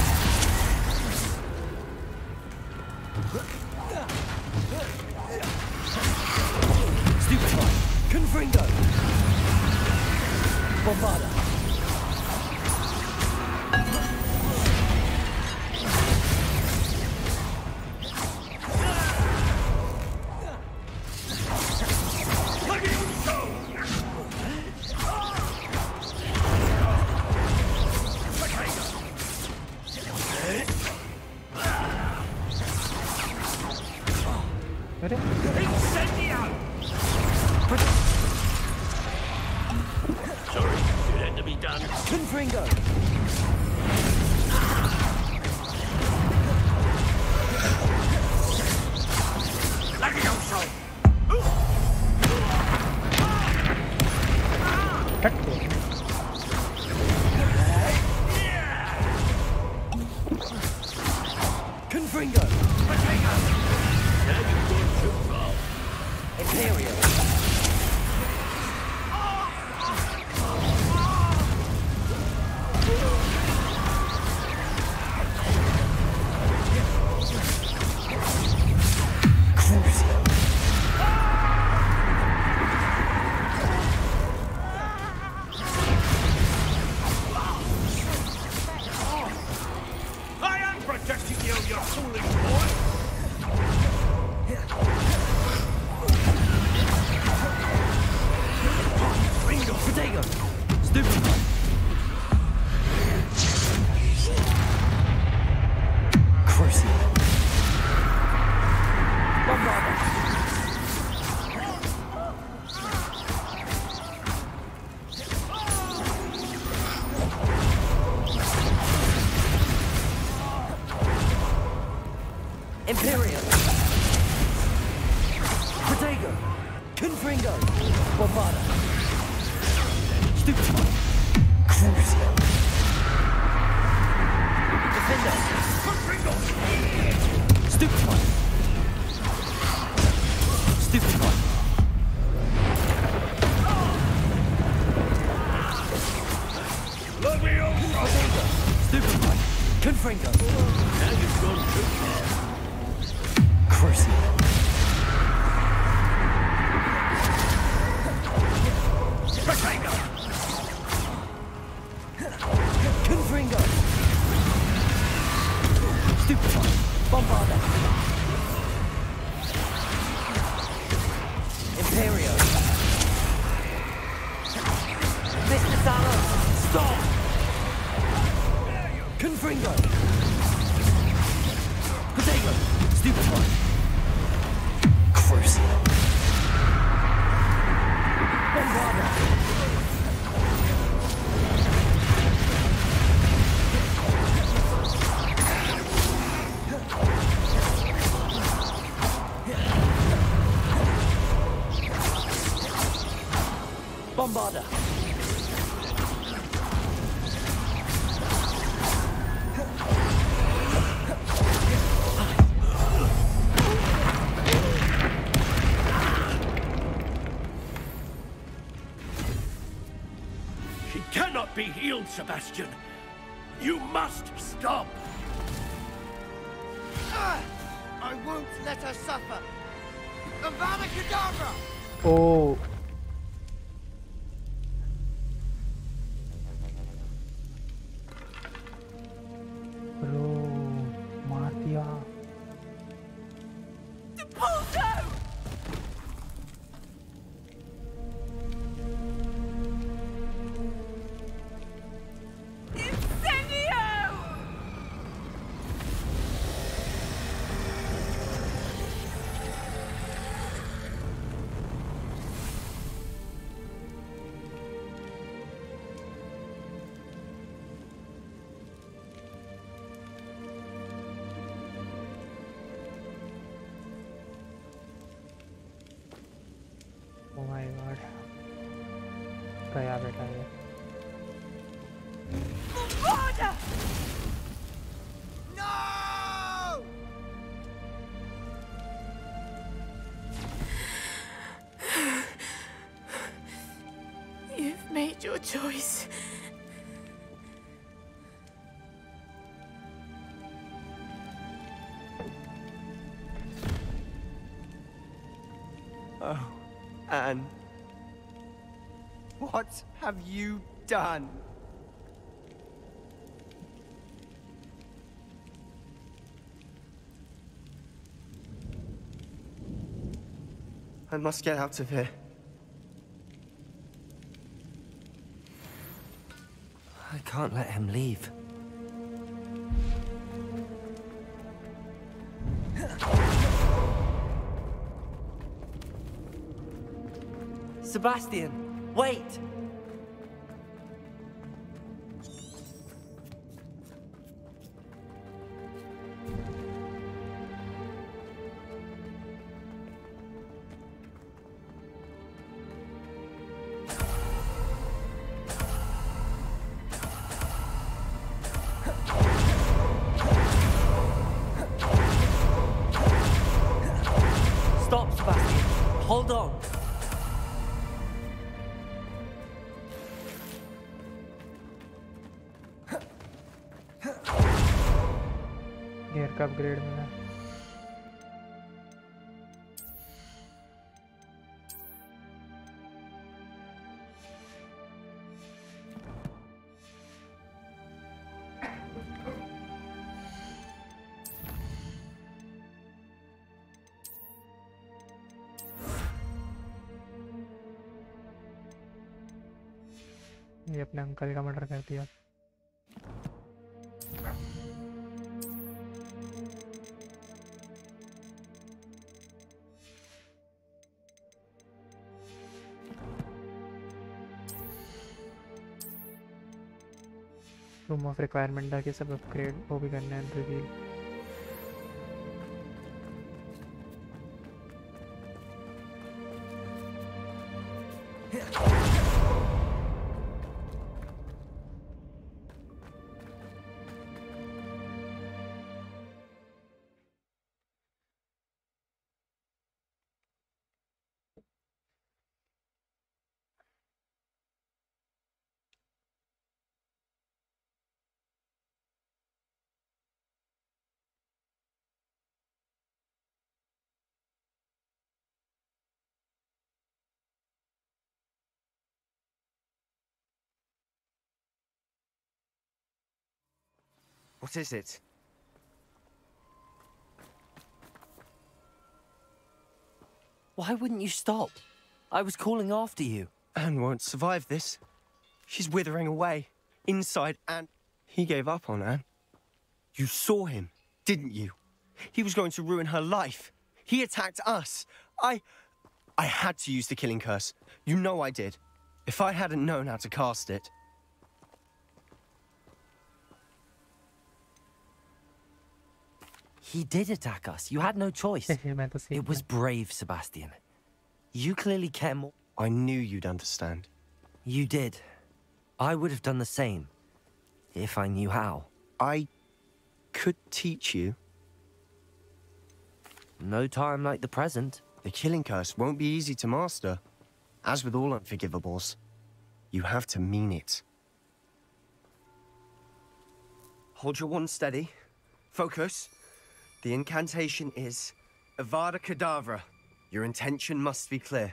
S7: Stupefy! Confringo! Bombarda!
S11: Sorry, it had to be done.
S7: Confringo! Confringo! Imperial!
S11: I am protecting you, you foolish boy!
S7: Ringo! Protego! Stupid! Crucial! Bombarda! Imperial! Protego! Confringo! Bombarda! Stupefy! Crucial! Defender!
S11: Confringo!
S7: Stupefy! Stupefy!
S11: Let me over!
S7: Stupefy! Confringo!
S11: Now you've gone too far.
S7: Crucial!
S11: Protego!
S7: Confringo! Stupefy! Bombarda! Imperio! Mister Salos! Stop! Confringo! Protego! Stupefy! Crucial! Bombarda! Bombarda!
S11: She cannot be healed, Sebastian. You must stop.
S16: Ah! I won't let her suffer. Avada Kedavra!
S2: Oh. Bro, मार दिया.
S7: Anne, what have you done? I must get out of here.
S6: I can't let him leave. Sebastian, wait! Stop, Sebastian. Hold on.
S2: Gear का upgrade मिला। ये अपने uncle का murder कर दिया। Room of requirement था कि सब अपग्रेड वो भी करना है reveal.
S7: What is it?
S6: Why wouldn't you stop? I was calling after you.
S7: Anne won't survive this. She's withering away. Inside Anne. He gave up on Anne. You saw him, didn't you? He was going to ruin her life. He attacked us. I... I had to use the killing curse. You know I did. If I hadn't known how to cast it...
S6: He did attack us. You had no choice. It was brave, Sebastian. You clearly care more.
S7: I knew you'd understand.
S6: You did. I would have done the same, if I knew how.
S7: I could teach you.
S6: No time like the present.
S7: The killing curse won't be easy to master. As with all unforgivables, you have to mean it. Hold your wand steady. Focus. The incantation is Avada Kedavra. Your intention must be clear.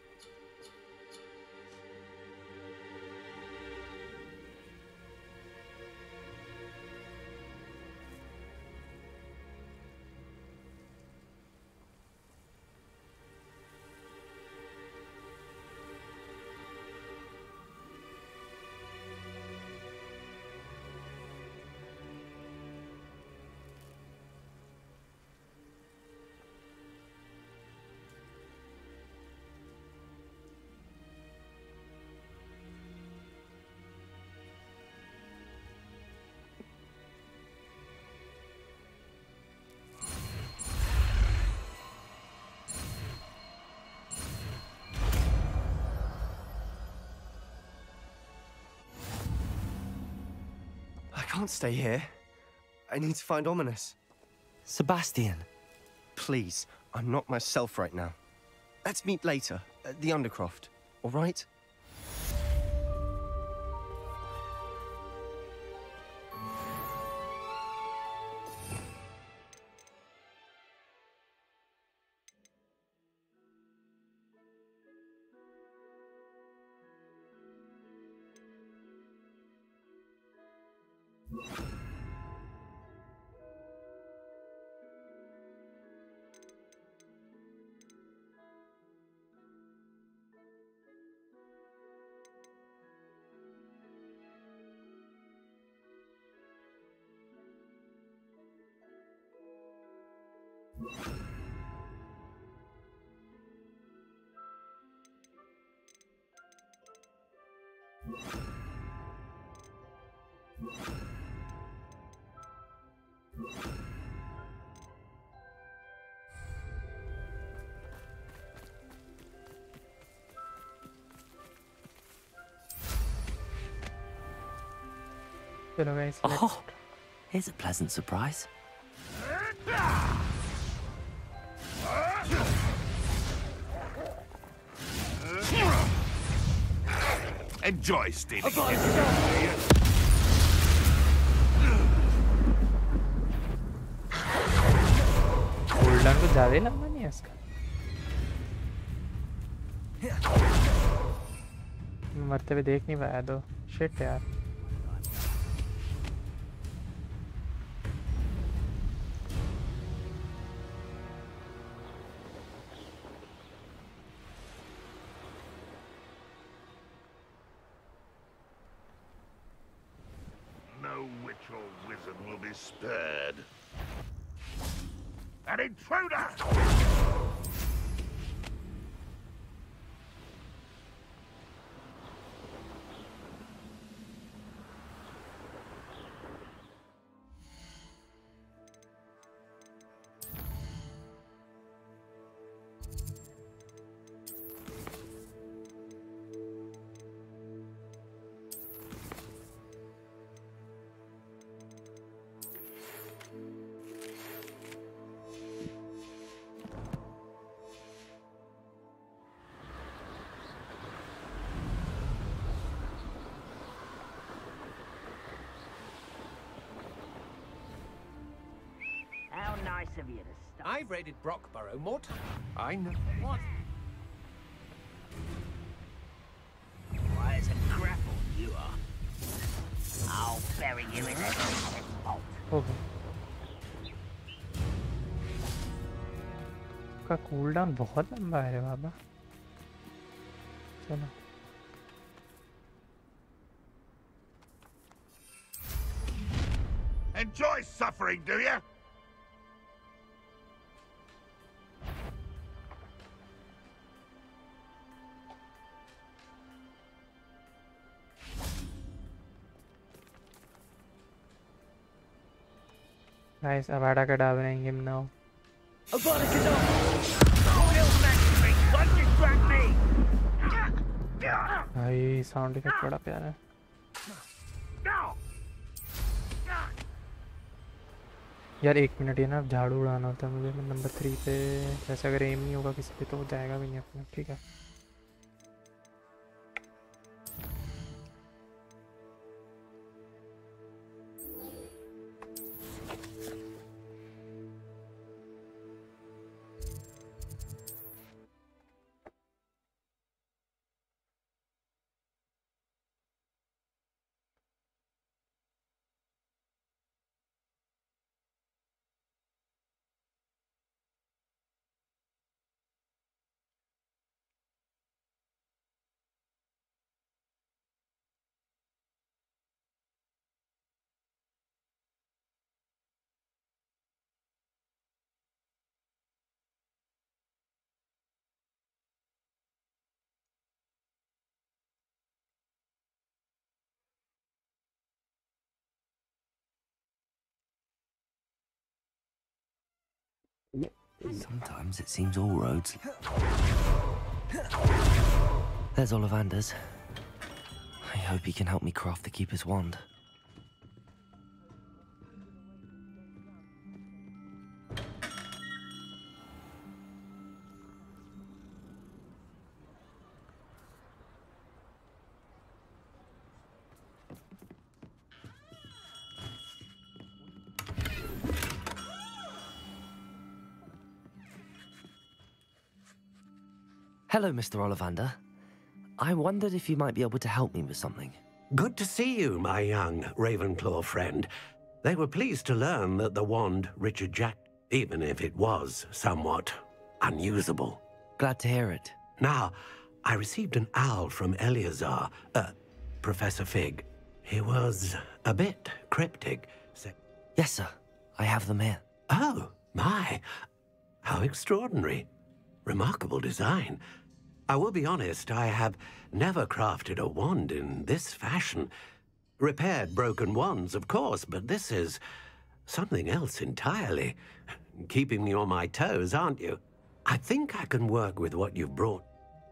S7: I can't stay here. I need to find Ominous.
S6: Sebastian.
S7: Please, I'm not myself right now. Let's meet later, at the Undercroft, all right?
S2: चलो guys, let's-
S6: Oh, here's a pleasant surprise.
S5: Enjoy stealing.
S2: Cooldown कुछ ज़्यादा ही लंबा नहीं है इसका। मरते हुए देख नहीं पाया तो शिट यार।
S5: No witch or wizard will be spared. An intruder!
S4: How nice of you to stop.
S17: I've raided Brockborough more times. I know.
S4: What? Why, it's a grapple you are. I'll bury you in this vault.
S2: Okay. का cooldown बहुत लंबा है रे बाबा। चलो।
S5: Enjoy suffering, do you?
S2: Guys अब आड़ा का डाल रहे हैं हम नाउ। भाई साउंड इफेक्ट बड़ा प्यारा है। यार एक मिनट ये ना झाड़ू उड़ाना होता है मुझे नंबर थ्री पे। वैसे अगर एम नहीं होगा किसी पे तो जाएगा भी नहीं अपना। ठीक है
S6: Sometimes it seems all roads. There's Ollivander's. I hope he can help me craft the Keeper's wand. Hello, Mister Ollivander. I wondered if you might be able to help me with something.
S12: Good to see you, my young Ravenclaw friend. They were pleased to learn that the wand Richard Jack, even if it was somewhat unusable.
S6: Glad to hear it.
S12: Now, I received an owl from Eleazar, uh, Professor Fig. He was a bit cryptic. Say,
S6: yes, sir. I have them here.
S12: Oh, my. How extraordinary. Remarkable design. I will be honest, I have never crafted a wand in this fashion. Repaired broken wands, of course, but this is something else entirely. Keeping me on my toes, aren't you? I think I can work with what you've brought.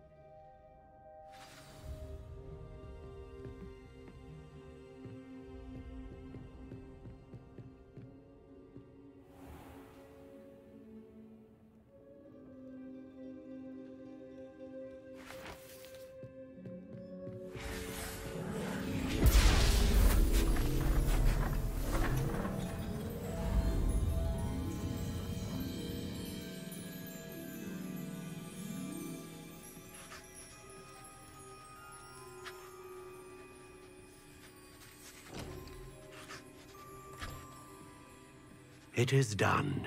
S12: It is done.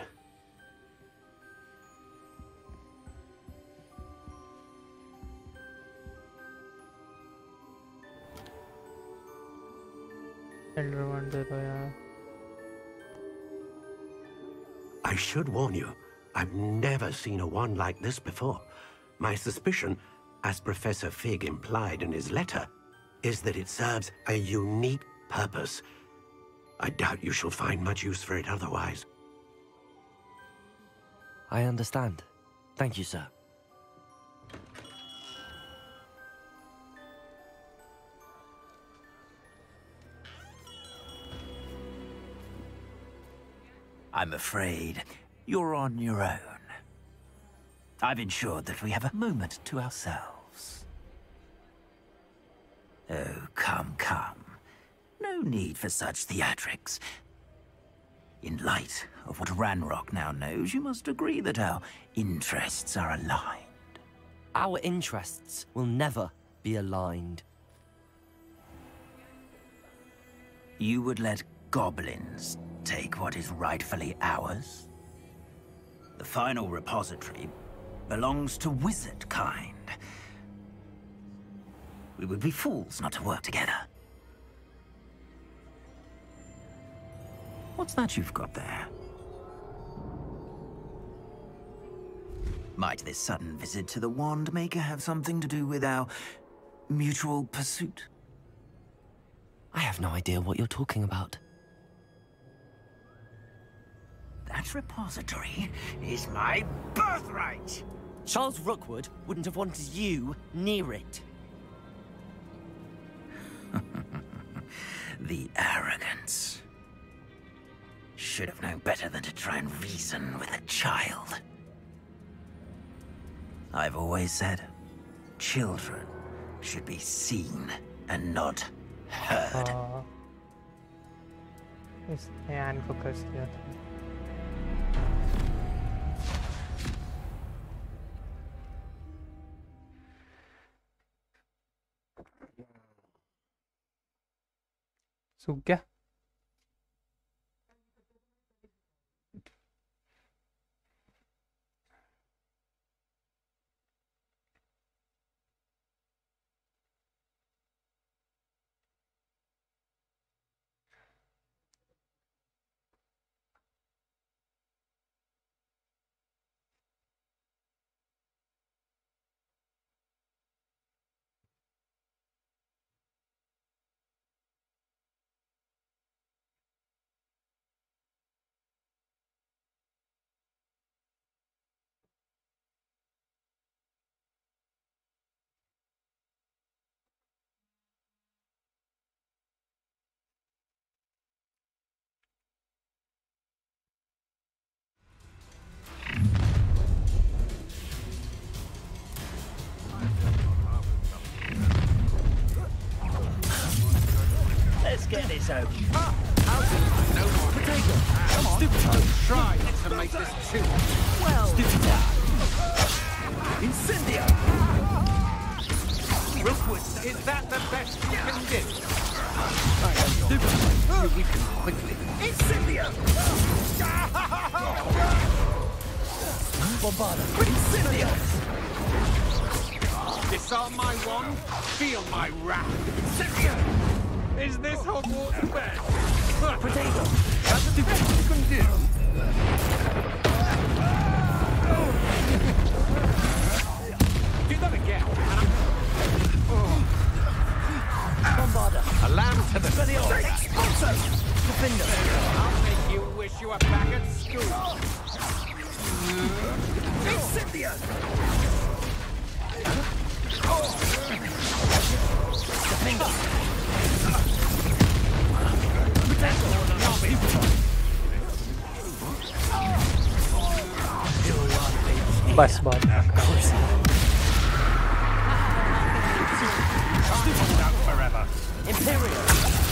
S2: Elder wand दे दो यार.
S12: I should warn you, I've never seen a wand like this before. My suspicion, as Professor Fig implied in his letter, is that it serves a unique purpose. I doubt you shall find much use for it otherwise.
S6: I understand. Thank you, sir.
S4: I'm afraid you're on your own. I've ensured that we have a moment to ourselves. Oh, come, come. No need for such theatrics. In light of what Ranrock now knows, you must agree that our interests are aligned.
S6: Our interests will never be aligned.
S4: You would let goblins take what is rightfully ours? The final repository belongs to wizard kind. We would be fools not to work together. What's that you've got there? Might this sudden visit to the Wand Maker have something to do with our mutual pursuit?
S6: I have no idea what you're talking about.
S4: That repository is my birthright!
S6: Charles Rookwood wouldn't have wanted you near it.
S4: The arrogance. Should have known better than to try and reason with a child. I've always said, children should be seen and not heard.
S2: हाँ, इसने unfocus किया था. सूख गया.
S4: Let's get this over.
S17: Ah, how's it? No more potato. Come on. Stupid. Try to make this two. Well. Stupid. Incendio. Rookwood, is that the best you can do? I know you're you weaken quickly.
S16: Incendio!
S17: Bombarda.
S16: Incendio!
S17: Disarm my wand, feel my wrath. Incendio! Is this Hogwarts bed?
S16: Potato!
S17: That's the best you can do. Do that again, and I'm...
S16: Bombarda!
S17: A lamb to the...
S16: Expulso! Defender!
S17: I'll make you wish you were back at school.
S16: Incendio! Defender!
S2: बस बहुत
S17: Forever.
S16: Imperial!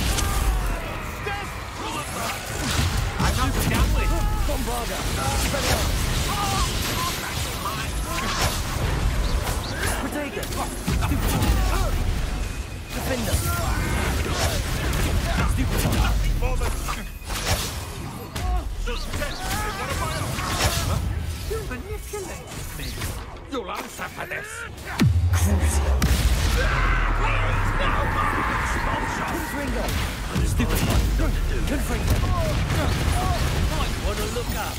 S17: I'm not down with.
S16: Bombarda! Protego! Defender!
S17: You manipulate me. You'll answer for this.
S16: Crucio!
S17: Confringo.
S16: Stupid one. Confringo.
S17: Might want to look up.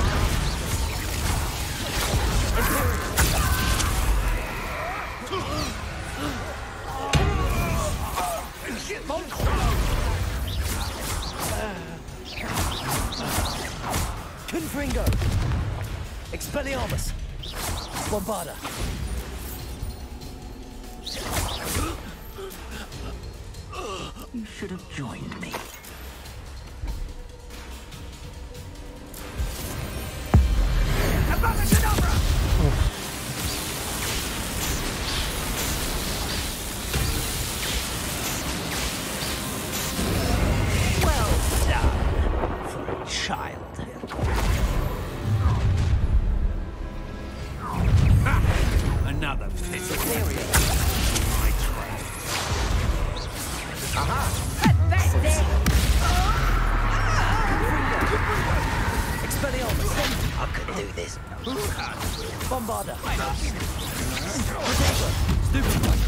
S16: Confringo. Expelliarmus. Bombarda.
S4: You should have joined me.
S16: Well done.
S4: For a child.
S11: Another piece of
S16: My
S11: trap.
S16: Aha! Expelliarmus.
S4: I could do this.
S16: Bombarda. Protego. Stupid one.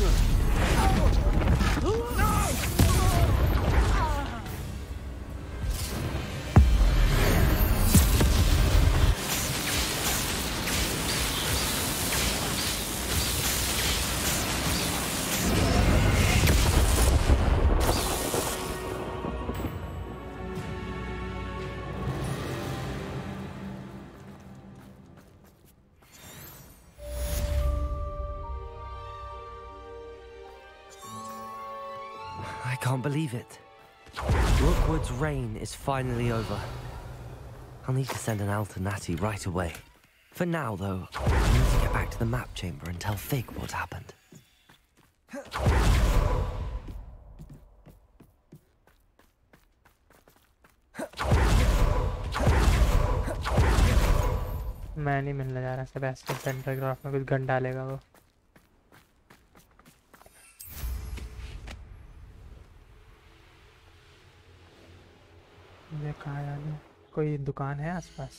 S6: I can't believe it. Rookwood's reign is finally over. I'll need to send an Alternati right away. For now, though, I need to get back to the map chamber and tell Fig what happened.
S2: मैं नहीं मिलने जा रहा Sebastian pantograph में कुछ gun डालेगा वो मुझे कहाँ जाना है कोई दुकान है आसपास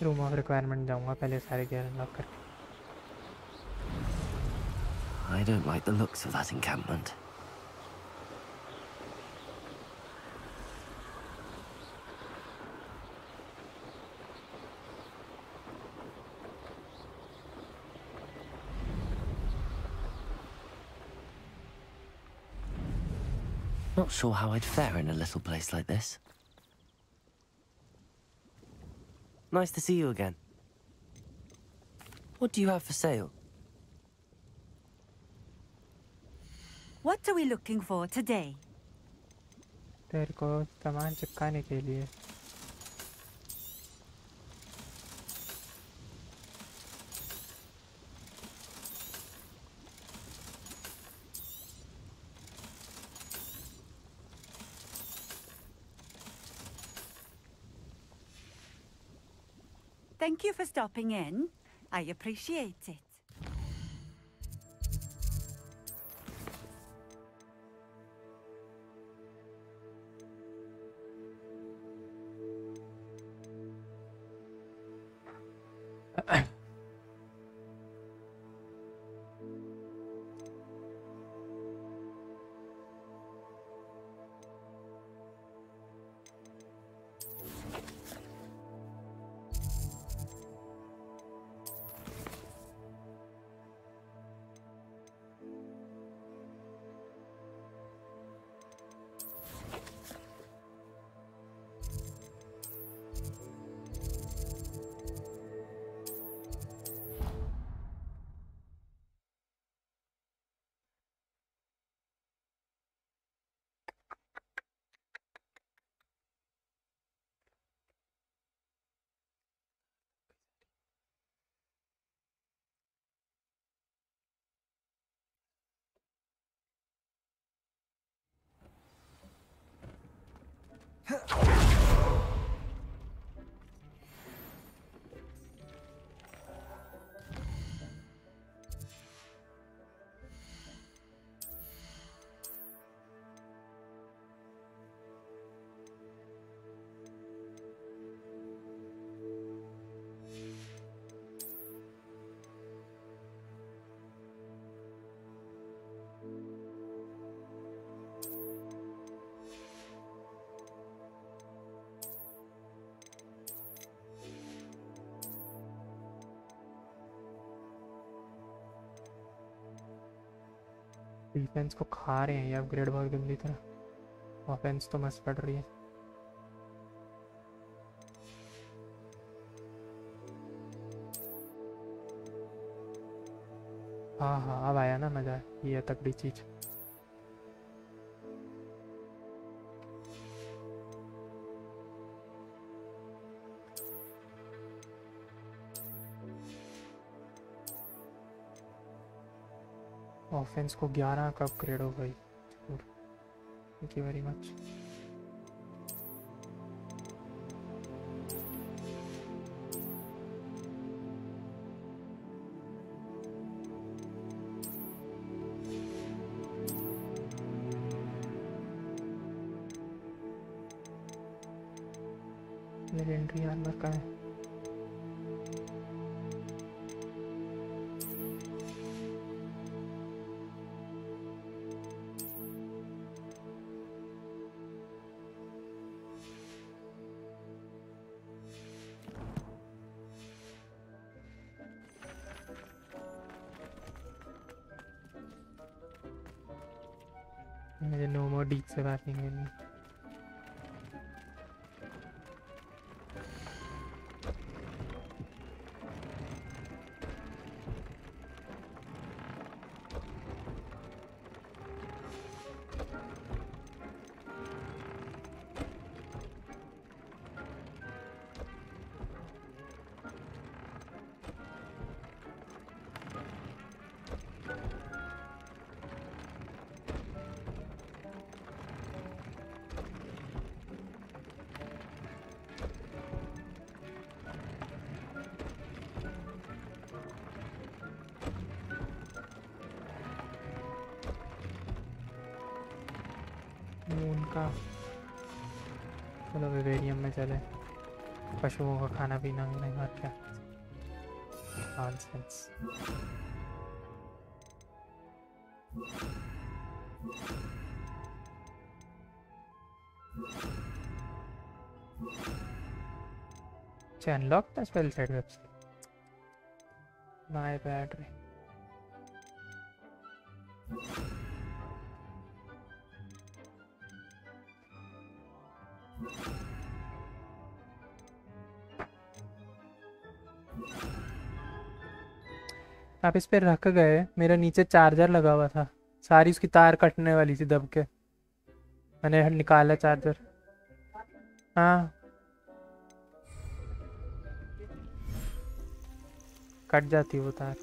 S2: रूम ऑफ रिक्वायरमेंट जाऊंगा पहले सारे गियर अनलॉक करके।
S6: I don't like the looks of that encampment. Not sure how I'd fare in a little place like this. Nice to see you again. What do you have for sale?
S3: What are we looking for today?
S2: तेरे को सामान चिपकाने के लिए।
S3: Thank you for stopping in. I appreciate it.
S2: Defence को खा रहे हैं ये अपग्रेड बहुत गंदी तरह। ऑफेंस तो मस्त पड़ रही है। हाँ हाँ अब आया ना मजा, ये तगड़ी चीज। ऑफेंस को ग्यारह का अपग्रेड हो गई। Thank you very much. Legendary armour का है। मुझे नो मोर डीप से बात नहीं करनी। उनका चलो विवेरियम में चले। पशुओं का खाना पीना भी नहीं, और क्या nonsense. Unlock the spell set website, my bad रे। आप इस पे रख गए, मेरा नीचे चार्जर लगा हुआ था, सारी उसकी तार कटने वाली थी दब के, मैंने निकाला चार्जर। हाँ कट जाती वो तार।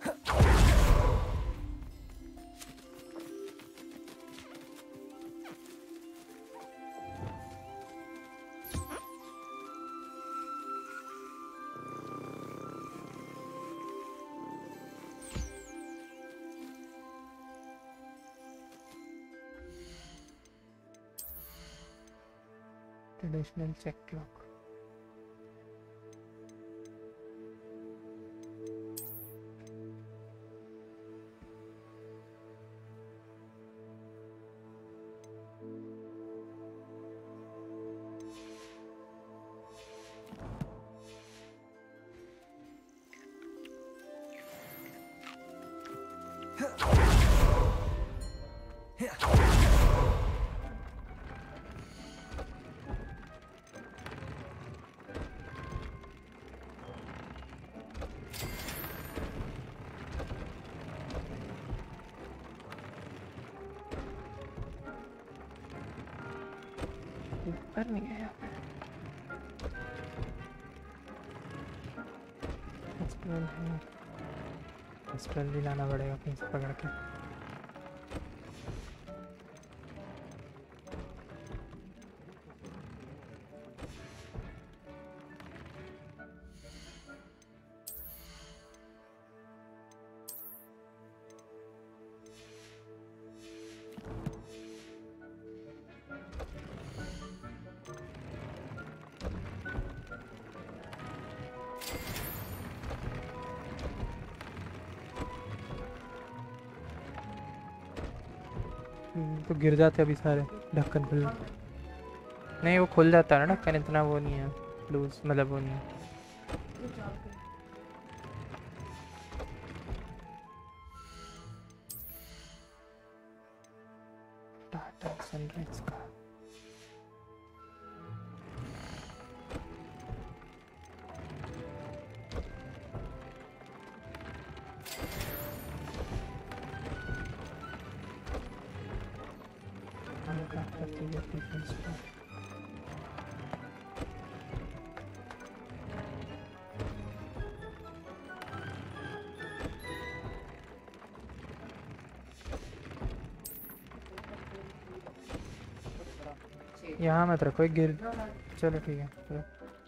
S2: Traditional check cloak. ऊपर नहीं है यहाँ पे। एक्सप्लोर है, एक्सप्लोर भी लाना पड़ेगा कहीं से पकड़ के। तो गिर जाते अभी सारे, ढक्कन खुल नहीं, वो खुल जाता है ना ढक्कन, इतना वो नहीं है लूज, मतलब वो नहीं है। टाटा सनराइज का यहाँ मत रखो, एक गिर, चलो ठीक है चलो।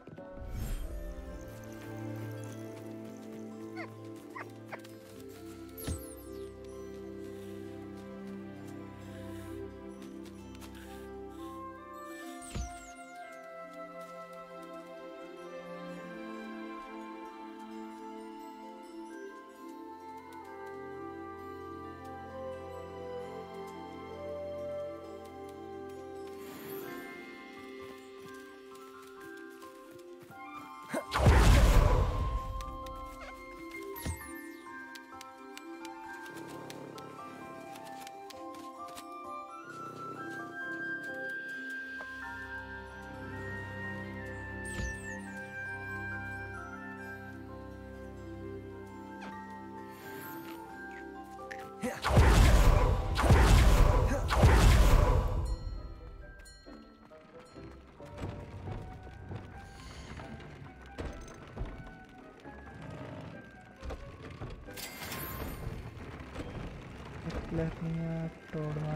S2: तोड़ना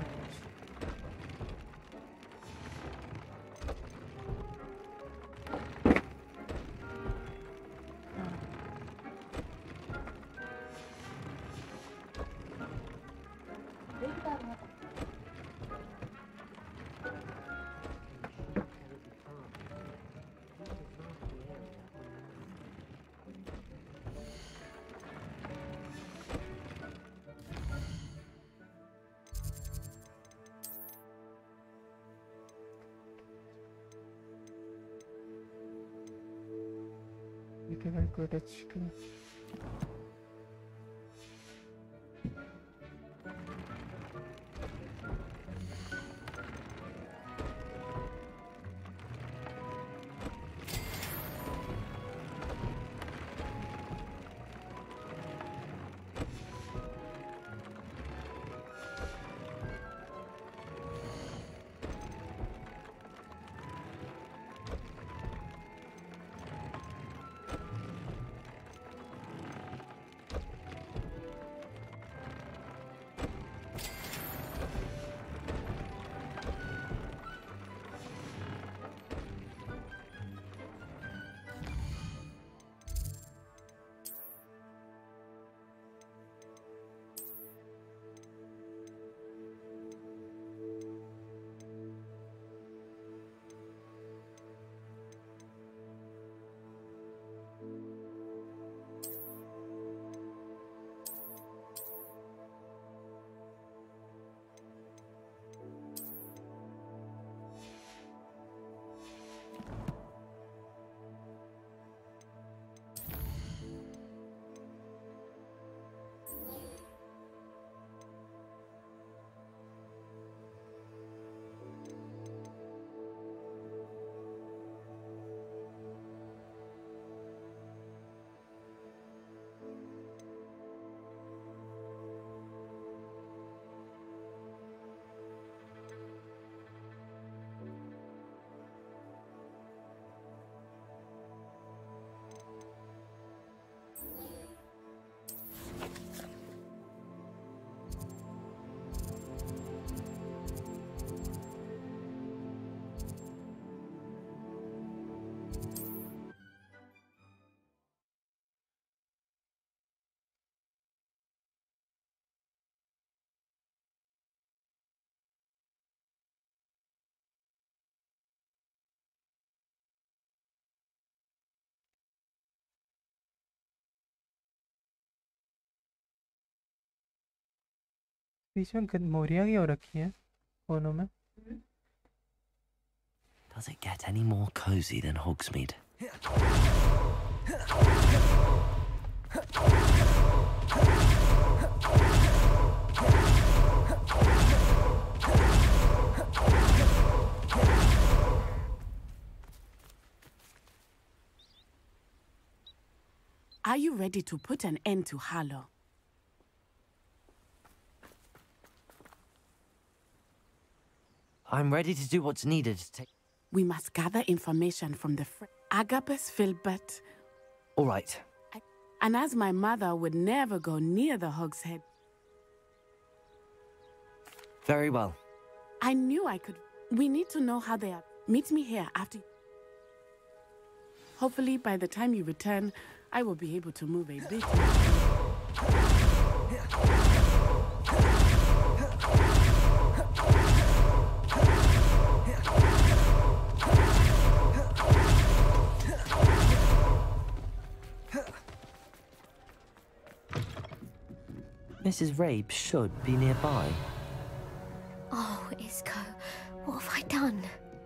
S2: Critical Quidditch skill. बीच में गनमोरिया की हो रखी है कोनों में.
S6: Does it get any more cozy than Hogsmeade?
S18: Are you ready to put an end to Harlow?
S6: I'm ready to do what's needed to take...
S18: We must gather information from the fr Agabus Filbert.
S6: All right.
S18: I, and as my mother would never go near the Hog's Head.
S6: Very well.
S18: I knew I could. We need to know how they are. Meet me here after. Hopefully, by the time you return, I will be able to move a bit.
S6: Missus Rabe should be nearby.
S19: Oh, Isco, what have I done?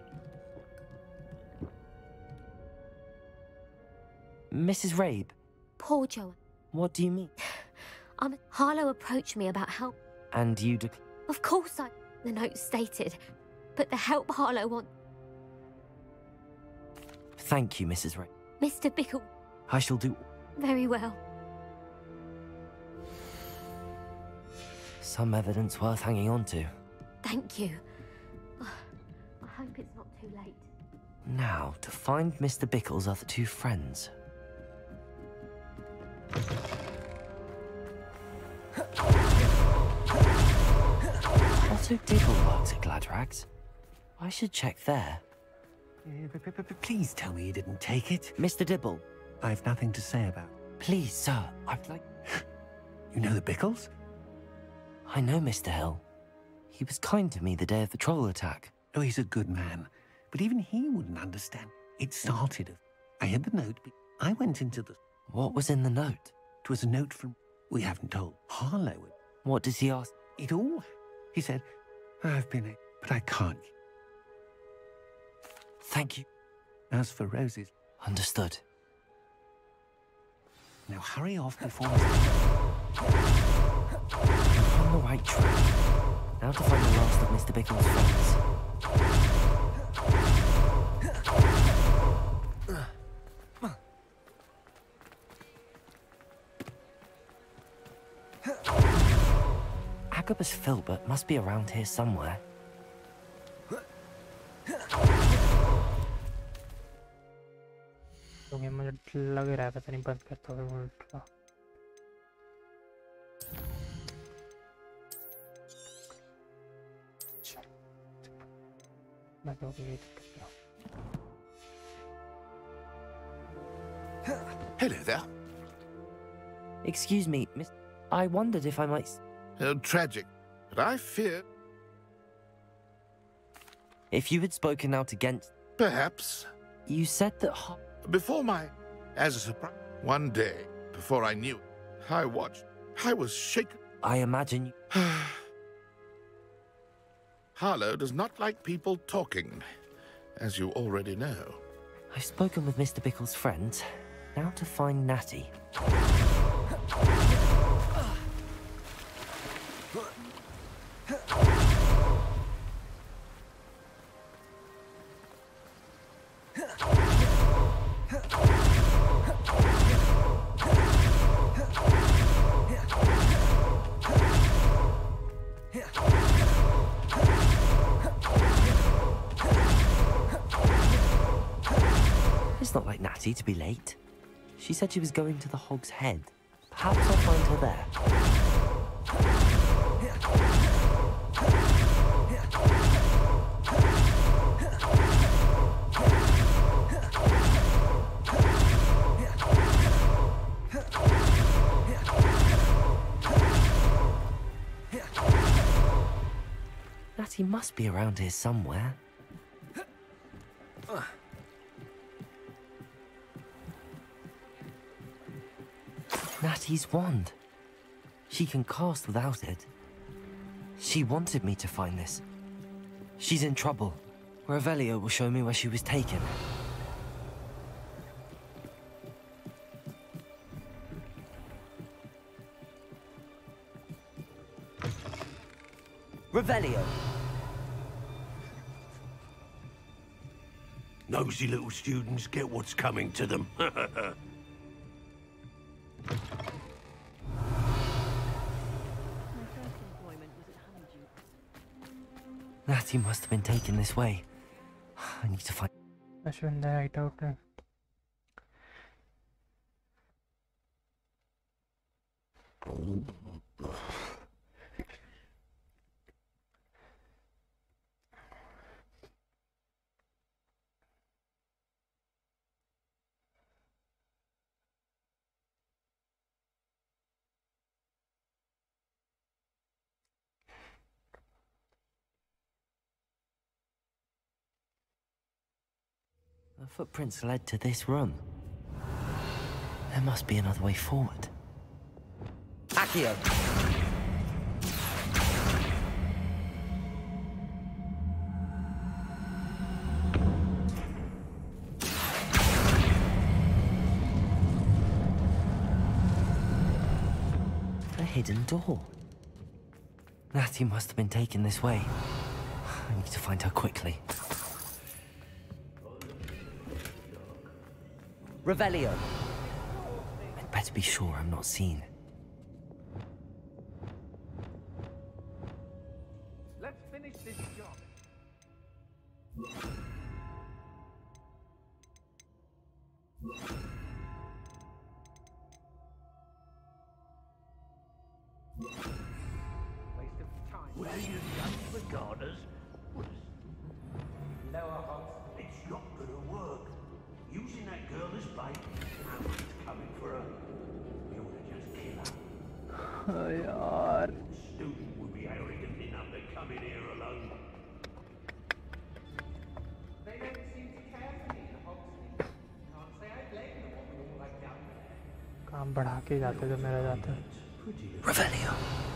S6: Missus Rabe?
S19: Poor Joanne.
S6: What do you mean?
S19: Um, Harlow approached me about help.
S6: And you dec-
S19: Of course I... The note stated. But the help Harlow wants...
S6: Thank you, Missus Rabe.
S19: Mister Bickle...
S6: I shall do...
S19: Very well.
S6: Some evidence worth hanging on to.
S19: Thank you. I hope it's not too late.
S6: Now, to find Mister Bickle's other two friends. Otto Dibble works at Gladrags. I should check there.
S10: Please tell me you didn't take it.
S6: Mister Dibble.
S10: I've nothing to say about it.
S6: Please, sir, I'd like...
S10: You know the Bickles?
S6: I know Mister Hill. He was kind to me the day of the troll attack.
S10: Oh, he's a good man. But even he wouldn't understand. It started... I had the note, but I went into the...
S6: What was in the note?
S10: It was a note from... We haven't told Harlow.
S6: What does he ask?
S10: It all... He said, I've been... A, but I can't.
S6: Thank you.
S10: As for Roses...
S6: Understood. Now hurry off before we... on the right track. Now to find the last of Mister Bickle's friends. Agabus Filbert must be around here somewhere.
S2: तो ये मुझे लग रहा है पता नहीं बंद करता हूँ उल्टा मैं तो ये
S20: Hello there.
S6: Excuse me, Miss. I wondered if I might...
S20: Uh, tragic, but I fear...
S6: If you had spoken out against...
S20: Perhaps.
S6: You said that...
S20: Before my... As a surprise, one day, before I knew, I watched. I was shaken.
S6: I imagine you...
S20: Harlow does not like people talking, as you already know.
S6: I've spoken with Mister Bickle's friends. Now to find Natty. It's not like Natty to be late. She said she was going to the Hog's Head. Perhaps I'll find her there. Natty must be around here somewhere. Natty's wand. She can cast without it. She wanted me to find this. She's in trouble. Revelio will show me where she was taken. Revelio!
S12: Nosy little students get what's coming to them.
S6: Natty must have been taken this way. I need to find...
S2: Ashwin, the right out there.
S6: The footprints led to this room. There must be another way forward. Accio! A hidden door. Natty must have been taken this way. I need to find her quickly. Revelio. I'd better be sure I'm not seen.
S17: Let's finish this job. Waste of time.
S11: Where you jump the gardeners?
S17: Lower Hogs.
S11: It's not gonna work. Using that girl as bait, no one's coming for her. We ought to just kill her.
S2: Oh, yaar.
S11: The student would be arrogant enough to come in here alone.
S17: They don't seem to care for me in Hogsmeade. Can't say I blame them for all I've done.
S2: काम बढ़ा के जाते जब मेरा जाता है.
S6: Revelio.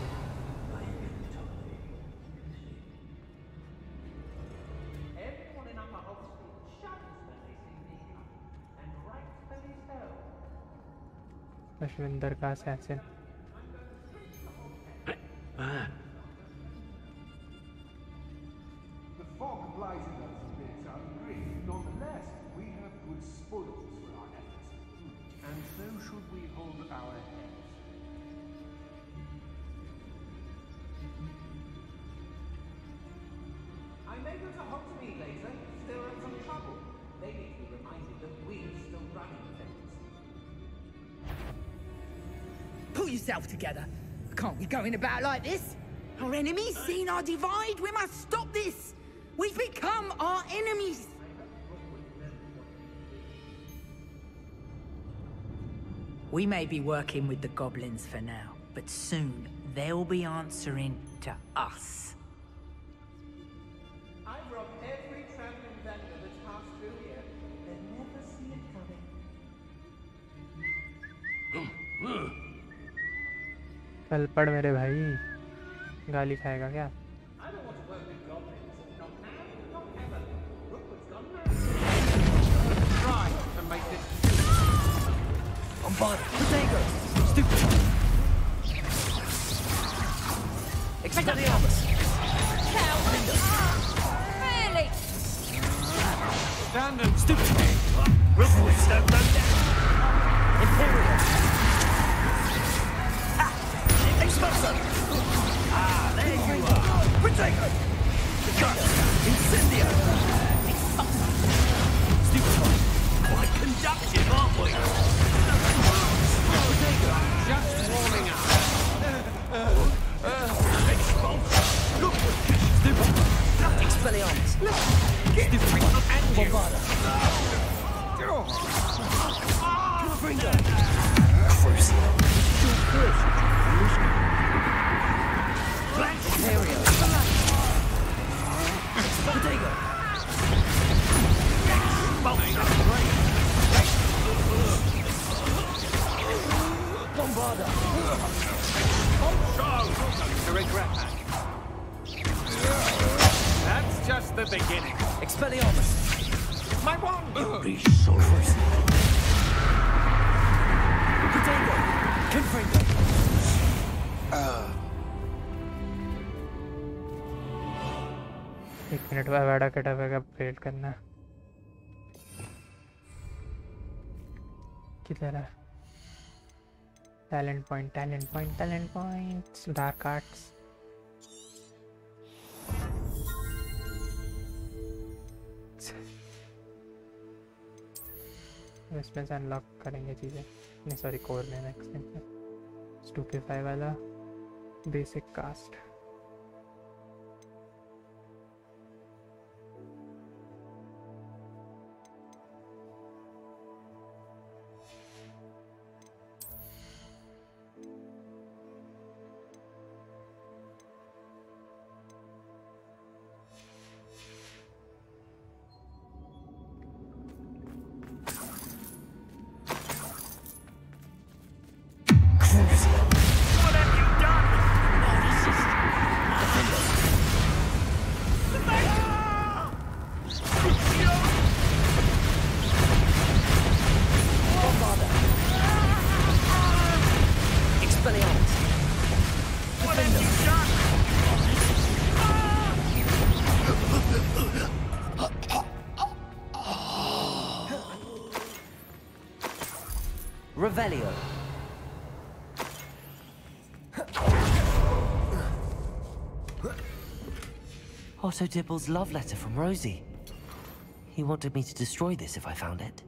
S17: Everyone in Upper Hogsmeade shudders when they see me come, and rightfully so.
S2: Ashwinder का assassin.
S21: The fog blazing us a bit hungry. Nonetheless, we have good spoils for our efforts. And so should we hold our heads.
S22: I may go to Hogsmeade later, stir up some trouble. They need to be reminded that we're still running things.
S23: Pull yourself together. Can't be going about like this. Our enemies seen our divide. We must stop this. We've become our enemies. We may be working with the goblins for now, but soon they'll be answering to us.
S22: I've robbed every traveling vendor that's passed through here. They'll never see it coming.
S2: चल पढ़ मेरे भाई, गाली खाएगा क्या?
S22: I don't want to work with goblins. Not now, not ever. Rookwood's gone mad.
S17: Try to make this.
S23: Bombard! Protego! Stupid! Expelliarmus!
S3: Really?
S17: Stand and
S23: Stupid! Rookwood, stone them down! Imperial! Expulsor! Ah, there you are! Protego! Incendio! Stupid one! Quite conductive, aren't we?
S17: just warming up.
S23: Stupid! Expelliarmus! Stupid! Bombarda! Confringo! Crucial! Black Ontario! Potato! Bombarda!
S17: To regret that. That's just the beginning.
S23: Expelliarmus!
S17: My wand!
S23: Be so first. Potato! Confringo!
S2: एक minute में वाड़ा कटा हुआ upgrade करना किधर है? Talent point talent point talent points dark arts इसमें से अनलॉक करेंगे चीज़ें नहीं सॉरी कोर में नेक्स्ट में स्टूपिफाई वाला basic cast
S6: Revelio. Otto Dibble's love letter from Rosie. He wanted me to destroy this if I found it.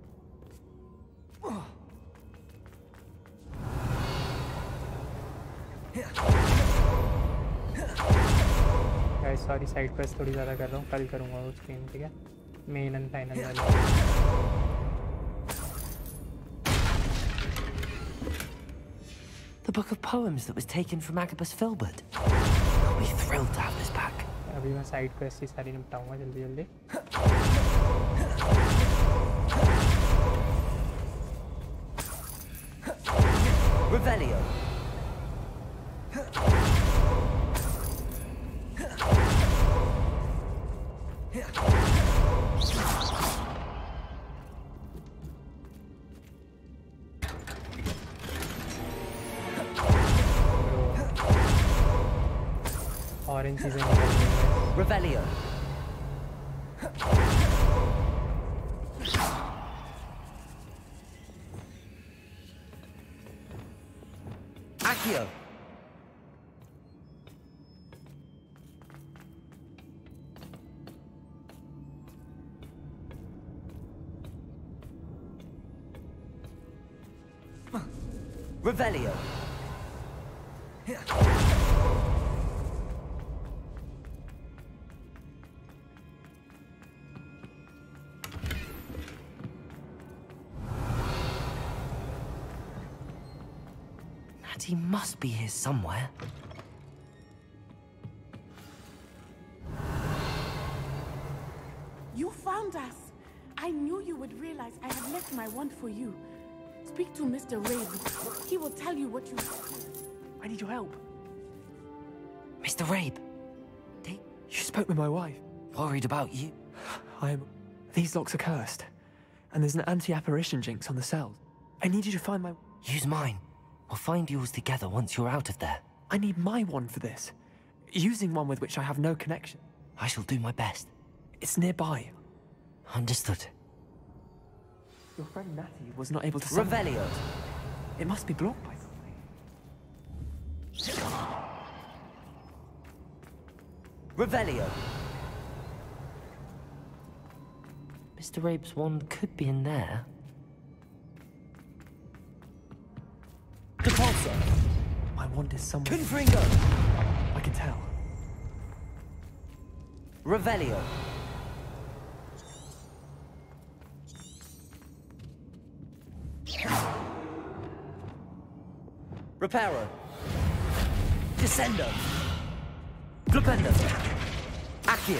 S2: Guys sorry side quest थोड़ी ज़्यादा कर रहा हूँ कल करूँगा उस गेम ठीक है मेन एंड फाइनल वाला
S6: The book of poems that was taken from Agabus Filbert. I'll be thrilled to have this back.
S2: अभी मैं साइड क्वेस्ट ही सारी निपटाऊंगा जल्दी जल्दी
S6: Revelio.
S2: ऑरेंज चीजें निकल
S6: Revelio. Accio. Revelio. Natty must be here somewhere.
S18: You found us. I knew you would realize I had left my wand for you. Speak to Mister Rabe. He will tell you what you...
S1: I need your help.
S6: Mister Rabe.
S1: You spoke with my wife.
S6: Worried about you?
S1: I'm... These locks are cursed. And there's an anti-apparition jinx on the cells. I need you to find my...
S6: Use mine. We'll find yours together once you're out of there.
S1: I need my wand for this. Using one with which I have no connection.
S6: I shall do my best.
S1: It's nearby.
S6: Understood.
S1: Your friend Natty was not able to... summon-
S6: Revelio.
S1: It must be blocked by something.
S6: Revelio. Mister Rabe's wand could be in there. Depulso.
S1: My wand is somewhere...
S6: Confringo.
S1: I can tell.
S6: Revelio. Reparo. Descendo. Flipendo. Accio.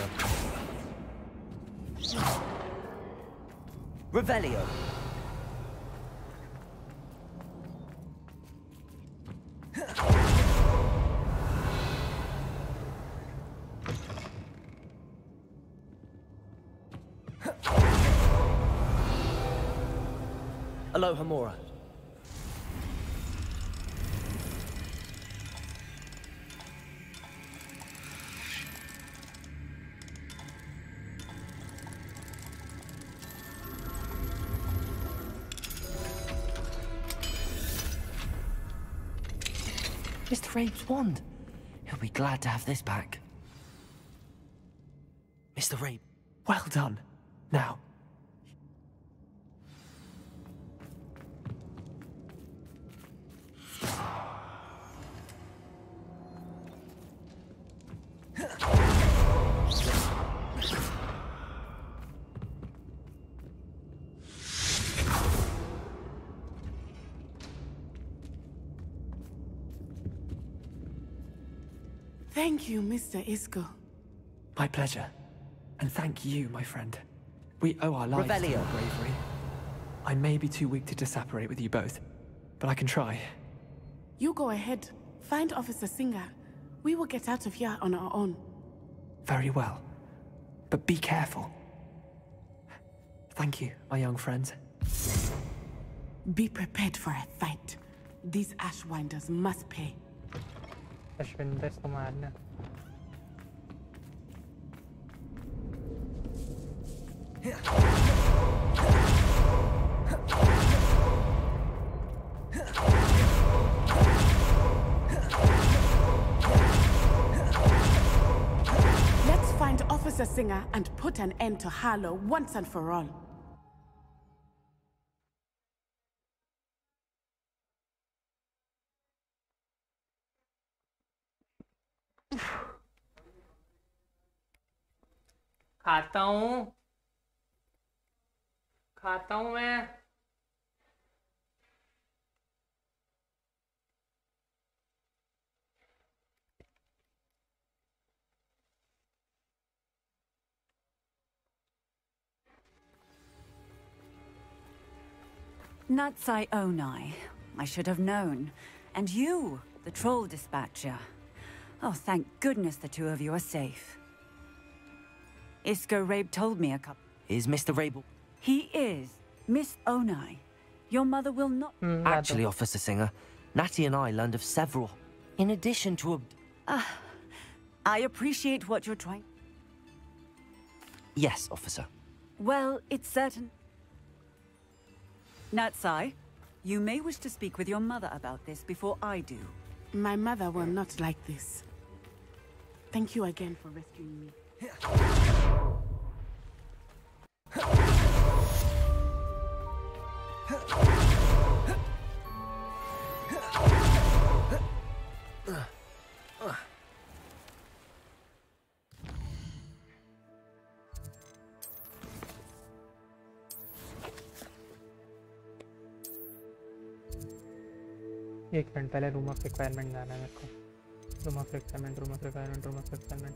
S6: Revelio. Aloha Mora. Mister Rabe's wand. He'll be glad to have this back. Mister Rabe.
S1: Well done. Now.
S18: Thank you, Mister Isco.
S1: My pleasure. And thank you, my friend. We owe our lives to your bravery. I may be too weak to disapparate with you both, but I can try.
S18: You go ahead. Find Officer Singer. We will get out of here on our own.
S1: Very well. But be careful. Thank you, my young friends.
S18: Be prepared for a fight. These Ashwinders must pay.
S2: Ashwinder को मारना
S18: Let's find Officer Singer and put an end to Harlow once and for all.
S2: खाता हूँ खाता हूँ मैं
S8: Natsai Onai. I should have known. And you, the troll dispatcher. Oh, thank goodness the two of you are safe. Isco Rabe told me a couple...
S6: Is Mister Rabe...
S8: He is. Miss Onai. Your mother will not...
S6: Mm, Actually, Officer Singer, Natty and I learned of several. In addition to a...
S8: Uh, I appreciate what you're trying.
S6: Yes, officer.
S8: Well, it's certain. Natsai, you may wish to speak with your mother about this before I do.
S18: My mother will not like this. Thank you again for rescuing me.
S2: एक minute पहले room of requirement जाना है मेरे को. Room of requirement room of requirement room of requirement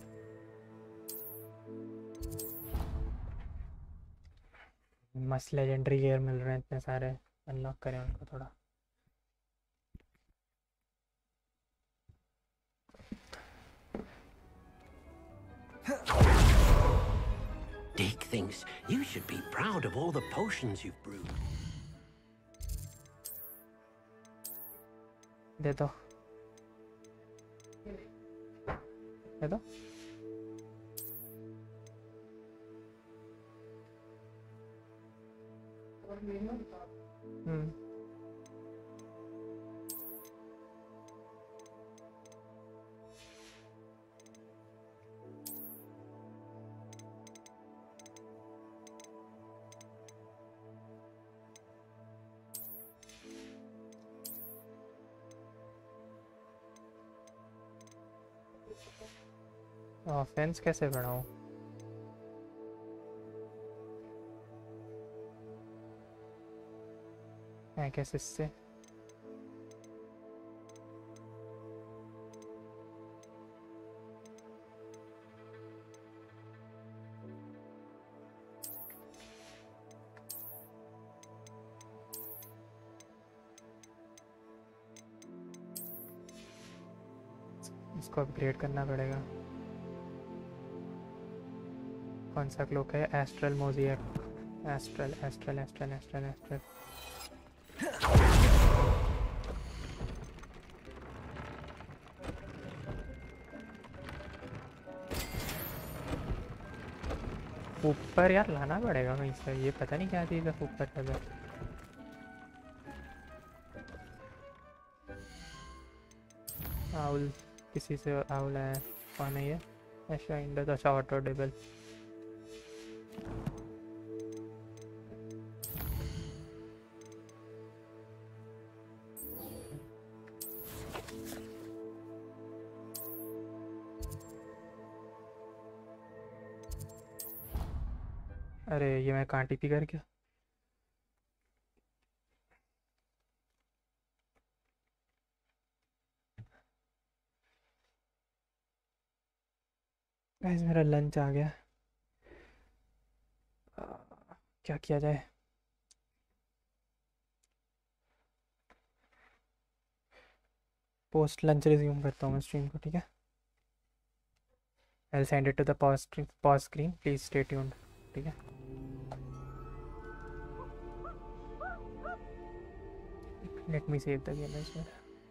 S2: मस्त legendary gear मिल रहे हैं इतने सारे. अनलॉक करें उनको थोड़ा.
S12: Dick thinks you should be proud of all the potions you've brewed.
S2: दे दो दे दो. हम्म ऑफेंस कैसे बढ़ाऊं? है कैसे इससे? इसको अपग्रेड करना पड़ेगा. कौन सा क्लोक है? Astral mosaic. Astral astral astral astral astral ऊपर यार लाना पड़ेगा कहीं से. ये पता नहीं क्या चीज़ है ऊपर का. आउल किसी से आउल है. कौन है ये? अच्छा इंडो तो अच्छा ऑटो डेबल. अरे ये मैं कहाँ टीपी कर क्या? गाइस मेरा लंच आ गया. आ, क्या किया जाए? पोस्ट लंच रिज्यूम करता हूँ मैं स्ट्रीम को. ठीक है. I'll send it to the pause pause screen. Please stay tuned. ठीक है. Let me save the game as well.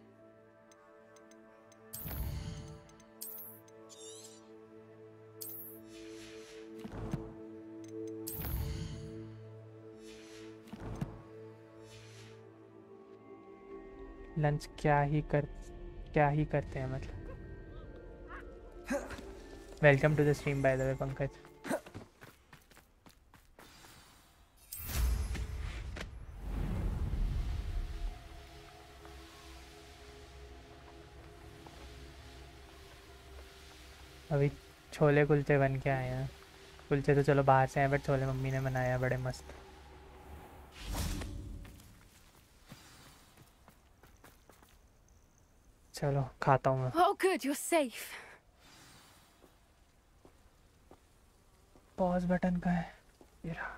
S2: Lunch क्या ही कर क्या ही करते हैं मतलब. Welcome to the stream by the way Pankaj. अभी छोले कुलचे बन के आए हैं. कुलचे तो चलो बाहर से हैं बट छोले मम्मी ने बनाया बड़े मस्त. चलो खाता हूँ मैं.
S19: Oh good, you're safe.
S2: Pause button का है ये रहा.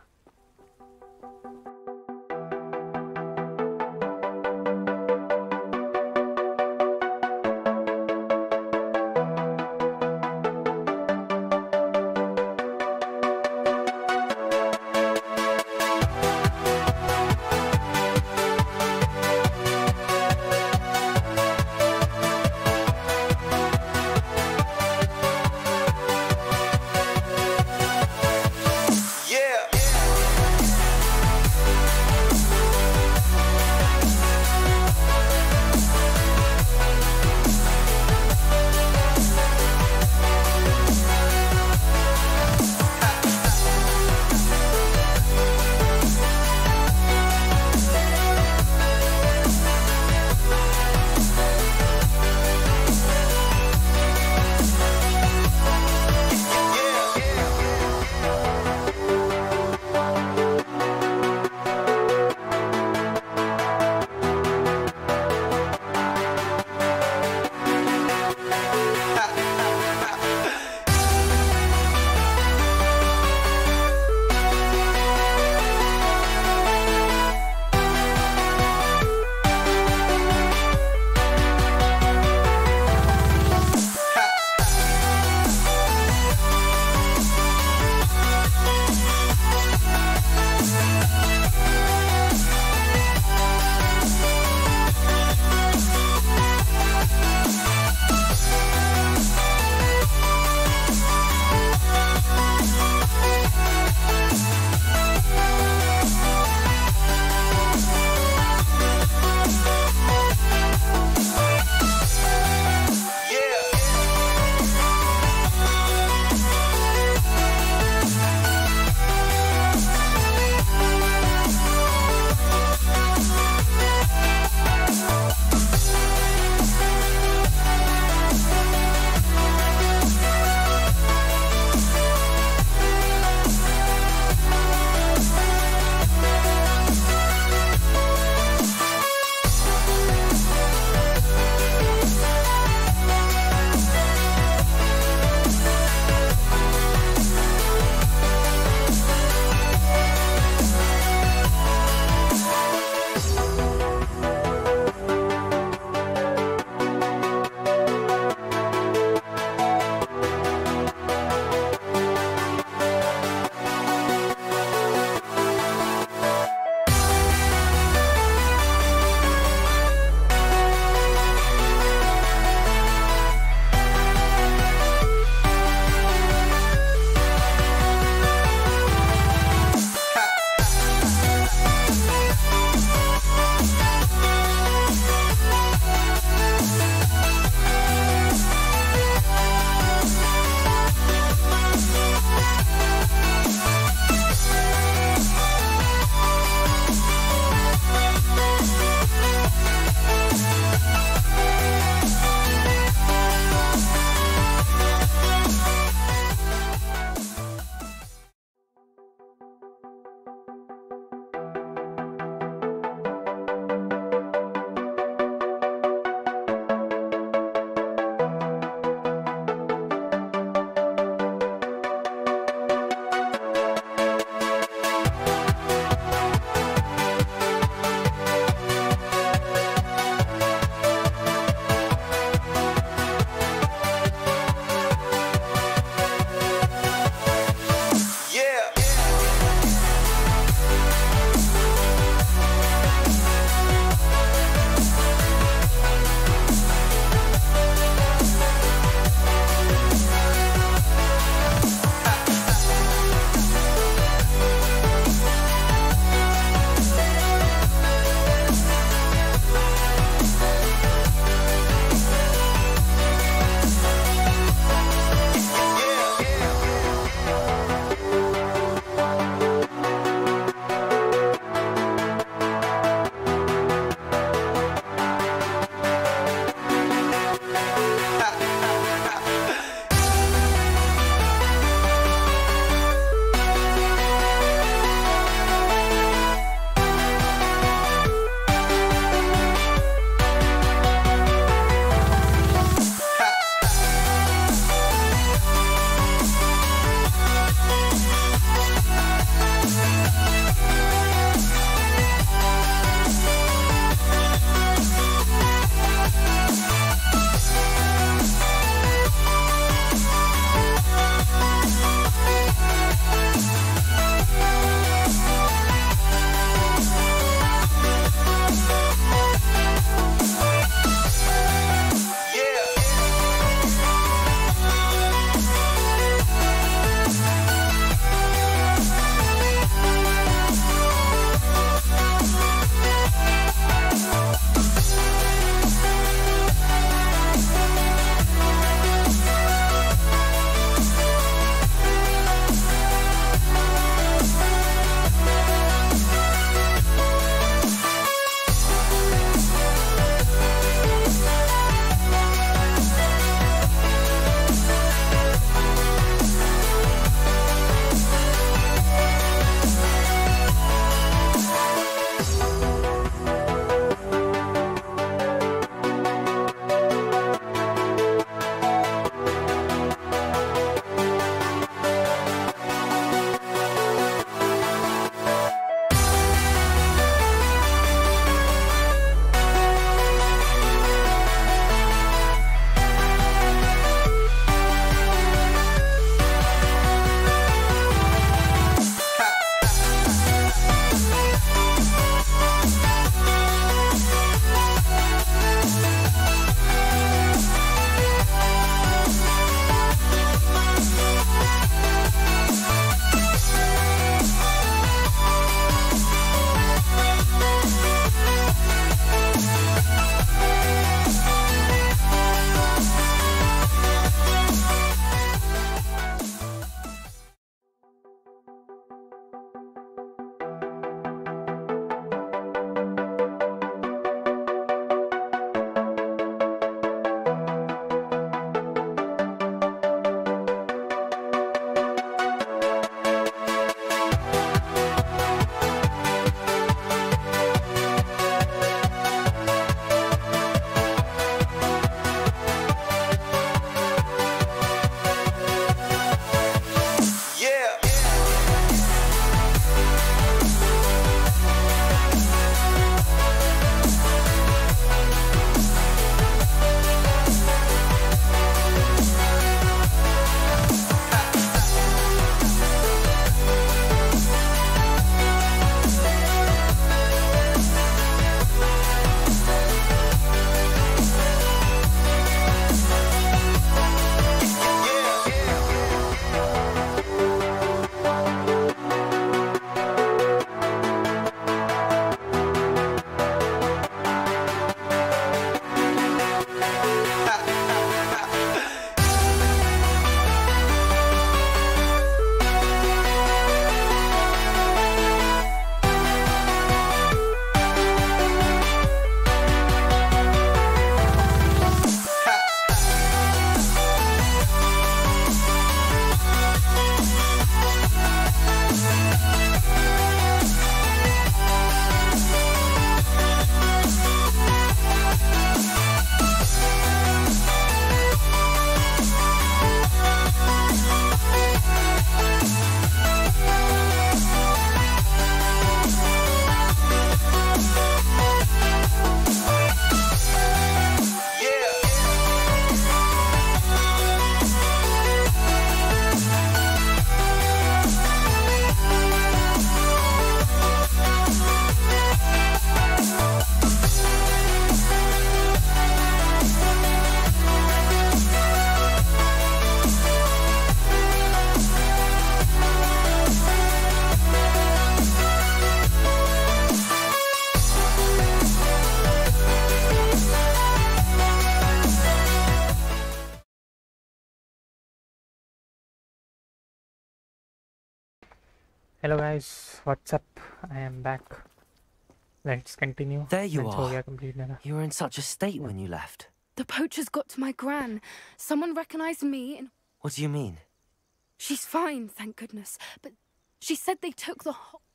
S2: Hello guys, what's up? I am back. Let's continue.
S6: There you
S2: Let's
S6: are.
S2: complete now.
S6: You were in such a state when you left.
S18: The poachers got to my gran. Someone recognized me and...
S6: What do you mean?
S18: She's fine, thank goodness. But she said they took the whole...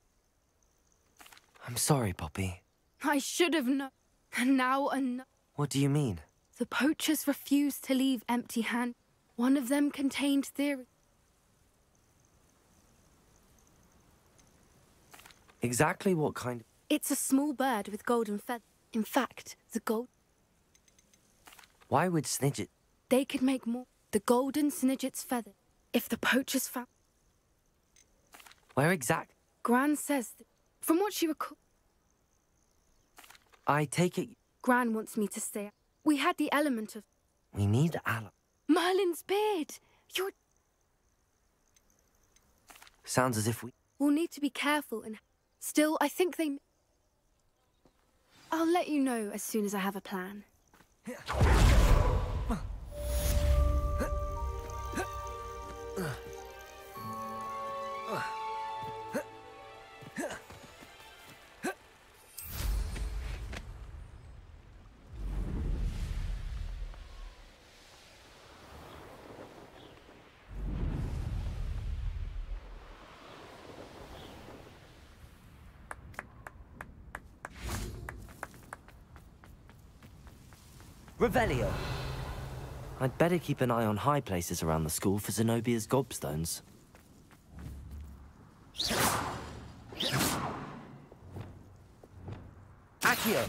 S6: I'm sorry, Poppy.
S18: I should have known. And now an...
S6: What do you mean?
S18: The poachers refused to leave empty-handed. One of them contained theory.
S6: Exactly what kind of...
S18: It's a small bird with golden feathers. In fact, the gold...
S6: Why would Snidget...
S18: They could make more. The golden Snidget's feather. If the poachers found...
S6: Where exact...
S18: Gran says that... From what she recalls...
S6: I take it...
S18: Gran wants me to stay. We had the element of...
S6: We need Alan.
S18: Merlin's beard! You're...
S6: Sounds as if we...
S18: We'll need to be careful and... Still, I think they... I'll let you know as soon as I have a plan.
S6: Revelio. I'd better keep an eye on high places around the school for Zenobia's gobstones. Accio!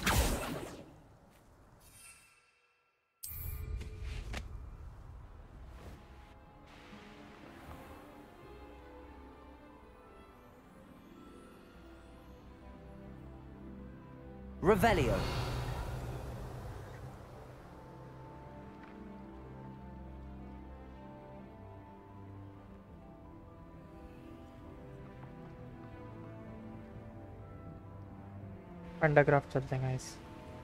S6: Revelio.
S2: Undercroft चलते हैं guys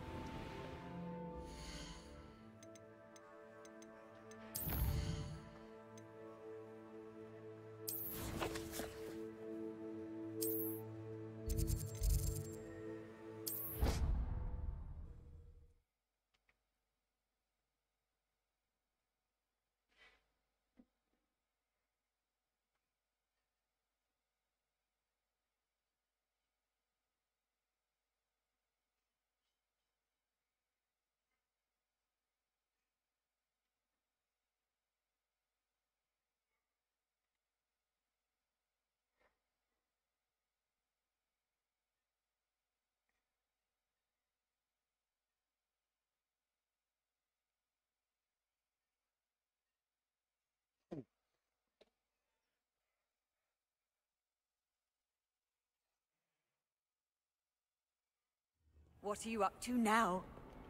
S8: What are you up to now?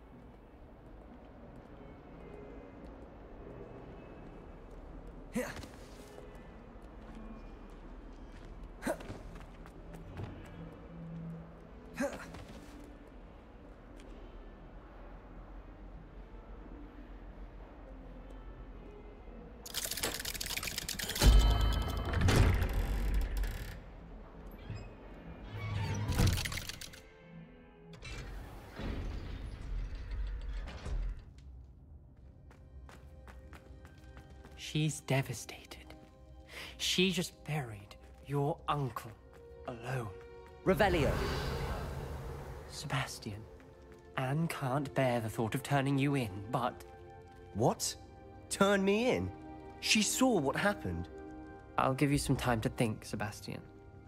S15: She's devastated. She just buried your uncle alone.
S6: Revelio.
S15: Sebastian, Anne can't bear the thought of turning you in, but...
S7: What? Turn me in? She saw what happened.
S15: I'll give you some time to think, Sebastian.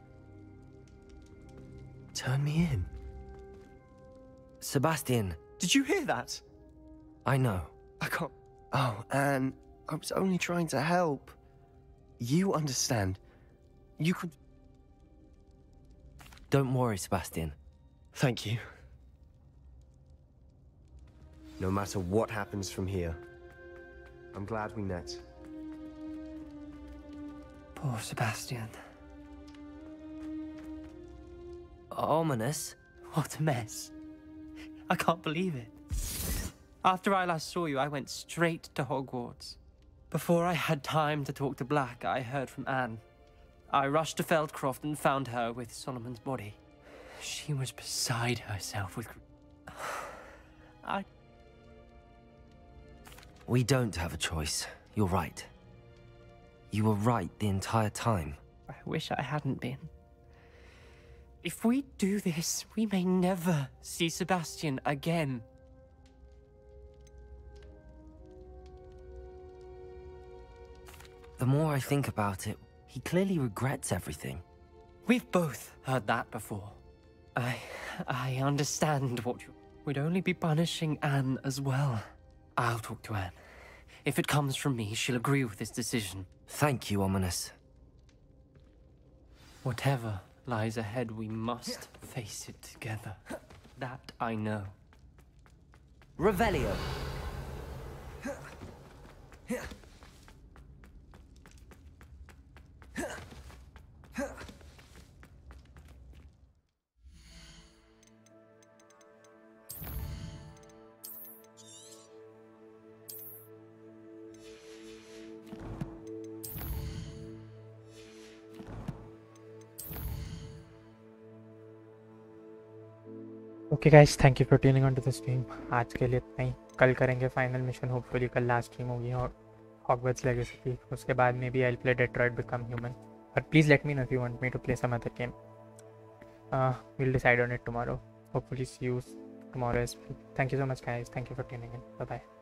S7: Turn me in?
S6: Sebastian.
S7: Did you hear that?
S6: I know.
S7: I can't... Oh, Anne, I was only trying to help. You understand. You could...
S6: Don't worry, Sebastian.
S7: Thank you. No matter what happens from here, I'm glad we met.
S15: Poor Sebastian.
S6: Ominous?
S15: What a mess. I can't believe it. After I last saw you, I went straight to Hogwarts. Before I had time to talk to Black, I heard from Anne. I rushed to Feldcroft and found her with Solomon's body. She was beside herself with... I...
S6: We don't have a choice. You're right. You were right the entire time.
S15: I wish I hadn't been. If we do this, we may never see Sebastian again.
S6: The more I think about it, he clearly regrets everything.
S15: We've both heard that before. I... I understand what you... We'd only be punishing Anne as well. I'll talk to Anne. If it comes from me, she'll agree with this decision.
S6: Thank you, Ominis.
S15: Whatever lies ahead, we must face it together. That I know.
S6: Revelio.
S2: Okay guys, thank you for tuning on to the stream. आज के लिए इतना ही। कल करेंगे final mission, hopefully कल last stream होगी और हॉगवर्ट्स लेगेसी की। उसके बाद में भी I will play Detroit Become Human, but please let me know if you want me to play some other game. We will decide on it tomorrow, hopefully see you tomorrow as well. Thank you so much guys, thank you for tuning in, bye bye.